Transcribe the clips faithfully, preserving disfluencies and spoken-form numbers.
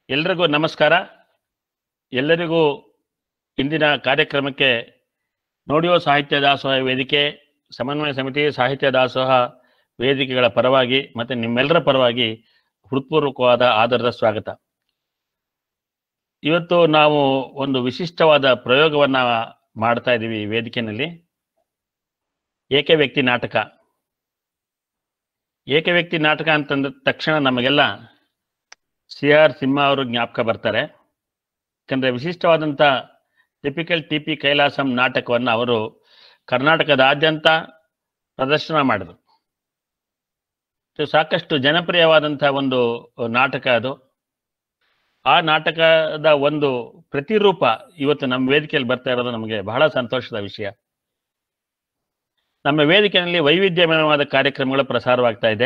ಎಲ್ರಿಗೂ ನಮಸ್ಕಾರ. ಎಲ್ಲರಿಗೂ ಇಂದಿನ ಕಾರ್ಯಕ್ರಮಕ್ಕೆ ನೋಡಿಯೋ ಸಾಹಿತ್ಯ ದಾಸೋಹ ವೇದಿಕೆ, ಸಮನ್ವಯ ಸಮಿತಿ, ಸಾಹಿತ್ಯ ದಾಸೋಹ ವೇದಿಕೆಗಳ ಪರವಾಗಿ ಮತ್ತು ನಿಮ್ಮೆಲ್ಲರ ಪರವಾಗಿ ಹೃತ್ಪೂರ್ವಕವಾದ ಆದರದ ಸ್ವಾಗತ. ಇವತ್ತು ನಾವು ಒಂದು ವಿಶಿಷ್ಟವಾದ ಪ್ರಯೋಗವನ್ನ ಮಾಡ್ತಾ ಇದ್ದೀವಿ ಈ ವೇದಿಕೆಯಲ್ಲಿ. ಏಕ ವ್ಯಕ್ತಿ ನಾಟಕ. ಏಕ ವ್ಯಕ್ತಿ ನಾಟಕ ಅಂತಂದ ತಕ್ಷಣ ನಮಗೆಲ್ಲ ಸಿ ಆರ್ ಸಿಂಹ ಅವರು ಜ್ಞಾಪಕ ಬರ್ತಾರೆ. ಯಾಕಂದರೆ ವಿಶಿಷ್ಟವಾದಂಥ ಟಿಪಿಕಲ್ ಟಿ ಪಿ ಕೈಲಾಸಂ ನಾಟಕವನ್ನು ಅವರು ಕರ್ನಾಟಕದಾದ್ಯಂತ ಪ್ರದರ್ಶನ ಮಾಡಿದರು. ಸಾಕಷ್ಟು ಜನಪ್ರಿಯವಾದಂಥ ಒಂದು ನಾಟಕ ಅದು. ಆ ನಾಟಕದ ಒಂದು ಪ್ರತಿರೂಪ ಇವತ್ತು ನಮ್ಮ ವೇದಿಕೆಯಲ್ಲಿ ಬರ್ತಾ ಇರೋದು ನಮಗೆ ಬಹಳ ಸಂತೋಷದ ವಿಷಯ. ನಮ್ಮ ವೇದಿಕೆಯಲ್ಲಿ ವೈವಿಧ್ಯಮಯವಾದ ಕಾರ್ಯಕ್ರಮಗಳು ಪ್ರಸಾರವಾಗ್ತಾ ಇದೆ.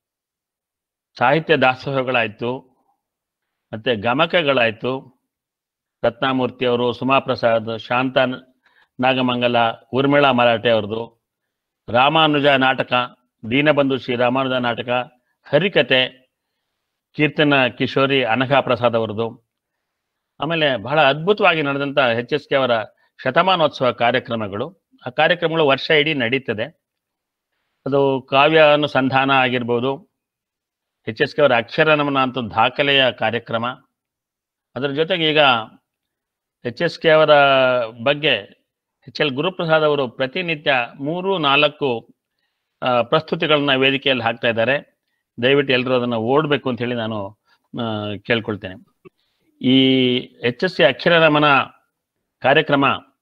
ಸಾಹಿತ್ಯ ದಾಸೋಹಗಳಾಯಿತು, ಮತ್ತು ಗಮಕಗಳಾಯಿತು. ರತ್ನಮೂರ್ತಿಯವರು, ಸುಮಾಪ್ರಸಾದ್, ಶಾಂತ ನಾಗಮಂಗಲ, ಊರ್ಮಿಳಾ ಮರಾಠೆ ಅವ್ರದ್ದು, ರಾಮಾನುಜ ನಾಟಕ, ದೀನಬಂಧು ಶ್ರೀ ರಾಮಾನುಜ ನಾಟಕ, ಹರಿಕತೆ, ಕೀರ್ತನ ಕಿಶೋರಿ ಅನಘಾ ಪ್ರಸಾದ್ ಅವರದು. ಆಮೇಲೆ ಬಹಳ ಅದ್ಭುತವಾಗಿ ನಡೆದಂಥ ಎಚ್ ಎಸ್ ಕೆ ಅವರ ಶತಮಾನೋತ್ಸವ ಕಾರ್ಯಕ್ರಮಗಳು. ಆ ಕಾರ್ಯಕ್ರಮಗಳು ವರ್ಷ ಇಡೀ ನಡೀತದೆ. ಅದು ಕಾವ್ಯಾನುಸಂಧಾನ ಆಗಿರ್ಬೋದು, ಎಚ್ ಎಸ್ ಕೆ ಅವರ ಅಕ್ಷರ ನಮನ ಅಂತ ದಾಖಲೆಯ ಕಾರ್ಯಕ್ರಮ. ಅದರ ಜೊತೆಗೆ ಈಗ ಎಚ್ ಎಸ್ ಕೆ ಅವರ ಬಗ್ಗೆ ಎಚ್ ಎಲ್ ಗುರುಪ್ರಸಾದ್ ಅವರು ಪ್ರತಿನಿತ್ಯ ಮೂರು ನಾಲ್ಕು ಪ್ರಸ್ತುತಿಗಳನ್ನ ವೇದಿಕೆಯಲ್ಲಿ ಹಾಕ್ತಾ ಇದ್ದಾರೆ. ದಯವಿಟ್ಟು ಎಲ್ಲರೂ ಅದನ್ನು ಓಡಬೇಕು ಅಂತ ಹೇಳಿ ನಾನು ಕೇಳ್ಕೊಳ್ತೇನೆ. ಈ ಎಚ್ ಎಸ್ ಸಿ ಅಕ್ಷರ ನಮನ ಕಾರ್ಯಕ್ರಮ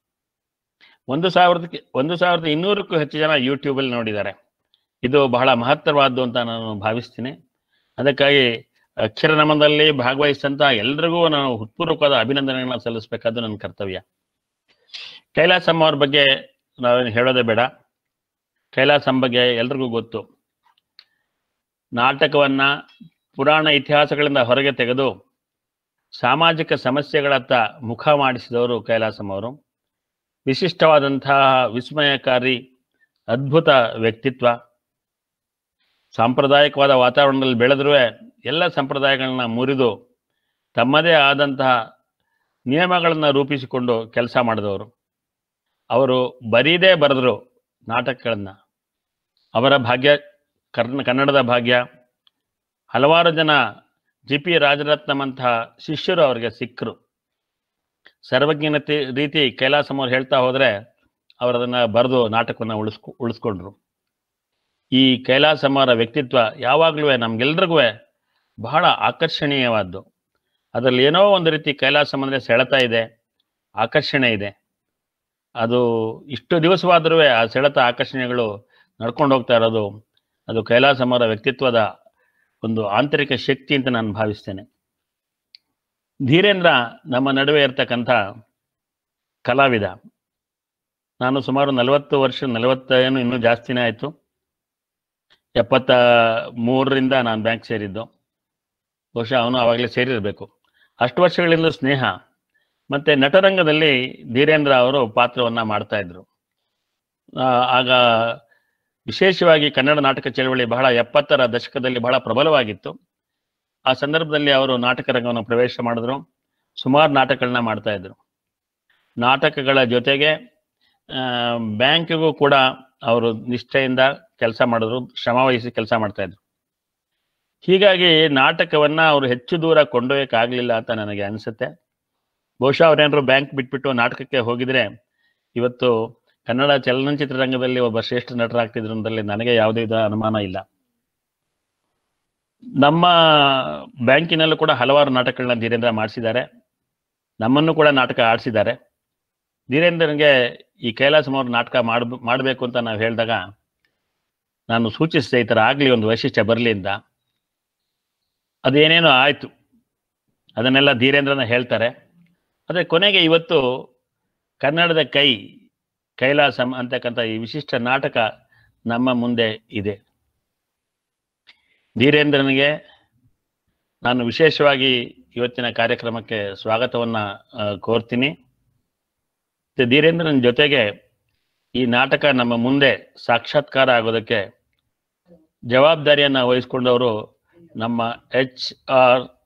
ಒಂದು ಸಾವಿರದ ಒಂದು ಸಾವಿರದ ಇನ್ನೂರಕ್ಕೂ ಹೆಚ್ಚು ಜನ ಯೂಟ್ಯೂಬಲ್ಲಿ ನೋಡಿದ್ದಾರೆ. ಇದು ಬಹಳ ಮಹತ್ತರವಾದ್ದು ಅಂತ ನಾನು ಭಾವಿಸ್ತೀನಿ. ಅದಕ್ಕಾಗಿ ಅಕ್ಷರ ನಮನದಲ್ಲಿ ಭಾಗವಹಿಸಿದಂಥ ಎಲ್ರಿಗೂ ನಾನು ಹೃತ್ಪೂರ್ವಕವಾದ ಅಭಿನಂದನೆಗಳನ್ನ ಸಲ್ಲಿಸಬೇಕಾದ್ದು ನನ್ನ ಕರ್ತವ್ಯ. ಕೈಲಾಸಂ ಅವ್ರ ಬಗ್ಗೆ ನಾವೇನು ಹೇಳೋದೇ ಬೇಡ. ಕೈಲಾಸಂ ಬಗ್ಗೆ ಎಲ್ರಿಗೂ ಗೊತ್ತು. ನಾಟಕವನ್ನ ಪುರಾಣ ಇತಿಹಾಸಗಳಿಂದ ಹೊರಗೆ ತೆಗೆದು ಸಾಮಾಜಿಕ ಸಮಸ್ಯೆಗಳತ್ತ ಮುಖ ಮಾಡಿಸಿದವರು ಕೈಲಾಸಂ ಅವರು. ವಿಶಿಷ್ಟವಾದಂತಹ ವಿಸ್ಮಯಕಾರಿ ಅದ್ಭುತ ವ್ಯಕ್ತಿತ್ವ. ಸಾಂಪ್ರದಾಯಿಕವಾದ ವಾತಾವರಣದಲ್ಲಿ ಬೆಳೆದರೂ ಎಲ್ಲ ಸಂಪ್ರದಾಯಗಳನ್ನ ಮುರಿದು ತಮ್ಮದೇ ಆದಂತಹ ನಿಯಮಗಳನ್ನು ರೂಪಿಸಿಕೊಂಡು ಕೆಲಸ ಮಾಡಿದವರು. ಅವರು ಬರೀದೇ ಬರೆದರು ನಾಟಕಗಳನ್ನು. ಅವರ ಭಾಗ್ಯ ಕರ್ನ ಕನ್ನಡದ ಭಾಗ್ಯ. ಹಲವಾರು ಜನ ಜಿ ಪಿ ರಾಜರತ್ನಂತಹ ಶಿಷ್ಯರು ಅವರಿಗೆ ಸಿಕ್ಕರು. ಸರ್ವಜ್ಞನತೆ ರೀತಿ ಕೈಲಾಸಂ ಅವ್ರು ಹೇಳ್ತಾ ಹೋದರೆ ಅವರದನ್ನು ಬರೆದು ನಾಟಕವನ್ನು ಉಳಿಸ್ಕೊ ಉಳಿಸ್ಕೊಂಡ್ರು. ಈ ಕೈಲಾಸಂ ಅವರ ವ್ಯಕ್ತಿತ್ವ ಯಾವಾಗಲೂ ನಮ್ಗೆಲ್ರಿಗೂ ಬಹಳ ಆಕರ್ಷಣೀಯವಾದ್ದು. ಅದರಲ್ಲಿ ಏನೋ ಒಂದು ರೀತಿ ಕೈಲಾಸಂ ಅಂದರೆ ಸೆಳೆತ ಇದೆ, ಆಕರ್ಷಣೆ ಇದೆ. ಅದು ಇಷ್ಟು ದಿವಸವಾದರೂ ಆ ಸೆಳೆತ ಆಕರ್ಷಣೆಗಳು ನಡ್ಕೊಂಡು ಹೋಗ್ತಾ ಇರೋದು ಅದು ಕೈಲಾಸಂ ಅವರ ವ್ಯಕ್ತಿತ್ವದ ಒಂದು ಆಂತರಿಕ ಶಕ್ತಿ ಅಂತ ನಾನು ಭಾವಿಸ್ತೇನೆ. ಧೀರೇಂದ್ರ ನಮ್ಮ ನಡುವೆ ಇರ್ತಕ್ಕಂಥ ಕಲಾವಿದ. ನಾನು ಸುಮಾರು ನಲವತ್ತು ವರ್ಷ ನಲವತ್ತೇನು ಇನ್ನೂ ಜಾಸ್ತಿನೇ ಆಯಿತು. ಎಪ್ಪತ್ತ ಮೂರರಿಂದ ನಾನು ಬ್ಯಾಂಕ್ ಸೇರಿದ್ದು. ಬಹುಶಃ ಅವನು ಆವಾಗಲೇ ಸೇರಿರಬೇಕು. ಅಷ್ಟು ವರ್ಷಗಳಿಂದ ಸ್ನೇಹ. ಮತ್ತು ನಟರಂಗದಲ್ಲಿ ಧೀರೇಂದ್ರ ಅವರು ಪಾತ್ರವನ್ನು ಮಾಡ್ತಾಯಿದ್ರು. ಆಗ ವಿಶೇಷವಾಗಿ ಕನ್ನಡ ನಾಟಕ ಚಳವಳಿ ಬಹಳ ಎಪ್ಪತ್ತರ ದಶಕದಲ್ಲಿ ಬಹಳ ಪ್ರಬಲವಾಗಿತ್ತು. ಆ ಸಂದರ್ಭದಲ್ಲಿ ಅವರು ನಾಟಕ ರಂಗವನ್ನು ಪ್ರವೇಶ ಮಾಡಿದ್ರು. ಸುಮಾರು ನಾಟಕಗಳನ್ನ ಮಾಡ್ತಾಯಿದ್ರು. ನಾಟಕಗಳ ಜೊತೆಗೆ ಬ್ಯಾಂಕಿಗೂ ಕೂಡ ಅವರು ನಿಷ್ಠೆಯಿಂದ ಕೆಲಸ ಮಾಡಿದ್ರು, ಶ್ರಮವಹಿಸಿ ಕೆಲಸ ಮಾಡ್ತಾಯಿದ್ರು. ಹೀಗಾಗಿ ನಾಟಕವನ್ನು ಅವರು ಹೆಚ್ಚು ದೂರ ಕೊಂಡೊಯ್ಯಕ್ಕಾಗಲಿಲ್ಲ ಅಂತ ನನಗೆ ಅನಿಸುತ್ತೆ. ಬಹುಶಃ ಅವರೇನಾದ್ರು ಬ್ಯಾಂಕ್ ಬಿಟ್ಬಿಟ್ಟು ನಾಟಕಕ್ಕೆ ಹೋಗಿದರೆ ಇವತ್ತು ಕನ್ನಡ ಚಲನಚಿತ್ರ ರಂಗದಲ್ಲಿ ಒಬ್ಬ ಶ್ರೇಷ್ಠ ನಟರಾಗ್ತಿದ್ರು ಅನ್ನೋದ್ರಲ್ಲಿ ನನಗೆ ಯಾವುದೇ ವಿಧ ಅನುಮಾನ ಇಲ್ಲ. ನಮ್ಮ ಬ್ಯಾಂಕಿನಲ್ಲೂ ಕೂಡ ಹಲವಾರು ನಾಟಕಗಳನ್ನ ಧೀರೇಂದ್ರ ಮಾಡಿಸಿದ್ದಾರೆ. ನಮ್ಮನ್ನು ಕೂಡ ನಾಟಕ ಆಡಿಸಿದ್ದಾರೆ. ಧೀರೇಂದ್ರನಿಗೆ ಈ ಕೈಲಾಸಂ ಅವ್ರ ನಾಟಕ ಮಾಡ್ ಮಾಡಬೇಕು ಅಂತ ನಾವು ಹೇಳಿದಾಗ ನಾನು ಸೂಚಿಸಿದೆ, ಈ ಥರ ಆಗಲಿ, ಒಂದು ವೈಶಿಷ್ಟ್ಯ ಬರಲಿ ಅಂತ. ಅದೇನೇನೋ ಆಯಿತು. ಅದನ್ನೆಲ್ಲ ಧೀರೇಂದ್ರನ ಹೇಳ್ತಾರೆ. ಆದರೆ ಕೊನೆಗೆ ಇವತ್ತು ಕನ್ನಡದ ಕೈ ಕೈಲಾಸಂ ಅಂತಕ್ಕಂಥ ಈ ವಿಶಿಷ್ಟ ನಾಟಕ ನಮ್ಮ ಮುಂದೆ ಇದೆ. ಧೀರೇಂದ್ರನಿಗೆ ನಾನು ವಿಶೇಷವಾಗಿ ಇವತ್ತಿನ ಕಾರ್ಯಕ್ರಮಕ್ಕೆ ಸ್ವಾಗತವನ್ನು ಕೋರ್ತೀನಿ. ಧೀರೇಂದ್ರನ ಜೊತೆಗೆ ಈ ನಾಟಕ ನಮ್ಮ ಮುಂದೆ ಸಾಕ್ಷಾತ್ಕಾರ ಆಗೋದಕ್ಕೆ ಜವಾಬ್ದಾರಿಯನ್ನು ವಹಿಸ್ಕೊಂಡವರು ನಮ್ಮ ಎಚ್ ಆರ್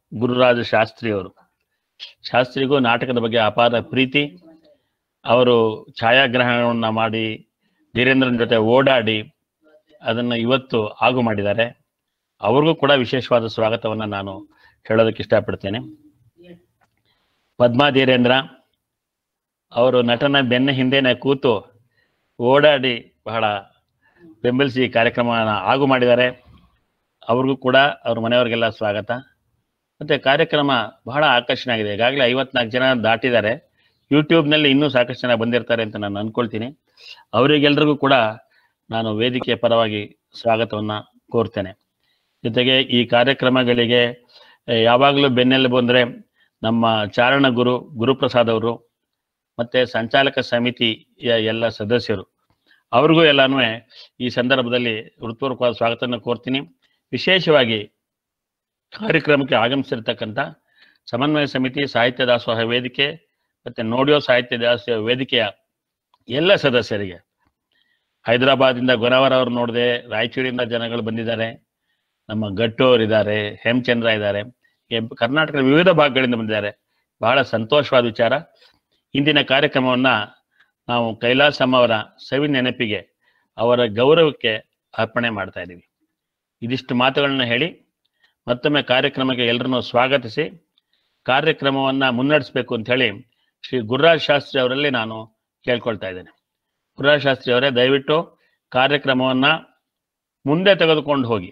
ಗುರುರಾಜ ಶಾಸ್ತ್ರಿಯವರು. ಶಾಸ್ತ್ರಿಗೂ ನಾಟಕದ ಬಗ್ಗೆ ಅಪಾರ ಪ್ರೀತಿ. ಅವರು ಛಾಯಾಗ್ರಹಣವನ್ನು ಮಾಡಿ ಧೀರೇಂದ್ರನ ಜೊತೆ ಓಡಾಡಿ ಅದನ್ನು ಇವತ್ತು ಆಗು ಮಾಡಿದ್ದಾರೆ. ಅವ್ರಿಗೂ ಕೂಡ ವಿಶೇಷವಾದ ಸ್ವಾಗತವನ್ನು ನಾನು ಹೇಳೋದಕ್ಕೆ ಇಷ್ಟಪಡ್ತೇನೆ. ಪದ್ಮಾ ಧೀರೇಂದ್ರ ಅವರು ನಟನ ಬೆನ್ನ ಹಿಂದೆನೆ ಕೂತು ಓಡಾಡಿ ಬಹಳ ಬೆಂಬಲಿಸಿ ಕಾರ್ಯಕ್ರಮವನ್ನು ಆಗು ಮಾಡಿದ್ದಾರೆ. ಅವ್ರಿಗೂ ಕೂಡ ಅವ್ರ ಮನೆಯವರಿಗೆಲ್ಲ ಸ್ವಾಗತ. ಮತ್ತು ಕಾರ್ಯಕ್ರಮ ಬಹಳ ಆಕರ್ಷಣೆ ಆಗಿದೆ. ಈಗಾಗಲೇ ಐವತ್ನಾಲ್ಕು ಜನ ದಾಟಿದ್ದಾರೆ. ಯೂಟ್ಯೂಬ್ನಲ್ಲಿ ಇನ್ನೂ ಸಾಕಷ್ಟು ಜನ ಬಂದಿರ್ತಾರೆ ಅಂತ ನಾನು ಅಂದ್ಕೊಳ್ತೀನಿ. ಅವರಿಗೆಲ್ರಿಗೂ ಕೂಡ ನಾನು ವೇದಿಕೆಯ ಪರವಾಗಿ ಸ್ವಾಗತವನ್ನು ಕೋರ್ತೇನೆ. ಜೊತೆಗೆ ಈ ಕಾರ್ಯಕ್ರಮಗಳಿಗೆ ಯಾವಾಗಲೂ ಬೆನ್ನೆಲುಬು ಅಂದರೆ ನಮ್ಮ ಚಾರಣ ಗುರು ಗುರುಪ್ರಸಾದ್ ಅವರು ಮತ್ತು ಸಂಚಾಲಕ ಸಮಿತಿಯ ಎಲ್ಲ ಸದಸ್ಯರು, ಅವ್ರಿಗೂ ಎಲ್ಲನೂ ಈ ಸಂದರ್ಭದಲ್ಲಿ ಹೃತ್ಪೂರ್ವಕವಾದ ಸ್ವಾಗತವನ್ನು ಕೋರ್ತೀನಿ. ವಿಶೇಷವಾಗಿ ಕಾರ್ಯಕ್ರಮಕ್ಕೆ ಆಗಮಿಸಿರ್ತಕ್ಕಂಥ ಸಮನ್ವಯ ಸಮಿತಿ, ಸಾಹಿತ್ಯ ದಾಸೋಹ ವೇದಿಕೆ ಮತ್ತು ನೋಡಿಯೋ ಸಾಹಿತ್ಯ ದಾಸೋಹ ವೇದಿಕೆಯ ಎಲ್ಲ ಸದಸ್ಯರಿಗೆ, ಹೈದರಾಬಾದಿಂದ ಗೊರವರ್ ಅವರು ನೋಡಿದೆ, ರಾಯಚೂರಿಂದ ಜನಗಳು ಬಂದಿದ್ದಾರೆ, ನಮ್ಮ ಗಟ್ಟೋರು ಇದ್ದಾರೆ, ಹೇಮಚಂದ್ರ ಇದ್ದಾರೆ, ಕರ್ನಾಟಕದ ವಿವಿಧ ಭಾಗಗಳಿಂದ ಬಂದಿದ್ದಾರೆ. ಬಹಳ ಸಂತೋಷವಾದ ವಿಚಾರ. ಇಂದಿನ ಕಾರ್ಯಕ್ರಮವನ್ನು ನಾವು ಕೈಲಾಸಮ್ಮ ಅವರ ಸವಿ ನೆನಪಿಗೆ, ಅವರ ಗೌರವಕ್ಕೆ ಅರ್ಪಣೆ ಮಾಡ್ತಾ ಇದ್ದೀವಿ. ಇದಿಷ್ಟು ಮಾತುಗಳನ್ನ ಹೇಳಿ ಮತ್ತೊಮ್ಮೆ ಕಾರ್ಯಕ್ರಮಕ್ಕೆ ಎಲ್ಲರನ್ನೂ ಸ್ವಾಗತಿಸಿ ಕಾರ್ಯಕ್ರಮವನ್ನು ಮುನ್ನಡೆಸಬೇಕು ಅಂತ ಹೇಳಿ ಶ್ರೀ ಗುರುರಾಜ್ ಶಾಸ್ತ್ರಿ ಅವರಲ್ಲಿ ನಾನು ಕೇಳ್ಕೊಳ್ತಾ ಇದ್ದೇನೆ. ಗುರುರಾಜ್ ಶಾಸ್ತ್ರಿ ಅವರೇ, ದಯವಿಟ್ಟು ಕಾರ್ಯಕ್ರಮವನ್ನು ಮುಂದೆ ತೆಗೆದುಕೊಂಡು ಹೋಗಿ.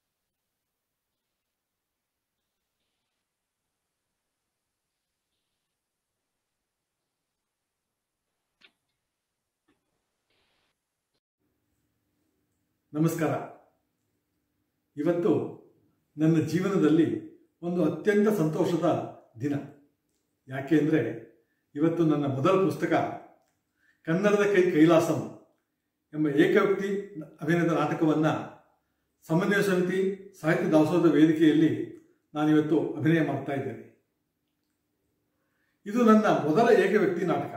ನಮಸ್ಕಾರ. ಇವತ್ತು ನನ್ನ ಜೀವನದಲ್ಲಿ ಒಂದು ಅತ್ಯಂತ ಸಂತೋಷದ ದಿನ. ಯಾಕೆ ಅಂದರೆ ಇವತ್ತು ನನ್ನ ಮೊದಲ ಪುಸ್ತಕ ಕನ್ನಡದ ಕೈ ಕೈಲಾಸಂ ಎಂಬ ಏಕವ್ಯಕ್ತಿ ಅಭಿನಯದ ನಾಟಕವನ್ನು ಸಮನ್ವಯ ಸಮಿತಿ ಸಾಹಿತ್ಯ ದಾಸೋಹದ ವೇದಿಕೆಯಲ್ಲಿ ನಾನಿವತ್ತು ಅಭಿನಯ ಮಾಡ್ತಾ ಇದ್ದೇನೆ. ಇದು ನನ್ನ ಮೊದಲ ಏಕವ್ಯಕ್ತಿ ನಾಟಕ.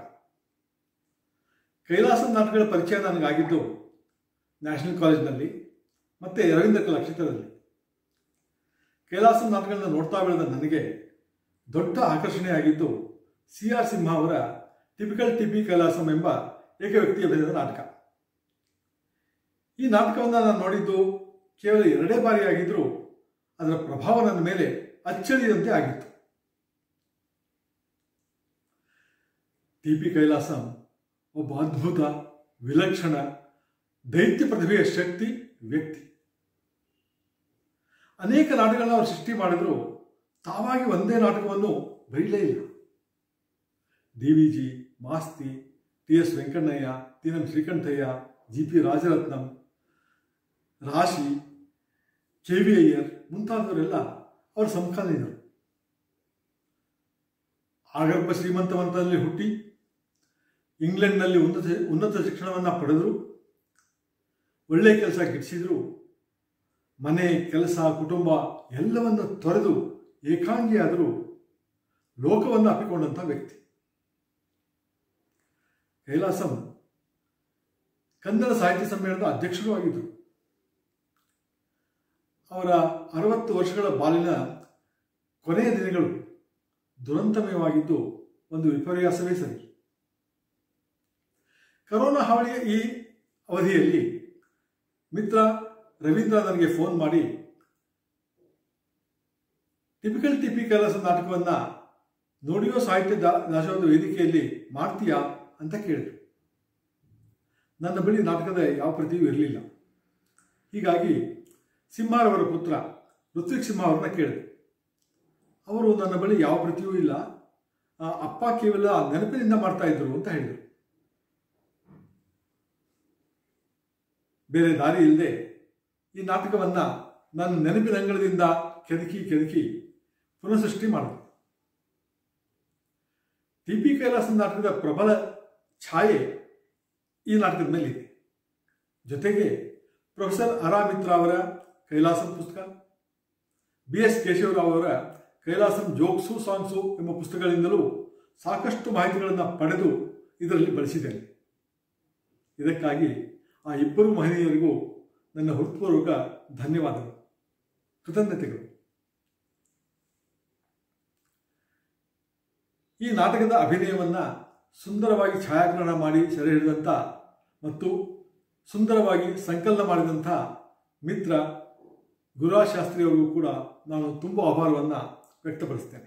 ಕೈಲಾಸಂ ನಾಟಕಗಳ ಪರಿಚಯ ನನಗಾಗಿದ್ದು ನ್ಯಾಷನಲ್ ಕಾಲೇಜ್ನಲ್ಲಿ ಮತ್ತು ರವೀಂದ್ರ ಕಲಾಕ್ಷೇತ್ರದಲ್ಲಿ. ಕೈಲಾಸಂ ನಾಟಕಗಳನ್ನ ನೋಡ್ತಾ ಬೆಳೆದ ನನಗೆ ದೊಡ್ಡ ಆಕರ್ಷಣೆಯಾಗಿದ್ದು ಸಿ ಆರ್ ಸಿಂಹ ಅವರ ಟಿಪಿಕಲ್ ಟಿಪಿ ಕೈಲಾಸಂ ಎಂಬ ಏಕವ್ಯಕ್ತಿ ಅಭಿನಯದ ನಾಟಕ. ಈ ನಾಟಕವನ್ನು ನಾನು ನೋಡಿದ್ದು ಕೇವಲ ಎರಡೇ ಬಾರಿ ಆಗಿದ್ದರೂ ಅದರ ಪ್ರಭಾವ ನನ್ನ ಮೇಲೆ ಅಚ್ಚಳಿಯದಂತೆ ಆಗಿತ್ತು. ಟಿಪಿ ಕೈಲಾಸಂ ಒಬ್ಬ ಅದ್ಭುತ, ವಿಲಕ್ಷಣ, ದೈತ್ಯ ಪ್ರತಿಭೆಯ ಶಕ್ತಿ ವ್ಯಕ್ತಿ. ಅನೇಕ ನಾಟಕಗಳನ್ನ ಅವರು ಸೃಷ್ಟಿ ಮಾಡಿದ್ರು ತಾವಾಗಿ ಒಂದೇ ನಾಟಕವನ್ನು ಬರೀಲೇ ಇಲ್ಲ. D V G, Masti, T S Venkannaiah, T M Srikantaiah, G P Rajaratnam, ರಾಶಿ, ಕೆ ವಿ ಅಯ್ಯರ್ ಮುಂತಾದವರೆಲ್ಲ ಅವರ ಸಮಕಾಲೀನರು. ಆಗರ್ಭ ಶ್ರೀಮಂತವಂತದಲ್ಲಿ ಹುಟ್ಟಿ ಇಂಗ್ಲೆಂಡ್ನಲ್ಲಿ ಉನ್ನತ ಉನ್ನತ ಶಿಕ್ಷಣವನ್ನು ಪಡೆದರು. ಒಳ್ಳೆಯ ಕೆಲಸ ಗಿಟ್ಟಿಸಿದ್ರು. ಮನೆ, ಕೆಲಸ, ಕುಟುಂಬ ಎಲ್ಲವನ್ನು ತೊರೆದು ಏಕಾಂಗಿಯಾದರೂ ಲೋಕವನ್ನು ಅಪ್ಪಿಕೊಂಡಂಥ ವ್ಯಕ್ತಿ. ಕೈಲಾಸಂ ಕನ್ನಡ ಸಾಹಿತ್ಯ ಸಮ್ಮೇಳನದ ಅಧ್ಯಕ್ಷರೂ ಆಗಿದ್ದರು. ಅವರ ಅರವತ್ತು ವರ್ಷಗಳ ಬಾಲಿನ ಕೊನೆಯ ದಿನಗಳು ದುರಂತಮಯವಾಗಿದ್ದು ಒಂದು ವಿಪರ್ಯಾಸವೇ ಸರಿ. ಕರೋನಾ ಹಾವಳಿಯ ಈ ಅವಧಿಯಲ್ಲಿ ಮಿತ್ರ ರವೀಂದ್ರ ನನಗೆ ಫೋನ್ ಮಾಡಿ ಟಿಪಿಕಲ್ ಟಿಪಿ ಕೈಲಾಸ ನಾಟಕವನ್ನು ನೋಡಿಯೋ ಸಾಹಿತ್ಯ ದಾಸೋಹದ ವೇದಿಕೆಯಲ್ಲಿ ಮಾಡ್ತೀಯಾ ಅಂತ ಕೇಳಿದ್ರು. ನನ್ನ ಬಳಿ ನಾಟಕದ ಯಾವ ಪ್ರತಿಯೂ ಇರಲಿಲ್ಲ. ಹೀಗಾಗಿ ಸಿಂಹರವರ ಪುತ್ರ ಋತ್ವಿಕ್ ಸಿಂಹ ಅವ್ರನ್ನ ಕೇಳಿದೆ. ಅವರು ನನ್ನ ಬಳಿ ಯಾವ ಪ್ರತಿಯೂ ಇಲ್ಲ, ಅಪ್ಪ ಕೇವಲ ನೆನಪಿನಿಂದ ಮಾಡ್ತಾ ಇದ್ರು ಅಂತ ಹೇಳಿದರು. ಬೇರೆ ದಾರಿ ಇಲ್ಲದೆ ಈ ನಾಟಕವನ್ನು ನನ್ನ ನೆನಪಿನ ಅಂಗಳದಿಂದ ಕೆದಕಿ ಕೆದಕಿ ಪುನಃಸೃಷ್ಟಿ ಮಾಡಿದೆ. ಟಿ ಪಿ ಕೈಲಾಸ ನಾಟಕದ ಪ್ರಬಲ ಛಾಯೆ ಈ ನಾಟಕದ ಮೇಲಿದೆ. ಜೊತೆಗೆ ಪ್ರೊಫೆಸರ್ ಅರಾಮಿತ್ರ ಅವರ ಕೈಲಾಸಂ ಪುಸ್ತಕ, ಬಿ ಎಸ್ ಕೇಶವರಾವ್ ಅವರ ಕೈಲಾಸಂ ಜೋಕ್ಸು ಸಾಂಗ್ಸು ಎಂಬ ಪುಸ್ತಕಗಳಿಂದಲೂ ಸಾಕಷ್ಟು ಮಾಹಿತಿಗಳನ್ನು ಪಡೆದು ಇದರಲ್ಲಿ ಬಳಸಿದ್ದೇನೆ. ಇದಕ್ಕಾಗಿ ಆ ಇಬ್ಬರು ಮಹನೀಯರಿಗೂ ನನ್ನ ಹೃತ್ಪೂರ್ವಕ ಧನ್ಯವಾದಗಳು, ಕೃತಜ್ಞತೆಗಳು. ಈ ನಾಟಕದ ಅಭಿನಯವನ್ನು ಸುಂದರವಾಗಿ ಛಾಯಾಗ್ರಹಣ ಮಾಡಿ ಸೆರೆ ಹಿಡಿದಂಥ ಮತ್ತು ಸುಂದರವಾಗಿ ಸಂಕಲನ ಮಾಡಿದಂಥ ಮಿತ್ರ ಗುರುರಾಜ್ ಶಾಸ್ತ್ರಿ ಅವರಿಗೂ ಕೂಡ ನಾನು ತುಂಬ ಆಭಾರವನ್ನು ವ್ಯಕ್ತಪಡಿಸ್ತೇನೆ.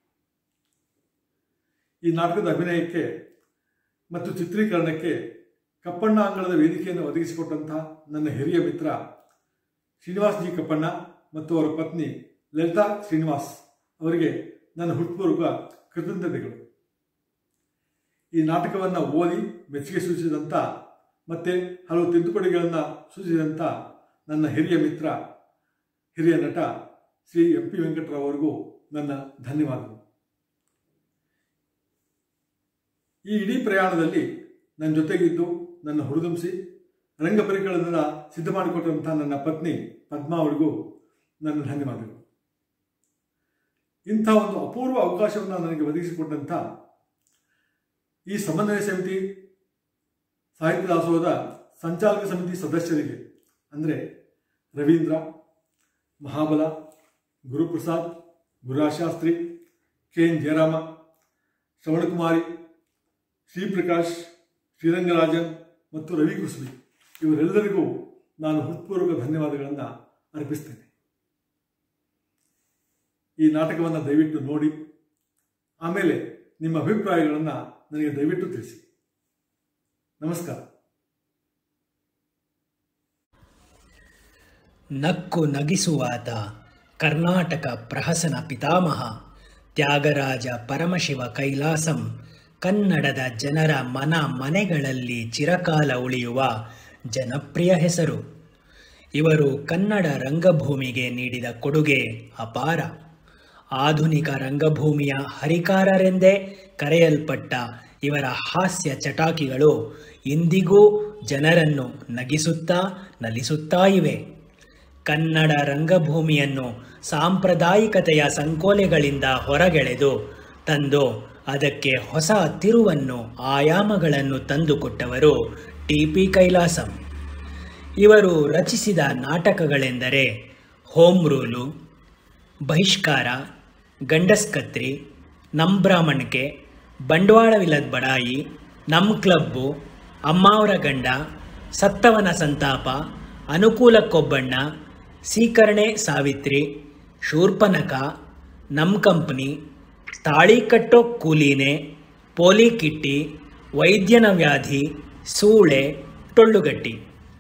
ಈ ನಾಟಕದ ಅಭಿನಯಕ್ಕೆ ಮತ್ತು ಚಿತ್ರೀಕರಣಕ್ಕೆ ಕಪ್ಪಣ್ಣ ಅಂಗಳದ ವೇದಿಕೆಯನ್ನು ಒದಗಿಸಿಕೊಟ್ಟಂತಹ ನನ್ನ ಹಿರಿಯ ಮಿತ್ರ ಶ್ರೀನಿವಾಸ್ ಜಿ ಕಪ್ಪಣ್ಣ ಮತ್ತು ಅವರ ಪತ್ನಿ ಲಲಿತಾ ಶ್ರೀನಿವಾಸ್ ಅವರಿಗೆ ನನ್ನ ಹೃತ್ಪೂರ್ವಕ ಕೃತಜ್ಞತೆಗಳು. ಈ ನಾಟಕವನ್ನು ಓದಿ ಮೆಚ್ಚುಗೆ ಸೂಚಿಸಿದಂಥ ಮತ್ತು ಹಲವು ತಿದ್ದುಪಡಿಗಳನ್ನು ಸೂಚಿಸಿದಂಥ ನನ್ನ ಹಿರಿಯ ಮಿತ್ರ ಹಿರಿಯ ನಟ ಶ್ರೀ ಎಂ ಪಿ ವೆಂಕಟರಾವ್ ಅವರಿಗೂ ನನ್ನ ಧನ್ಯವಾದಗಳು. ಈ ಇಡೀ ಪ್ರಯಾಣದಲ್ಲಿ ನನ್ನ ಜೊತೆಗಿದ್ದು ನನ್ನ ಹುರಿದುಂಬಿಸಿ ರಂಗ ಪರಿಕರಗಳನ್ನು ಸಿದ್ಧ ಮಾಡಿಕೊಟ್ಟಂಥ ನನ್ನ ಪತ್ನಿ ಪದ್ಮಾ ಅವರಿಗೂ ನನ್ನ ಧನ್ಯವಾದಗಳು. ಇಂಥ ಒಂದು ಅಪೂರ್ವ ಅವಕಾಶವನ್ನು ನನಗೆ ಒದಗಿಸಿಕೊಟ್ಟಂಥ ಈ ಸಮನ್ವಯ ಸಮಿತಿ ಸಾಹಿತ್ಯ ದಾಸೋಹದ ಸಂಚಾಲಕ ಸಮಿತಿ ಸದಸ್ಯರಿಗೆ ಅಂದರೆ ರವೀಂದ್ರ, ಮಹಾಬಲ, ಗುರುಪ್ರಸಾದ್, ಗುರುರಾಜ್ ಶಾಸ್ತ್ರಿ, ಕೆ ಎನ್ ಜಯರಾಮ, ಶ್ರವಣಕುಮಾರಿ, ಶ್ರೀಪ್ರಕಾಶ್, ಶ್ರೀರಂಗರಾಜನ್ ಮತ್ತು ರವಿ ಕುಸುಬಿ ಇವರೆಲ್ಲರಿಗೂ ನಾನು ಹೃತ್ಪೂರ್ವಕ ಧನ್ಯವಾದಗಳನ್ನು ಅರ್ಪಿಸ್ತೇನೆ. ಈ ನಾಟಕವನ್ನು ದಯವಿಟ್ಟು ನೋಡಿ ಆಮೇಲೆ ನಿಮ್ಮ ಅಭಿಪ್ರಾಯಗಳನ್ನು ನನಗೆ ದಯವಿಟ್ಟು ತಿಳಿಸಿ. ನಮಸ್ಕಾರ. ನಕ್ಕು ನಗಿಸುವಾತ ಕರ್ನಾಟಕ ಪ್ರಹಸನ ಪಿತಾಮಹ ತ್ಯಾಗರಾಜ ಪರಮಶಿವ ಕೈಲಾಸಂ ಕನ್ನಡದ ಜನರ ಮನ ಮನೆಗಳಲ್ಲಿ ಚಿರಕಾಲ ಉಳಿಯುವ ಜನಪ್ರಿಯ ಹೆಸರು. ಇವರು ಕನ್ನಡ ರಂಗಭೂಮಿಗೆ ನೀಡಿದ ಕೊಡುಗೆ ಅಪಾರ. ಆಧುನಿಕ ರಂಗಭೂಮಿಯ ಹರಿಕಾರರೆಂದೇ ಕರೆಯಲ್ಪಟ್ಟ ಇವರ ಹಾಸ್ಯ ಚಟಾಕಿಗಳು ಇಂದಿಗೂ ಜನರನ್ನು ನಗಿಸುತ್ತಾ ನಲಿಸುತ್ತಾ ಇವೆ. ಕನ್ನಡ ರಂಗಭೂಮಿಯನ್ನು ಸಾಂಪ್ರದಾಯಿಕತೆಯ ಸಂಕೋಲೆಗಳಿಂದ ಹೊರಗೆಳೆದು ತಂದು ಅದಕ್ಕೆ ಹೊಸ ತಿರುವನ್ನು ಆಯಾಮಗಳನ್ನು ತಂದುಕೊಟ್ಟವರು ಟಿ ಪಿ ಕೈಲಾಸಂ. ಇವರು ರಚಿಸಿದ ನಾಟಕಗಳೆಂದರೆ ಹೋಮ್ ರೂಲು, ಬಹಿಷ್ಕಾರ, ಗಂಡಸ್ಕತ್ರಿ, ನಮ್ ಬ್ರಾಹ್ಮಣಿಕೆ, ಬಂಡವಾಳವಿಲ್ಲದ ಬಡಾಯಿ, ನಮ್ ಕ್ಲಬ್ಬು, ಅಮ್ಮಾವರ ಗಂಡ, ಸತ್ತವನ ಸಂತಾಪ, ಅನುಕೂಲಕ್ಕೊಬ್ಬಣ್ಣ, ಸೀಕರಣೆ ಸಾವಿತ್ರಿ, ಶೂರ್ಪನಖ, ನಮ್ ಕಂಪ್ನಿ, ತಾಳಿ ಕಟ್ಟೋ ಕೂಲಿನೆ, ಪೋಲಿ ಕಿಟ್ಟಿ, ವೈದ್ಯನ ವ್ಯಾಧಿ, ಸೂಳೆ, ಟೊಳ್ಳುಗಟ್ಟಿ.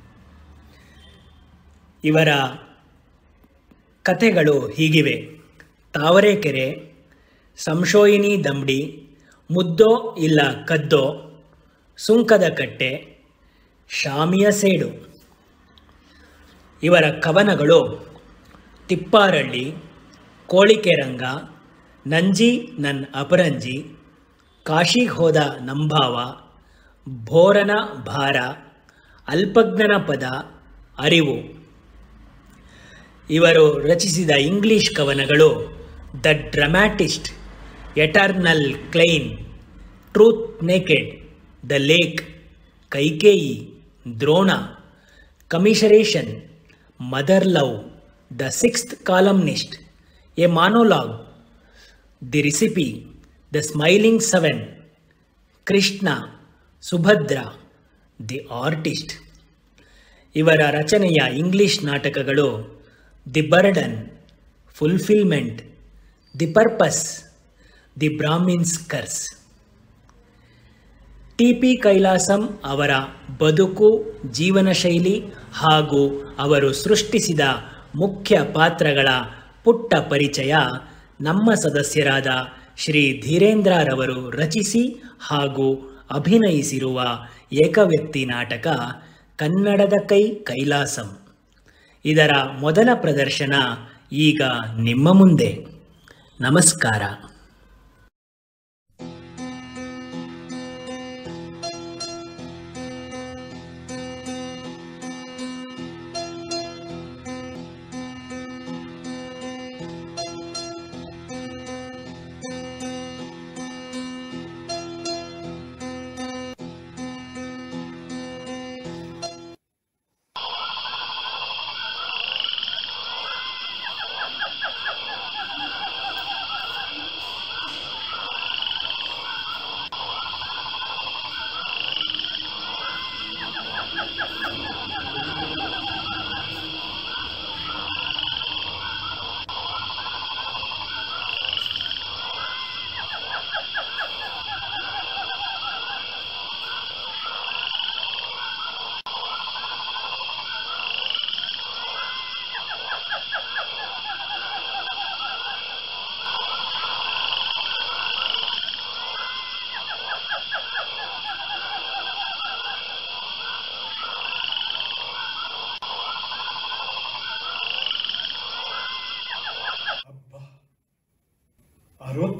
ಇವರ ಕಥೆಗಳು ಹೀಗಿವೆ: ತಾವರೆಕೆರೆ, ಸಂಶೋಯಿನಿ ದಂಬಡಿ, ಮುದ್ದೋ ಇಲ್ಲ ಕದ್ದೋ, ಸುಂಕದ ಕಟ್ಟೆ, ಶಾಮಿಯ ಸೇಡು. ಇವರ ಕವನಗಳು ತಿಪ್ಪಾರಳ್ಳಿ, ಕೋಳಿಕೆರಂಗ, ನಂಜಿ ನನ್ ಅಪರಂಜಿ, ಕಾಶಿಗೆ ಹೋದ ನಂಭಾವ, ಭೋರನ ಭಾರ, ಅಲ್ಪಜ್ಞನ ಪದ, ಅರಿವು. ಇವರು ರಚಿಸಿದ ಇಂಗ್ಲಿಷ್ ಕವನಗಳು the ಡ್ರಮ್ಯಾಟಿಸ್ಟ್, eternal ಕ್ಲೈನ್, truth naked, the lake, Kaikeyi, Drona, ಕಮಿಷರೇಷನ್, mother love, the sixth ಕಾಲಮ್ನಿಸ್ಟ್, A ಮಾನೋಲಾಗ್, the ರಿಸಿಪಿ, the smiling seven, Krishna, Subhadra, the artist. ಇವರ ರಚನೆಯ ಇಂಗ್ಲಿಷ್ ನಾಟಕಗಳು the burden, fulfilment, the purpose, the Brahmins ಕರ್ಸ್. T P Kailasam ಅವರ ಬದುಕು, ಜೀವನ ಶೈಲಿ ಹಾಗೂ ಅವರು ಸೃಷ್ಟಿಸಿದ ಮುಖ್ಯ ಪಾತ್ರಗಳ ಪುಟ್ಟ ಪರಿಚಯ ನಮ್ಮ ಸದಸ್ಯರಾದ ಶ್ರೀ ಧೀರೇಂದ್ರರವರು ರಚಿಸಿ ಹಾಗೂ ಅಭಿನಯಿಸಿರುವ ಏಕವ್ಯಕ್ತಿ ನಾಟಕ ಕನ್ನಡದ ಕೈ ಕೈಲಾಸಂ. ಇದರ ಮೊದಲ ಪ್ರದರ್ಶನ ಈಗ ನಿಮ್ಮ ಮುಂದೆ. ನಮಸ್ಕಾರ.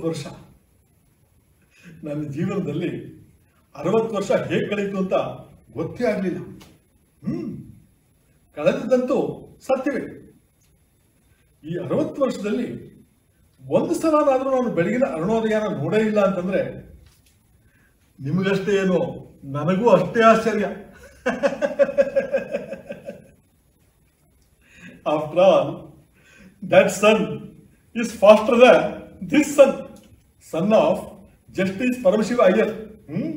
ವರ್ಷ. ನನ್ನ ಜೀವನದಲ್ಲಿ ಅರವತ್ತು ವರ್ಷ ಹೇಗೆ ಕಳೀತು ಅಂತ ಗೊತ್ತೇ ಆಗಲಿಲ್ಲ. ಹ್ಮ್ ಕಳೆದಂತೂ ಸತ್ಯವೇ. ಈ ಅರವತ್ತು ವರ್ಷದಲ್ಲಿ ಒಂದು ಸಲನಾದ್ರೂ ನಾನು ಬೆಳಗಿನ ಅರುಣೋದಯನ ನೋಡೇ ಇಲ್ಲ ಅಂತಂದ್ರೆ ನಿಮಗಷ್ಟೇ ಏನೋ, ನನಗೂ ಅಷ್ಟೇ ಆಶ್ಚರ್ಯ. After all that sun is faster than this son, son of Justice Paramasiva Iyer. Hmm?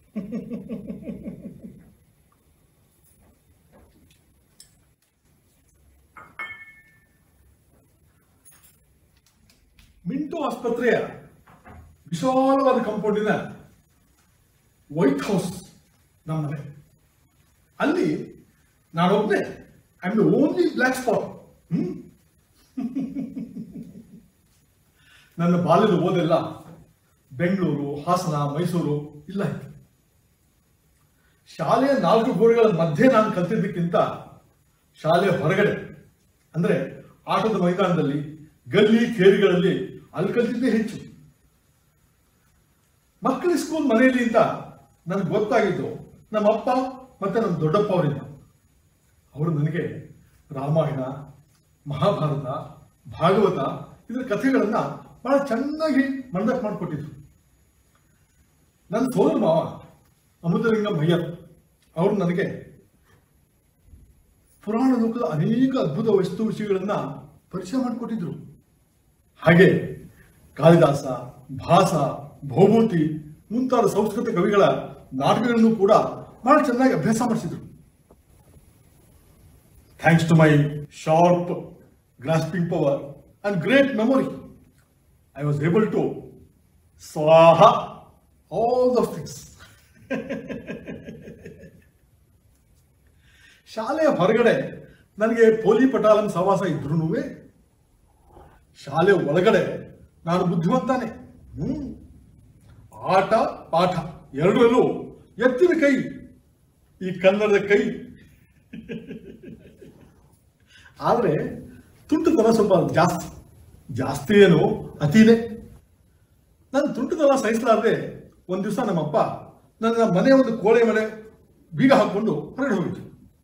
Minto ಆಸ್ಪತ್ರೆಯ ವಿಶಾಲವಾದ ಕಾಂಪೌಂಡಿನ ವೈಟ್ ಹೌಸ್ ನಮ್ಮನೆ. ಅಲ್ಲಿ ನಾನೊಬ್ಬನೇ, I am the only black spot. ಹ್ಮ್ ನನ್ನ ಬಾಲ್ಯದ ಓದೆಲ್ಲ ಬೆಂಗಳೂರು, ಹಾಸನ, ಮೈಸೂರು ಇಲ್ಲ ಇತ್ತು. ಶಾಲೆಯ ನಾಲ್ಕು ಗೋಡೆಗಳ ಮಧ್ಯೆ ನಾನು ಕಲ್ತಿದ್ದಕ್ಕಿಂತ ಶಾಲೆಯ ಹೊರಗಡೆ ಅಂದ್ರೆ ಆಟದ ಮೈದಾನದಲ್ಲಿ, ಗಲ್ಲಿ ಕೇರಿಗಳಲ್ಲಿ ಅಲ್ಲಿ ಕಲ್ತಿದ್ದೇ ಹೆಚ್ಚು. ಮಕ್ಕಳ ಸ್ಕೂಲ್ ಮನೆಯಲ್ಲಿ ಅಂತ ನನಗೆ ಗೊತ್ತಾಗಿದ್ದು ನಮ್ಮ ಅಪ್ಪ ಮತ್ತೆ ನಮ್ಮ ದೊಡ್ಡಪ್ಪ ಅವರಿಂದ. ಅವರು ನನಗೆ ರಾಮಾಯಣ, ಮಹಾಭಾರತ, ಭಾಗವತ ಇದರ ಕಥೆಗಳನ್ನ ಬಹಳ ಚೆನ್ನಾಗಿ ಮಂಡಪ್ ಮಾಡಿಕೊಟ್ಟಿದ್ರು. ನನ್ನ ಸೋದರ ಮಾವ ಅಮೃತಲಿಂಗಂ ಅಯ್ಯರ್ ಅವರು ನನಗೆ ಪುರಾಣ ಲೋಕದ ಅನೇಕ ಅದ್ಭುತ ವಸ್ತು ವಿಷಯಗಳನ್ನ ಪರಿಚಯ ಮಾಡಿಕೊಟ್ಟಿದ್ರು. ಹಾಗೆ ಕಾಳಿದಾಸ, ಭಾಸ, ಭೌಭೂತಿ ಮುಂತಾದ ಸಂಸ್ಕೃತ ಕವಿಗಳ ನಾಟಕಗಳನ್ನು ಕೂಡ ಬಹಳ ಚೆನ್ನಾಗಿ ಅಭ್ಯಾಸ ಮಾಡಿಸಿದ್ರು. Thanks to my sharp grasping power and great memory, I was able to swaha all those things. ಶಾಲೆಯ ಹೊರಗಡೆ ನನಗೆ ಪೋಲಿ ಪಟಾಲಂ ಸವಾಸ ಇದ್ರೂ ಶಾಲೆ ಒಳಗಡೆ ನಾನು ಬುದ್ಧಿವಂತಾನೆ. ಹ್ಮ್ ಆಟ ಪಾಠ ಎರಡರಲ್ಲೂ ಎತ್ತಿನ ಕೈ ಈ ಕನ್ನಡದ ಕೈ. ಆದ್ರೆ ತುಂಟತನ ಸ್ವಲ್ಪ ಜಾಸ್ತಿ ಜಾಸ್ತಿ ಏನು ಅತಿನೇ. ನಾನು ತುಂಟದಲ್ಲ ಸಹಿಸಲಾರದೆ ಒಂದ್ ದಿವಸ ನಮ್ಮಪ್ಪ ನನ್ನ ಮನೆ ಒಂದು ಕೋಳೆ ಮನೆ ಬೀಗ ಹಾಕೊಂಡು ಹೊರಗಡೆ ಹೋಗಿದ್ರು.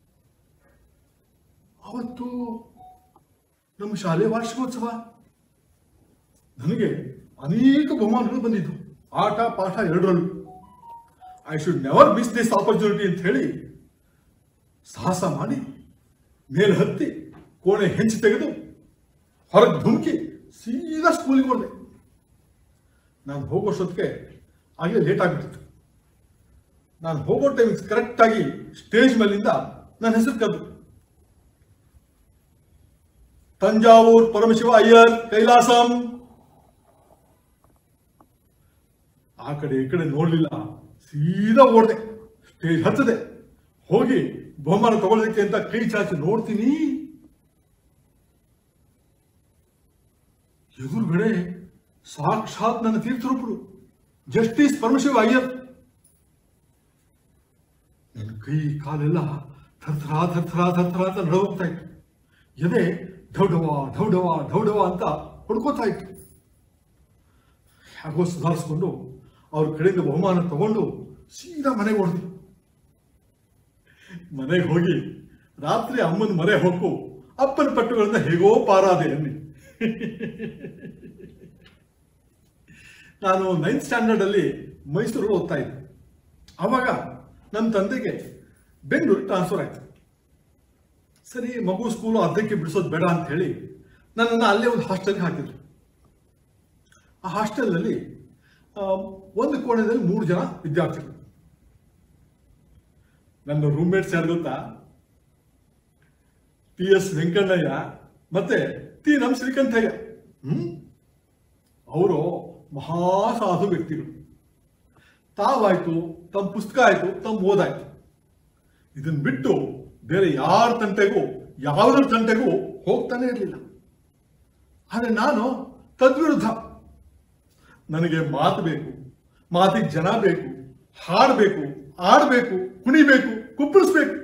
ಅವತ್ತು ನಮ್ಮ ಶಾಲೆ ವಾರ್ಷಿಕೋತ್ಸವ. ನನಗೆ ಅನೇಕ ಬಹುಮಾನಗಳು ಬಂದಿದ್ದು ಆಟ ಪಾಠ ಎರಡರಲ್ಲೂ. I should never miss this opportunity ಅಂತ ಹೇಳಿ ಸಾಹಸ ಮಾಡಿ ಮೇಲೆ ಹತ್ತಿ ಕೋಣೆ ಹೆಂಚಿ ತೆಗೆದು ಹೊರಗೆ ಧುಮುಕಿ ಸೀದಾ ಸ್ಕೂಲಿಗೆ ಹೋದೆ. ನಾನು ಹೋಗೋಷ್ಟೊತ್ತಿಗೆ ಆಗಲೇ ಲೇಟ್ ಆಗಿಬಿಟ್ಟಿತ್ತು. ನಾನು ಹೋಗೋ ಟೈಮಿಗೆ ಕರೆಕ್ಟ್ ಆಗಿ ಸ್ಟೇಜ್ ಮೇಲಿಂದ ನನ್ನ ಹೆಸರು ಕರೆದು, ತಂಜಾವೂರ್ ಪರಮಶಿವ ಅಯ್ಯರ್ ಕೈಲಾಸಂ. ಆ ಕಡೆ ಈ ಕಡೆ ನೋಡ್ಲಿಲ್ಲ, ಸೀದಾ ಓಡ್ದೆ, ಸ್ಟೇಜ್ ಹತ್ತದೆ, ಹೋಗಿ ಬಹುಮಾನ ತಗೊಳ್ಳೋದಕ್ಕೆ ಅಂತ ಕೈ ಚಾಚಿ ನೋಡ್ತೀನಿ. ಎದುರುಗಡೆ ಸಾಕ್ಷಾತ್ ನನ್ನ ತೀರ್ಥರೂಪರು ಜಸ್ಟಿಸ್ ಪರಮಶಿವ ಅಯ್ಯರ್. ನನ್ನ ಕೈ ಕಾಲೆಲ್ಲ ಥರ್ಥರ ಥರ್ಥರ ಥರ್ಥರ ಅಂತ ನಡೋಗ್ತಾ ಇತ್ತು. ಎದೆ ಢೌಡವ ಢೌಡವ ಢೌಡವ ಅಂತ ಹೊಡ್ಕೋತಾ ಇತ್ತು. ಹೇಗೋ ಸುಧಾರಿಸ್ಕೊಂಡು ಅವ್ರ ಕಡೆಯಿಂದ ಬಹುಮಾನ ತಗೊಂಡು ಸೀದಾ ಮನೆಗೆ ಹೊಡೆದು ಮನೆಗೆ ಹೋಗಿ ರಾತ್ರಿ ಅಮ್ಮನ ಮನೆ ಹೋಗು ಅಪ್ಪನ ಪಟ್ಟುಗಳಿಂದ ಹೇಗೋ ಪಾರಾದೆ ಅನ್ನಿ. ನಾನು ನೈನ್ತ್ ಸ್ಟ್ಯಾಂಡರ್ಡ್ ಅಲ್ಲಿ ಮೈಸೂರಲ್ಲಿ ಓದ್ತಾ ಇದ್ದೆ. ಆವಾಗ ನಮ್ಮ ತಂದೆಗೆ ಬೆಂಗಳೂರಿಗೆ ಟ್ರಾನ್ಸ್ಫರ್ ಆಯ್ತು. ಸರಿ, ಮಗು ಸ್ಕೂಲು ಅರ್ಧಕ್ಕೆ ಬಿಡಿಸೋದು ಬೇಡ ಅಂತ ಹೇಳಿ ನನ್ನನ್ನು ಅಲ್ಲೇ ಒಂದು ಹಾಸ್ಟೆಲ್ಗೆ ಹಾಕಿದ್ರು. ಆ ಹಾಸ್ಟೆಲ್ನಲ್ಲಿ ಒಂದು ಕೋಣೆಯಲ್ಲಿ ಮೂರು ಜನ ವಿದ್ಯಾರ್ಥಿಗಳು. ನನ್ನ ರೂಮ್ಮೇಟ್ಸ್ ಯಾರು ಗೊತ್ತಾ? ಟಿ ಎಸ್ ವೆಂಕಣ್ಣಯ್ಯ ಮತ್ತೆ ಟಿ ನಮ್ ಶ್ರೀಕಂಠಯ್ಯ. ಹ್ಮ್ ಅವರು ಮಹಾಸಾಧು ವ್ಯಕ್ತಿಗಳು. ತಾವಾಯ್ತು, ತಮ್ಮ ಪುಸ್ತಕ ಆಯ್ತು, ತಮ್ಮ ಓದಾಯ್ತು, ಇದನ್ನ ಬಿಟ್ಟು ಬೇರೆ ಯಾರ ತಂಟೆಗೂ ಯಾವುದ್ರ ತಂಟೆಗೂ ಹೋಗ್ತಾನೆ ಇರಲಿಲ್ಲ. ಆದ್ರೆ ನಾನು ತದ್ವಿರುದ್ಧ. ನನಗೆ ಮಾತು ಬೇಕು, ಮಾತಿಗೆ ಜನ ಬೇಕು, ಹಾಡಬೇಕು, ಆಡಬೇಕು, ಕುಣಿಬೇಕು, ಕುಪ್ಪಳಿಸ್ಬೇಕು.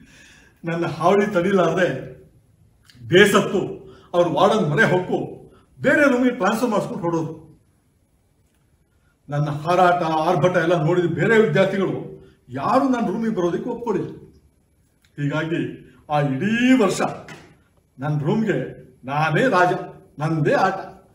ನನ್ನ ಹಾವಳಿ ತಡಿಲಾರ್ದೆ ಬೇಸತ್ತು ಅವ್ರ ವಾರ್ಡನ್ ಮನೆ ಹೊಕ್ಕು ಬೇರೆ ರೂಮಿಗೆ ಟ್ರಾನ್ಸ್ಫರ್ ಮಾಡಿಸ್ಕೊಂಡು ಹೊಡೋದು. ನನ್ನ ಹಾರಾಟ ಆರ್ಭಟ ಎಲ್ಲ ನೋಡಿದ ಬೇರೆ ವಿದ್ಯಾರ್ಥಿಗಳು ಯಾರು ನನ್ನ ರೂಮಿಗೆ ಬರೋದಕ್ಕೆ ಒಪ್ಕೊಳ್ಳಿಲ್ಲ. ಹೀಗಾಗಿ ಆ ಇಡೀ ವರ್ಷ ನನ್ನ ರೂಮ್ಗೆ ನಾನೇ ರಾಜ, ನಂದೇ ಆಟ.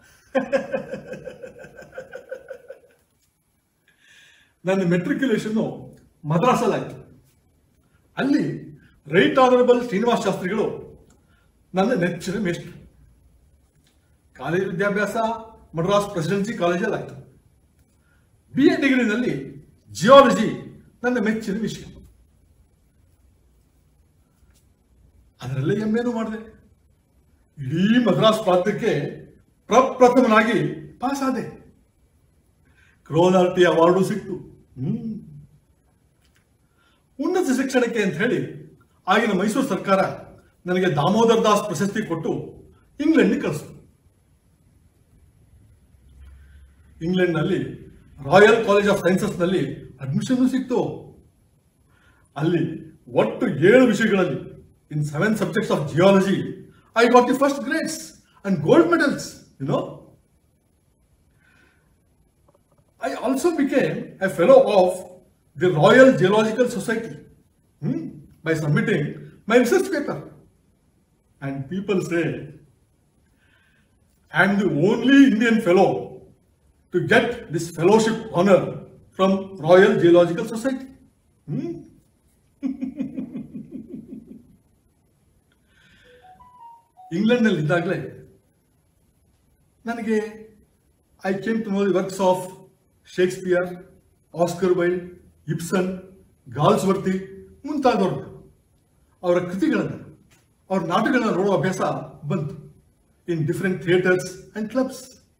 ನನ್ನ ಮೆಟ್ರಿಕ್ಯುಲೇಷನ್ ಮದ್ರಾಸಲ್ಲಾಯ್ತು. ಅಲ್ಲಿ ರೈಟ್ ಆನರಬಲ್ ಶ್ರೀನಿವಾಸ ಶಾಸ್ತ್ರಿಗಳು ನನ್ನ ನೆಚ್ಚಿನ ಮೇಷ್ಟ್ರು. ಕಾಲೇಜು ವಿದ್ಯಾಭ್ಯಾಸ Madras presidency ಕಾಲೇಜಲ್ಲಾಯ್ತು. B A ಡಿಗ್ರಿನಲ್ಲಿ geology ನನ್ನ ಮೆಚ್ಚಿನ ವಿಷಯ. ಅದರಲ್ಲೇ ಎಂ ಎನೂ ಮಾಡಿದೆ. ಇಡೀ ಮದ್ರಾಸ್ ಪ್ರಾಂತ್ಯಕ್ಕೆ ಪ್ರಪ್ರಥಮನಾಗಿ ಪಾಸ್ ಆದೆ. ಕ್ರೋನಾರ್ಟಿ ಅವಾರ್ಡು ಸಿಕ್ತು. ಹ್ಮ್ ಉನ್ನತ ಶಿಕ್ಷಣಕ್ಕೆ ಅಂತ ಹೇಳಿ ಆಗಿನ ಮೈಸೂರು ಸರ್ಕಾರ ನನಗೆ ದಾಮೋದರ್ ದಾಸ್ ಪ್ರಶಸ್ತಿ ಕೊಟ್ಟು ಇಂಗ್ಲೆಂಡ್ಗೆ ಕಳಿಸಿತು. ಇಂಗ್ಲೆಂಡ್ನಲ್ಲಿ ರಾಯಲ್ ಕಾಲೇಜ್ ಆಫ್ ಸೈನ್ಸಸ್ನಲ್ಲಿ ಅಡ್ಮಿಷನ್ ಸಿಕ್ತು. ಅಲ್ಲಿ ಒಟ್ಟು ಏಳು ವಿಷಯಗಳಲ್ಲಿ in seven subjects of geology I got the first grades and gold medals. You know, I also became a fellow of the Royal Geological Society hmm, by submitting my research paper. And people say, I am the only Indian fellow to get this fellowship honor from Royal Geological Society. Hmm? ಇಂಗ್ಲೆಂಡ್ನಲ್ಲಿ ಇದ್ದಾಗಲೇ ನನಗೆ I came to know the works of Shakespeare, Oscar wild, ಇಬ್ಸನ್, ಗಾಲ್ಸ್ವರ್ತಿ ಮುಂತಾದವರು ಅವರ ಕೃತಿಗಳನ್ನು, ಅವರ ನಾಟಕಗಳನ್ನು ನೋಡುವ ಅಭ್ಯಾಸ ಬಂತು ಇನ್ ಡಿಫರೆಂಟ್ ಥಿಯೇಟರ್ಸ್ ಅಂಡ್ ಕ್ಲಬ್ಸ್.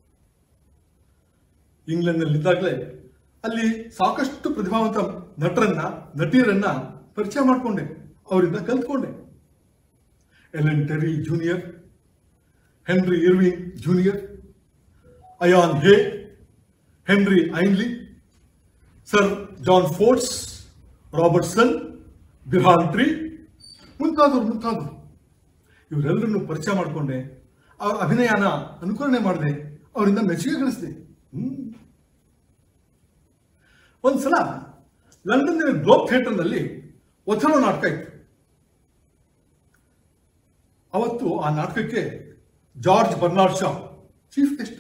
ಇಂಗ್ಲೆಂಡ್ನಲ್ಲಿದ್ದಾಗಲೇ ಅಲ್ಲಿ ಸಾಕಷ್ಟು ಪ್ರತಿಭಾವಂತ ನಟರನ್ನ ನಟಿಯರನ್ನ ಪರಿಚಯ ಮಾಡಿಕೊಂಡೆ, ಅವರಿಂದ ಕಲ್ತ್ಕೊಂಡೆ. Ellen TERI junior, henry ಇರ್ವಿಂಗ್ junior, ion ಹೇ, henry ಐನ್ಲಿ, sir John Ford's, Robertson, ಬಿರ್ಹಾನ್ tree ಮುಂತಾದವರು ಮುಂತಾದವರು ಇವರೆಲ್ಲರನ್ನು ಪರಿಚಯ ಮಾಡಿಕೊಂಡೆ. ಅವರ ಅಭಿನಯನ ಅನುಕರಣೆ ಮಾಡಿದೆ, ಅವರಿಂದ ಮೆಚ್ಚುಗೆ ಗಳಿಸಿದೆ. ಹ್ಮ್ ಒಂದ್ಸಲ ಲಂಡನ್ ಗ್ಲೋಬ್ ಥಿಯೇಟರ್ನಲ್ಲಿ ಒಥೆಲೋ ನಾಟಕ ಇತ್ತು. ಅವತ್ತು ಆ ನಾಟಕಕ್ಕೆ George Bernard Shah chief guest.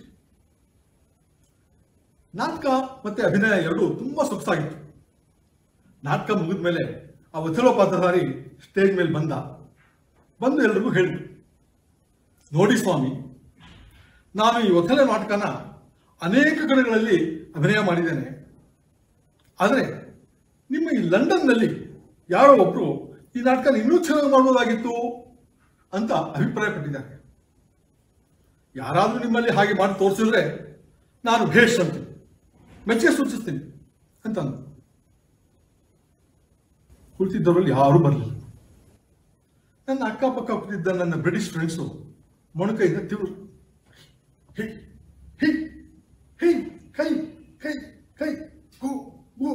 ನಾಟಕ ಮತ್ತೆ ಅಭಿನಯ ಎರಡೂ ತುಂಬಾ ಸೊಗಸಾಗಿತ್ತು. ನಾಟಕ ಮುಗಿದ ಮೇಲೆ ಆ ಒಥೆಲೋ ಪಾತ್ರಧಾರಿ ಸ್ಟೇಜ್ ಮೇಲೆ ಬಂದ ಬಂದು ಎಲ್ರಿಗೂ ಹೇಳಿದ್ರು, ನೋಡಿ ಸ್ವಾಮಿ, ನಾನು ಈ ಒಥೆಲೋ ನಾಟಕನ ಅನೇಕ ಕಡೆಗಳಲ್ಲಿ ಅಭಿನಯ ಮಾಡಿದ್ದೇನೆ. ಆದರೆ ನಿಮ್ಮ ಈ ಲಂಡನ್ನಲ್ಲಿ ಯಾರೋ ಒಬ್ರು ಈ ನಾಟಕನ ಇನ್ನೂ ಚೆನ್ನಾಗಿ ಮಾಡಬಹುದಾಗಿತ್ತು ಅಂತ ಅಭಿಪ್ರಾಯ ಪಟ್ಟಿದ್ದಾರೆ. ಯಾರಾದ್ರೂ ನಿಮ್ಮಲ್ಲಿ ಹಾಗೆ ಮಾಡಿ ತೋರಿಸಿದ್ರೆ ನಾನು ಭೇಷ್ ಅಂತೀನಿ, ಮೆಚ್ಚುಗೆ ಸೂಚಿಸ್ತೀನಿ ಅಂತ ಅಂದ್ರು. ಕುಳಿತಿದ್ದವರಲ್ಲಿ ಯಾರೂ ಬರಲಿಲ್ಲ. ನನ್ನ ಅಕ್ಕಪಕ್ಕ ಕೂತಿದ್ದ ನನ್ನ ಬ್ರಿಟಿಷ್ ಫ್ರೆಂಡ್ಸು ಮೊಣಕೈಯಿಂದ ತಿರು ಹೇ ಹೇ ಹೇ ಕೈ ಕೈ ಕೈ ಗೋ ಗೋ.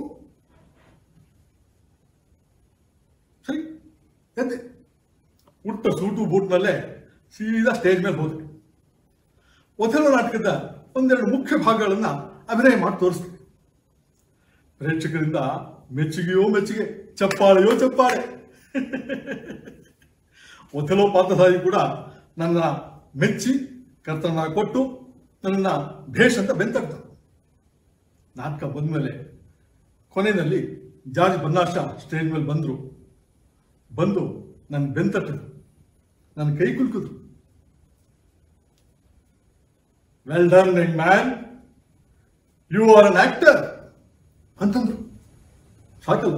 ಸರಿ ಎದ್ದೆ, ಉಟ್ಟ ಸೂಟು ಬೂಟ್ನಲ್ಲೇ ಸೀದಾ ಸ್ಟೇಜ್ ಮೇಲೆ ಹೋದೆ. ಒಥೆಲೋ ನಾಟಕದ ಒಂದೆರಡು ಮುಖ್ಯ ಭಾಗಗಳನ್ನ ಅಭಿನಯ ಮಾಡಿ ತೋರಿಸ್ತೀನಿ. ಪ್ರೇಕ್ಷಕರಿಂದ ಮೆಚ್ಚುಗೆಯೋ ಮೆಚ್ಚುಗೆ, ಚಪ್ಪಾಳೆಯೋ ಚಪ್ಪಾಳೆ. ಒಥೆಲೋ ಪಾತ್ರಧಾರಿ ಕೂಡ ನನ್ನ ಮೆಚ್ಚಿ ಕರ್ತನ ಕೊಟ್ಟು ನನ್ನ ಭೇಷ್ ಅಂತ ಬೆಂತಟ್ಟ. ನಾಟಕ ಬಂದ್ಮೇಲೆ ಕೊನೆಯಲ್ಲಿ ಜಾರ್ಜ್ ಬರ್ನಾರ್ಡ್ ಶಾ ಸ್ಟೇಜ್ ಮೇಲೆ ಬಂದ್ರು. ಬಂದು ನನ್ನ ಬೆಂತಟ್ಟಿದ್ರು, ನನ್ನ ಕೈ ಕುಲ್ಕಿದ್ರು. Well done Young man, you are an actor ಅಂತಂದ್ರು. ಸಾಕಲ್ಲ?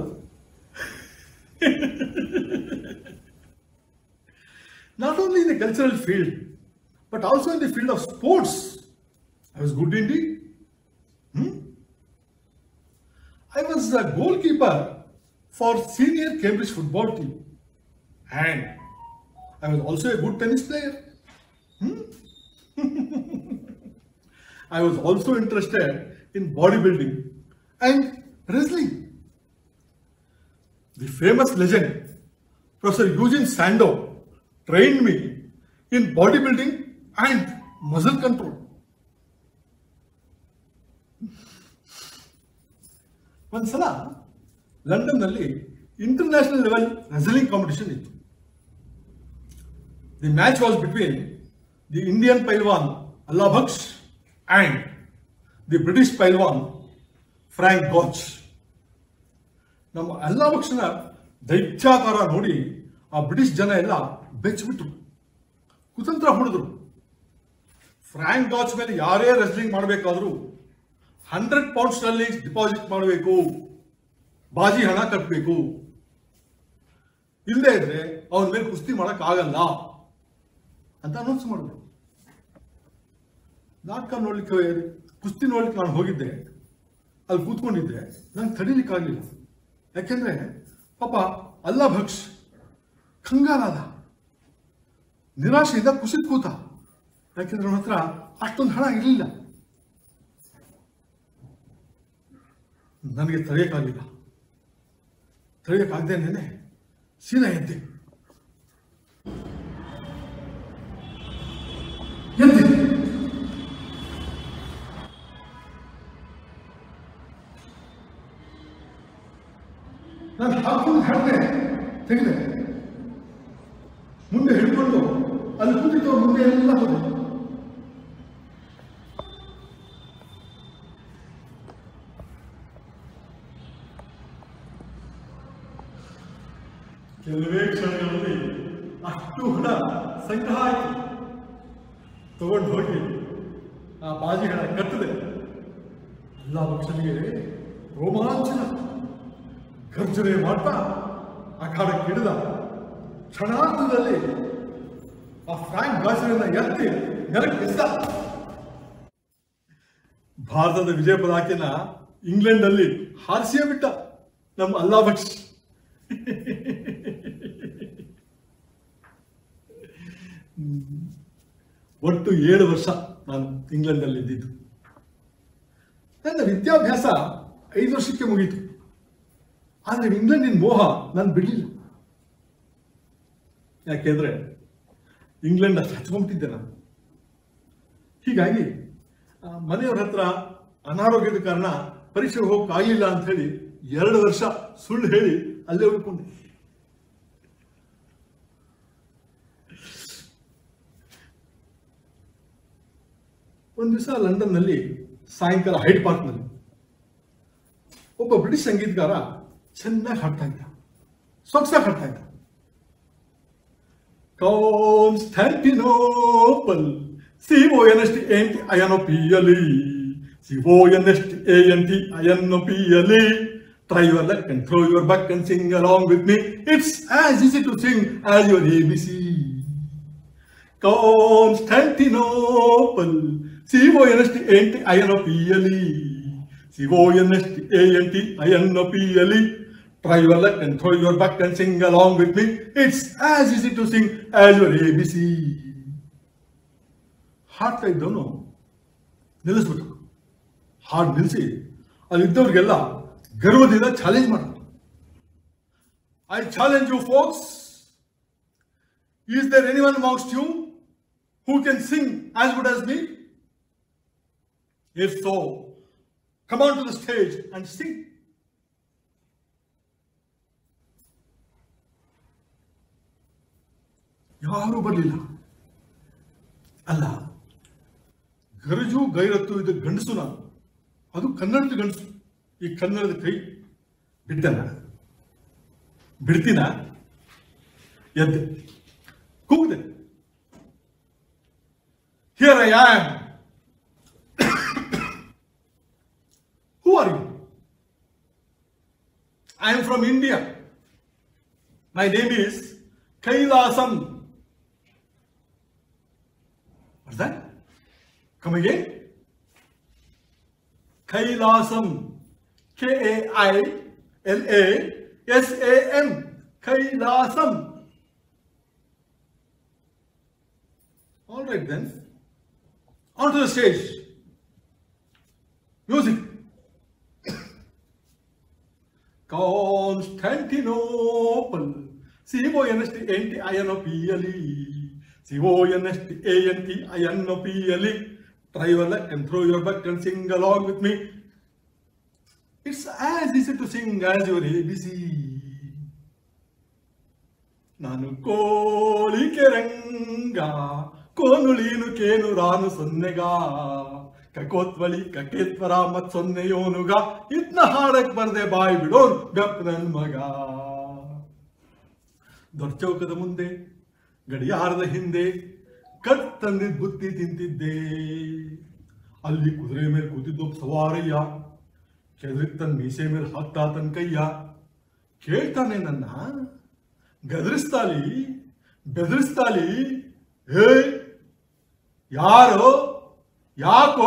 Not only in the cultural field, but also in the field of sports, I was good indeed. Hmm? I was a goalkeeper for senior Cambridge football team, and I was also a good tennis player. Hmm? I was also interested in bodybuilding and wrestling. The famous legend, Professor Eugene Sandow, trained me in bodybuilding and muscle control. ಒಂದ್ಸಲ ಲಂಡನ್ನಲ್ಲಿ international level ರೆಸಲಿಂಗ್ competition ಇತ್ತು. The match was between the Indian ಪೈಲ್ವಾನ್ ಅಲ್ಲಾ Bakhsh and the British Pailwaan Frank ಗಾಚ್. ನಮ್ಮ ಅಲ್ಲಾ ಬಕ್ಷನ ದೈತ್ಯಾಕಾರ ನೋಡಿ ಆ British ಜನ ಎಲ್ಲ ಬೆಚ್ಚಿಬಿಟ್ರು, ಕುತಂತ್ರ ಹೊಡೆದ್ರು. ಫ್ರಾಂಕ್ ಗಾಚ್ ಮೇಲೆ ಯಾರೇ ರೆಸ್ಲಿಂಗ್ ಮಾಡಬೇಕಾದ್ರೂ ಹಂಡ್ರೆಡ್ ಪೌಂಡ್ ಸ್ಟರ್ಲಿಂಗ್ಸ್ ಡಿಪಾಸಿಟ್ ಮಾಡಬೇಕು, ಬಾಜಿ ಹಣ ಕಟ್ಟಬೇಕು, ಇಲ್ಲದೆ ಇದ್ರೆ ಅವನ ಮೇಲೆ ಕುಸ್ತಿ ಮಾಡಕ್ ಆಗಲ್ಲ ಅಂತ ಅನೌನ್ಸ್ ಮಾಡಿದ್ರು. ನಾಟಕ ನೋಡ್ಲಿಕ್ಕೆ, ಕುಸ್ತಿ ನೋಡ್ಲಿಕ್ಕೆ ನಾನು ಹೋಗಿದ್ದೆ, ಅಲ್ಲಿ ಕೂತ್ಕೊಂಡಿದ್ದೆ. ನಂಗೆ ತಡೀಲಿಕ್ಕೆ ಆಗಲಿಲ್ಲ. ಯಾಕೆಂದ್ರೆ ಪಾಪ ಅಲ್ಲಾ ಭಕ್ಷ್ ಕಂಗಾಲಾದ, ನಿರಾಶೆಯಿಂದ ಕುಸಿದ್ ಕೂತ. ಯಾಕೆಂದ್ರೆ ಅವನ ಹತ್ರ ಅಷ್ಟೊಂದು ಹಣ ಇರಲಿಲ್ಲ. ನನಗೆ ತಡೆಯಕ್ಕಾಗಲಿಲ್ಲ. ತಡೆಯಕ್ಕಾಗ್ದೇನೆ ಸೀದಾ ಎದ್ದೆ ಎದ್ದೆ ನಾನು ಹಾಕೊಂಡು ಹಣ್ಣೆ ತೆಗೆದೆ. ಮುಂದೆ ಹಿಡ್ಕೊಂಡು ಅಲ್ಲಿ ಕೂತಿದ್ದವ್ರು ಮುಂದೆ ಎಲ್ಲ ಹೋದೆ. ಕೆಲವೇ ಕ್ಷಣಗಳಲ್ಲಿ ಅಷ್ಟು ಹಣ ಸಂಗ್ರಹ ಆಯಿತು. ತಗೊಂಡು ಹೋಗಿ ಆ ಬಾಜಿ ಹಣ ಕಟ್ಟಿದೆ. ಎಲ್ಲ ಭಕ್ಷನಿಗೆ ರೋಮಾಂಚನ, ಗರ್ಜನೆ ಮಾಡ್ತಾ ಅಖಾಡಕ್ಕೆ ಹಿಡಿದ. ಕ್ಷಣಾರ್ಧದಲ್ಲಿ ಆ ಫ್ರಾಂಕ್ ಗಾಚರನ್ನ ಎತ್ತಿ ನೆಲಕ್ಕೆ ಎಸ್ದ. ಭಾರತದ ವಿಜಯ ಪತಾಕೆನ ಇಂಗ್ಲೆಂಡ್ ಅಲ್ಲಿ ಹಾರಿಸಿಯೇ ಬಿಟ್ಟ ನಮ್ಮ ಅಲ್ಲಾ ಭಕ್ಷ್. ಒಟ್ಟು ಏಳು ವರ್ಷ ನಾನು ಇಂಗ್ಲೆಂಡ್ ಅಲ್ಲಿ ಇದ್ದಿದ್ದು. ನನ್ನ ವಿದ್ಯಾಭ್ಯಾಸ ಐದು ವರ್ಷಕ್ಕೆ ಮುಗೀತು. ಆದರೆ ಇಂಗ್ಲೆಂಡಿನ ಮೋಹ ನಾನು ಬಿಡಲಿಲ್ಲ. ಯಾಕೆಂದ್ರೆ ಇಂಗ್ಲೆಂಡ್ ಅಷ್ಟು ಹಚ್ಕೊಂಡ್ಬಿಟ್ಟಿದ್ದೆ ನಾನು. ಹೀಗಾಗಿ ಮನೆಯವ್ರ ಹತ್ರ ಅನಾರೋಗ್ಯದ ಕಾರಣ ಪರೀಕ್ಷೆಗೆ ಹೋಗಕ್ಕೆ ಆಗಲಿಲ್ಲ ಅಂತ ಹೇಳಿ ಎರಡು ವರ್ಷ ಸುಳ್ಳು ಹೇಳಿ ಅಲ್ಲೇ ಉಳ್ಕೊಂಡೆ. ಒಂದು ದಿವಸ ಲಂಡನ್ನಲ್ಲಿ ಸಾಯಂಕಾಲ ಹೈಡ್ ಪಾರ್ಕ್ನಲ್ಲಿ ಒಬ್ಬ ಬ್ರಿಟಿಷ್ ಸಂಗೀತಗಾರ ಚೆನ್ನಾಗಿ ಹಾಡ್ತಾ ಇದ್ದ, ಸೊಗಸಾಗಿ ಹಾಡ್ತಾ ಇದ್ದ. Constantinople C O N S T N T I N O P L E C O N S T A N T I N O P L E Try your luck and throw your buck and sing along with me. It's as easy to sing as your A B C. Constantinople, C O N S T A N T I N O P L E, C O N S T A N T I N O P L E. Try your luck and throw your buck and sing along with me. It's as easy to sing as your A B C. ಹಾಡ್ತಾ ಇದ್ದವನು ನಿಲ್ಲಿಸ್ಬಿಟ್ಟು ಹಾಡು ನಿಲ್ಲಿಸಿ ಅಲ್ಲಿದ್ದವ್ರಿಗೆಲ್ಲ ಗರ್ವದಿಂದ challenge ಮಾಡಿದ್ರು. I challenge you forks, is there anyone amongst you who can sing as good as me? If so come on to the stage and Singh. ಯಾರೂ ಬರಲಿಲ್ಲ. ಅಲ್ಲ, ಗರಜು ಗೈರತ್ತು ಇದು ಗಂಡಸು ನಾನು, ಅದು ಕನ್ನಡದ ಗಂಡಸು. ಈ ಕನ್ನಡದ ಕೈ ಬಿಡ್ತನ ಬಿಡ್ತೀನ ಎದ್ದೆ ಕೂಗಿದೆ. Here I am. Who are you? I am from India. My name is Kailasam. What's that? Come again? Kailasam. K A I L A S A M. Kailasam. All right then. Onto the stage. Music. Constantinople. C O N S T A N T I N O P L E. C O N S T A N T I N O P L E. Try your luck and throw your buck and sing along with me. It's as easy to sing as your A B C. ನಾನು ಕೋಳಿಕೆ ರಂಗ ಕೋನುಳೀನು ಕೇನು ರಾನು ಸೊನ್ನೆಗ ಕಕೋತ್ವಳಿ ಕಕೇತ್ವರ ಮತ್ ಸೊನ್ನೆಯೋನುಗ ಇದ್ನ ಹಾಡಕ್ ಬರ್ದೆ ಬಾಯ್ ಬಿಡೋನ್ ಗಪ್ ನನ್ ಮಗ. ದೊಡ್ಚೌಕದ ಮುಂದೆ ಗಡಿಯಾರದ ಹಿಂದೆ ಕಟ್ ತಂದಿದ್ ಬುತ್ತಿ ತಿಂತಿದ್ದೆ. ಅಲ್ಲಿ ಕುದುರೆ ಮೇಲೆ ಕೂತಿದ್ದೊಬ್ಬ ಸವಾರಯ್ಯ ಕೆದ್ರಿಗ್ ತನ್ ಮೀಸೆ ಮೇಲೆ ಹಾಕ್ತಾ ತನ್ ಕೈಯ. ಕೇಳ್ತಾನೆ ನನ್ನ, ಗದರಿಸ್ತಾಲಿ ಬೆದರಿಸ್ತಾಲಿ, ಹೇ ಯಾರೋ ಯಾಕೋ?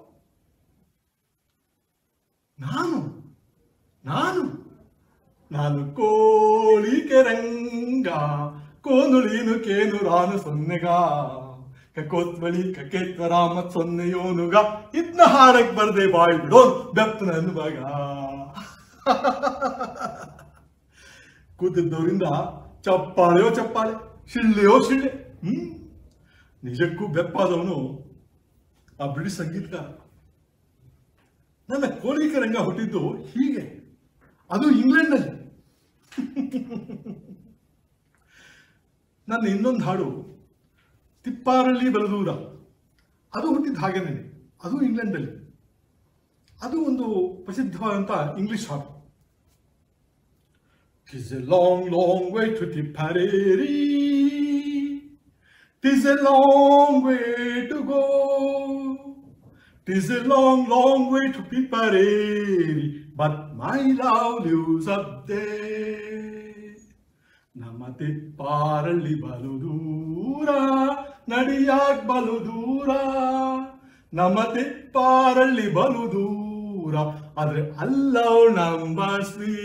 ನಾನು ನಾನು ನಾನು ಕೋಳಿಕೆ ರಂಗ ಕೋನುಳೀನು ಕೇನು ರಾನು ಸೊನ್ನೆಗ ಕಕೋತ್ವಳಿ ಕಕೇತ್ವರ ಮತ್ ಸೊನ್ನೆಯೋನುಗ ಇದ್ನ ಹಾಡಕ್ ಬರ್ದೆ ಬಾಯ್ ಬಿಡೋನ್ ಬೆಪ್ಪ ನನ್ ಮಗ. ಕೂತಿದ್ದವರಿಂದ ಚಪ್ಪಾಳೆಯೋ ಚಪ್ಪಾಳೆ, ಶಿಳ್ಳೆಯೋ ಶಿಳ್ಳೆ. ಹ್ಮ್ ನಿಜಕ್ಕೂ ಬೆಪ್ಪಾದವನು ಆ ಬ್ರಿಟಿಷ್ ಸಂಗೀತಗಾರ. ನನ್ನ ಕೋಳಿಕೆ ರಂಗ ಹುಟ್ಟಿದ್ದು ಹೀಗೆ, ಅದು ಇಂಗ್ಲೆಂಡ್ನಲ್ಲಿ. ನನ್ನ ಇನ್ನೊಂದು ಹಾಡು ತಿಪ್ಪಾರಳ್ಳಿ ಬಲದೂರ, ಅದು ಹುಟ್ಟಿದ್ದು ಹಾಗೇನೆ, ಅದು ಇಂಗ್ಲೆಂಡಲ್ಲಿ. ಅದು ಒಂದು ಪ್ರಸಿದ್ಧವಾದಂಥ ಇಂಗ್ಲಿಷ್ ಹಾಡು. Tis a long, long way to Tipperary. Tis a long way to go. Tis a long, long way to Tipperary. But my love lives up there. ನಮ್ಮ ತಿಪ್ಪಾರಳ್ಳಿ ಬಲು ದೂರ, ನಡಿಯಾಕ್ ಬಲು ದೂರ. ನಮ್ಮ ತಿಪ್ಪಾರಳ್ಳಿ ಬಲು ದೂರ, ಆದ್ರೆ ಅಲ್ಲವ್ ನಂಬಸ್ವಿ.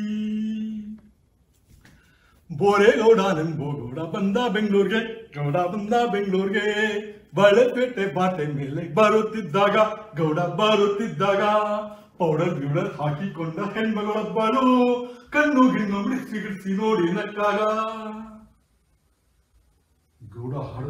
ಬೋರೇಗೌಡ ನೆಂಬೋಗೌಡ ಬಂದ ಬೆಂಗಳೂರಿಗೆ, ಗೌಡ ಬಂದ ಬೆಂಗಳೂರಿಗೆ. ಬಳೆಪೇಟೆ ಬಾಟೆ ಮೇಲೆ ಬರುತ್ತಿದ್ದಾಗ, ಗೌಡ ಬರುತ್ತಿದ್ದಾಗ, ಪೌಡರ್ ಗಿಡರ್ ಹಾಕಿಕೊಂಡ ಹೆಣ್ಮಗಳೊಬ್ಬಳು ಕಣ್ಣು ಗಿಣ್ಣು ಬಿಡಿಸಿ ಬಿಡಿಸಿ ನೋಡಿ ನಕ್ಕಾಗ. ಗೌಡ ಹಾಡ,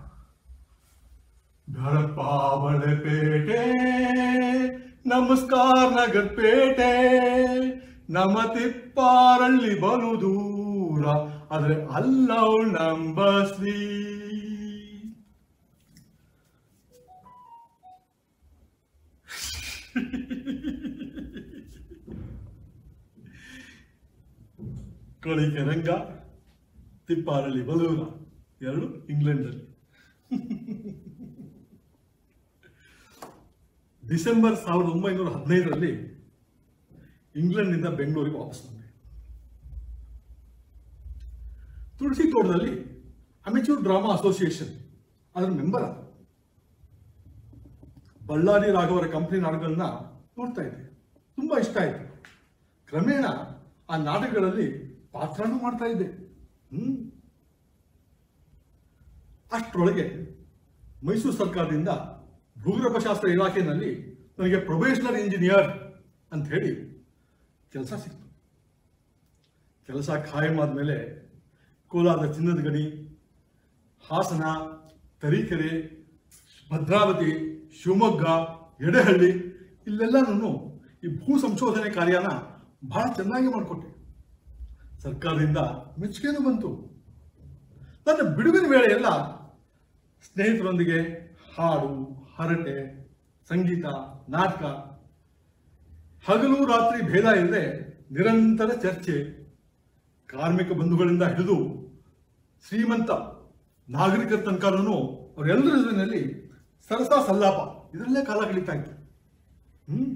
ಬೆಳಪ್ಪ ಬಳೆಪೇಟೆ ನಮಸ್ಕಾರ ನಗರ್ ಪೇಟೆ, ನಮ್ಮ ತಿಪ್ಪಾರಳ್ಳಿ ಬಲು ದೂರ, ಆದ್ರೆ ಅಲ್ಲವ್ ನಂಬಸ್ವಿ. ಕೋಳಿಕೆ ರಂಗ, ತಿಪ್ಪಾರಳ್ಳಿ ಬಲೂರ, ಎರಡು ಇಂಗ್ಲೆಂಡಲ್ಲಿ. ಡಿಸೆಂಬರ್ ಸಾವಿರದ ಒಂಬೈನೂರ ಹದಿನೈದರಲ್ಲಿ ಇಂಗ್ಲೆಂಡ್ನಿಂದ ಬೆಂಗಳೂರಿಗೆ ವಾಪಸ್ ಬಂದೆ. ತುಳಸಿ ತೋಟದಲ್ಲಿ ಅಮೆಚೂರ್ ಡ್ರಾಮಾ ಅಸೋಸಿಯೇಷನ್ ಅದರ ಮೆಂಬರ್ ಆದ. ಬಳ್ಳಾರಿ ರಾಘವರ ಕಂಪನಿ ನಾಟಕಗಳನ್ನ ನೋಡ್ತಾ ಇದ್ದೆ, ತುಂಬಾ ಇಷ್ಟ ಆಯ್ತು. ಕ್ರಮೇಣ ಆ ನಾಟಕಗಳಲ್ಲಿ ಪಾತ್ರನೂ ಮಾಡ್ತಾ ಇದ್ದೆ. ಹ್ಮ್ ಅಷ್ಟರೊಳಗೆ ಮೈಸೂರು ಸರ್ಕಾರದಿಂದ ಭೂಗರ್ಭಶಾಸ್ತ್ರ ಇಲಾಖೆಯಲ್ಲಿ ನನಗೆ ಪ್ರೊಬೇಷನರಿ ಇಂಜಿನಿಯರ್ ಅಂತ ಹೇಳಿ ಕೆಲಸ ಸಿಕ್ತು. ಕೆಲಸ ಖಾಯಮಾದ್ಮೇಲೆ ಕೋಲಾರದ ಚಿನ್ನದ ಗಣಿ, ಹಾಸನ, ತರೀಕೆರೆ, ಭದ್ರಾವತಿ, ಶಿವಮೊಗ್ಗ, ಎಡೆಹಳ್ಳಿ ಇಲ್ಲೆಲ್ಲನೂ ಈ ಭೂ ಸಂಶೋಧನೆ ಕಾರ್ಯನ ಬಹಳ ಚೆನ್ನಾಗಿ ಮಾಡಿಕೊಟ್ಟೆ. ಸರ್ಕಾರದಿಂದ ಮೆಚ್ಚುಗೆನೂ ಬಂತು. ನನ್ನ ಬಿಡುವಿನ ವೇಳೆ ಎಲ್ಲ ಸ್ನೇಹಿತರೊಂದಿಗೆ ಹಾಡು, ಹರಟೆ, ಸಂಗೀತ, ನಾಟಕ, ಹಗಲು ರಾತ್ರಿ ಭೇದ ಇಲ್ಲದೆ ನಿರಂತರ ಚರ್ಚೆ. ಕಾರ್ಮಿಕ ಬಂಧುಗಳಿಂದ ಹಿಡಿದು ಶ್ರೀಮಂತ ನಾಗರಿಕರ ತನಕನೂ ಅವರೆಲ್ಲರ ಜೊತೆಯಲ್ಲಿ ಸರಸ ಸಲ್ಲಾಪ, ಇದರಲ್ಲೇ ಕಾಲ ಕಳೀತಾ ಇತ್ತು. ಹ್ಮ್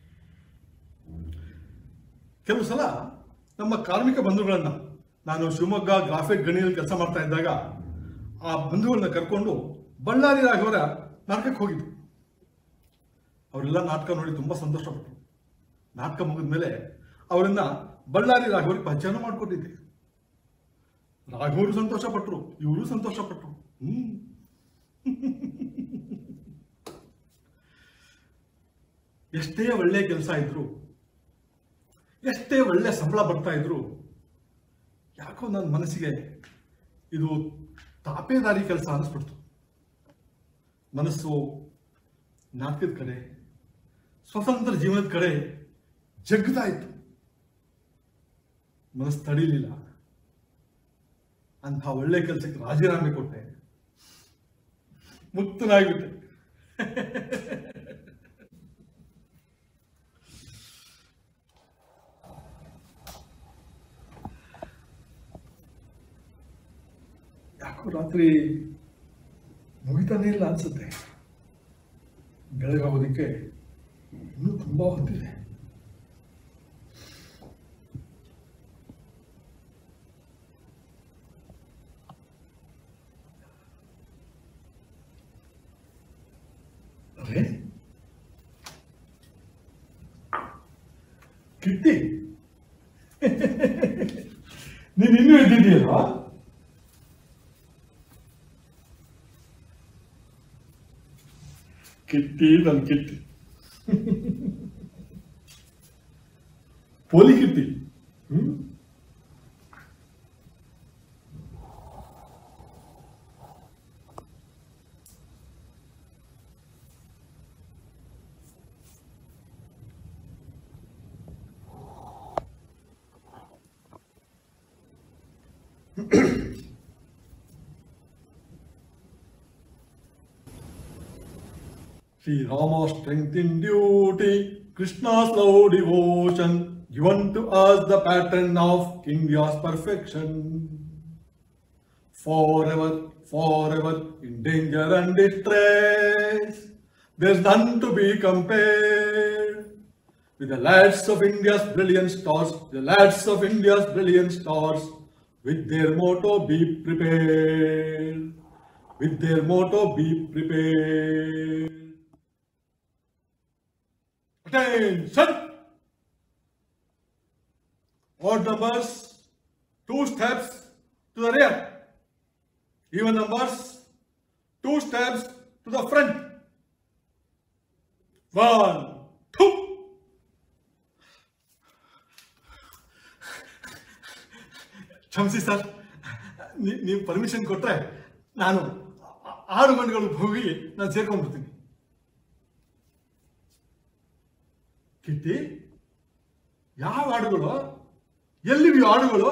ಕೆಲವು ಸಲ ನಮ್ಮ ಕಾರ್ಮಿಕ ಬಂಧುಗಳನ್ನ, ನಾನು ಶಿವಮೊಗ್ಗ ಗ್ರಾಫಿಕ್ ಗಣಿಯಲ್ಲಿ ಕೆಲಸ ಮಾಡ್ತಾ ಇದ್ದಾಗ ಆ ಬಂಧುಗಳನ್ನ ಕರ್ಕೊಂಡು ಬಳ್ಳಾರಿ ರಾಘವರ ನಾಟಕಕ್ಕೆ ಹೋಗಿದ್ದು. ಅವರೆಲ್ಲ ನಾಟಕ ನೋಡಿ ತುಂಬಾ ಸಂತೋಷಪಟ್ಟರು. ನಾಟಕ ಮುಗಿದ ಮೇಲೆ ಅವರನ್ನ ಬಳ್ಳಾರಿ ರಾಘವರಿಗೆ ಪರಿಚಯನೂ ಮಾಡಿಕೊಟ್ಟಿದ್ದೆ. ರಾಘವರು ಸಂತೋಷಪಟ್ಟರು, ಇವರು ಸಂತೋಷಪಟ್ಟರು. ಹ್ಮ್ ಎಷ್ಟೇ ಒಳ್ಳೆ ಕೆಲಸ ಇದ್ರು, ಎಷ್ಟೇ ಒಳ್ಳೆ ಸಂಬಳ ಬರ್ತಾ ಇದ್ರು, ಯಾಕೋ ನನ್ನ ಮನಸ್ಸಿಗೆ ಇದು ತಾಪೇದಾರಿ ಕೆಲಸ ಅನಿಸ್ಬಿಡ್ತು. ಮನಸ್ಸು ನಾಟಕದ ಕಡೆ, ಸ್ವತಂತ್ರ ಜೀವನದ ಕಡೆ ಜಗ್ತಾ ಇತ್ತು. ಮನಸ್ಸು ತಡೀಲಿಲ್ಲ. ಅಂಥ ಒಳ್ಳೆ ಕೆಲಸಕ್ಕೆ ರಾಜೀನಾಮೆ ಕೊಟ್ಟೆ, ಮುಕ್ತನಾಗ್ಬಿಟ್ಟೆ. ಯಾಕೋ ರಾತ್ರಿ ಮುಗಿತಾನೆ ಇಲ್ಲ ಅನ್ಸುತ್ತೆ. ಬೆಳಗಾಗೋದಕ್ಕೆ ಇನ್ನೂ ತುಂಬಾ ಹೊತ್ತಿದೆ. ಅರೆ ಕಿಟ್ಟಿ, ನೀನ್ ಇನ್ನೂ ಇದ್ದಿದೆಯಲ್ವಾ? ಕಿಟ್ಟಿ, ನನ್ ಕಿಟ್ಟಿ, ಪೋಲಿ ಕಿಟ್ಟಿ. ಹ್ಮ್ Sri Rama's strength in duty, Krishna's love devotion, given to us the pattern of India's perfection. Forever, forever in danger and distress, there's none to be compared with the lads of India's brilliant stars, the lads of India's brilliant stars, with their motto be prepared, with their motto be prepared. Attention! Odd numbers, two steps to the rear. Even numbers, two steps to the front. One, two. ಕ್ಷಮಿಸಿ sir, ನೀವು permission ಕೊಟ್ರೆ ನಾನು ಆರು ಗಂಟೆಗಳು ಹೋಗಿ ನಾನು ಸೇರ್ಕೊಂಡ್ಬಿಡ್ತೀನಿ. ಕಿಟ್ಟಿ, ಯಾವ ಹಾಡುಗಳು? ಎಲ್ಲಿವೆ ಹಾಡುಗಳು?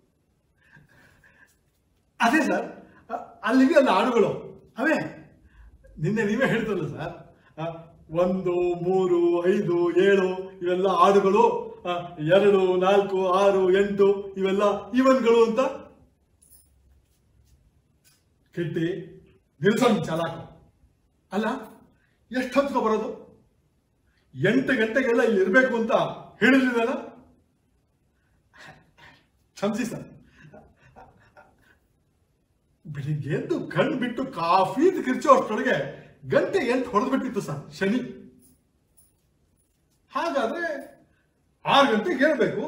ಅದೇ ಸರ್, ಅಲ್ಲಿಗೆ ಅಲ್ಲ ಹಾಡುಗಳು ಅವೇ. ನಿನ್ನೆ ನೀವೇ ಹೇಳ್ತಲ್ಲ ಸರ್, ಒಂದು, ಮೂರು, ಐದು, ಏಳು ಇವೆಲ್ಲ ಹಾಡುಗಳು, ಎರಡು, ನಾಲ್ಕು, ಆರು, ಎಂಟು ಇವೆಲ್ಲ ಇವನ್ಗಳು ಅಂತ. ಕಿಟ್ಟಿ, ನಿಲ್ಸೊಂದು ಚಾಲಾಕ. ಅಲ್ಲ, ಎಷ್ಟು ಹೊತ್ಕೊ ಬರೋದು? ಎಂಟು ಗಂಟೆಗೆಲ್ಲ ಇಲ್ಲಿ ಇರಬೇಕು ಅಂತ ಹೇಳಿರ್ಲಿಲ್ಲ? ಕ್ಷಮಿಸಿ ಸರ್, ಬೆಳಿಗ್ಗೆ ಎದ್ದು ಕಣ್ಣು ಬಿಟ್ಟು ಕಾಫಿ ಕಿರ್ಚೋ ಅಷ್ಟರೊಳಗೆ ಗಂಟೆ ಎಂಟು ಹೊಡೆದು ಬಿಟ್ಟಿತ್ತು ಸರ್ ಶನಿ. ಹಾಗಾದ್ರೆ ಆರು ಗಂಟೆಗೆ ಹೇಳ್ಬೇಕು.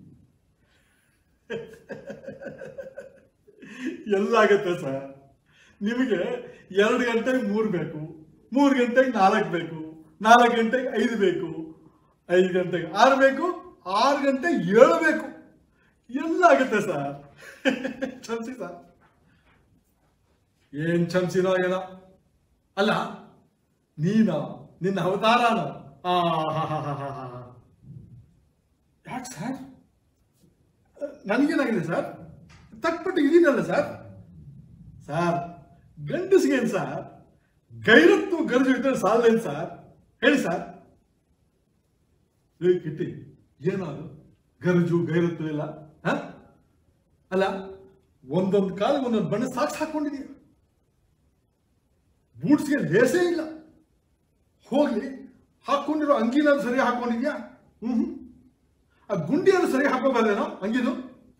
ಎಲ್ಲಾಗತ್ತೆ ಸರ್, ನಿಮಗೆ ಎರಡು ಗಂಟೆಗೆ ಮೂರು ಬೇಕು, ಮೂರು ಗಂಟೆಗೆ ನಾಲ್ಕು ಬೇಕು, ನಾಲ್ಕು ಗಂಟೆಗೆ ಐದು ಬೇಕು, ಐದು ಗಂಟೆಗೆ ಆರು ಬೇಕು, ಆರು ಗಂಟೆ ಏಳು ಬೇಕು. ಎಲ್ಲಾಗುತ್ತೆ ಸರ್. ಕ್ಷಮಿಸಿ ಸರ್. ಏನ್ ಕ್ಷಮಿಸಿನೋ ಏನೋ. ಅಲ್ಲ, ನೀನ ನಿನ್ನ ಅವತಾರನೋ? ಆ ಯಾಕೆ sir? ನನಗೇನಾಗಿದೆ sir? ತಕ್ಬಿಟ್ಟು ಇದೀನಲ್ಲ sir. Sir, ಗಂಡಸಿಗೇನು sir ಗೈರತ್ತು ಗರಜು ಇದ್ರೆ ಸಾಲೇನು ಸರ್? ಹೇಳಿ ಸರ್. ಏ ಕಿಟ್ಟಿ, ಏನದು ಗರಜು ಗೈರತ್ತು ಇಲ್ಲ? ಅಲ್ಲ, ಒಂದೊಂದು ಕಾಲ ಒಂದೊಂದು ಬಣ್ಣ ಸಾಕ್ಸ್ ಹಾಕೊಂಡಿದೀಯ. ಬೂಟ್ಸ್ಗೆ ಲೇಸೇ ಇಲ್ಲ. ಹೋಗ್ಲಿ, ಹಾಕೊಂಡಿರೋ ಅಂಗಿನಾದ್ರು ಸರಿ ಹಾಕೊಂಡಿದ್ಯಾ? ಹ್ಮ್ ಹ್ಮ್ ಆ ಗುಂಡಿಯನ್ನು ಸರಿ ಹಾಕೋಬಾರ್ದೇನೋ ಅಂಗಿದು?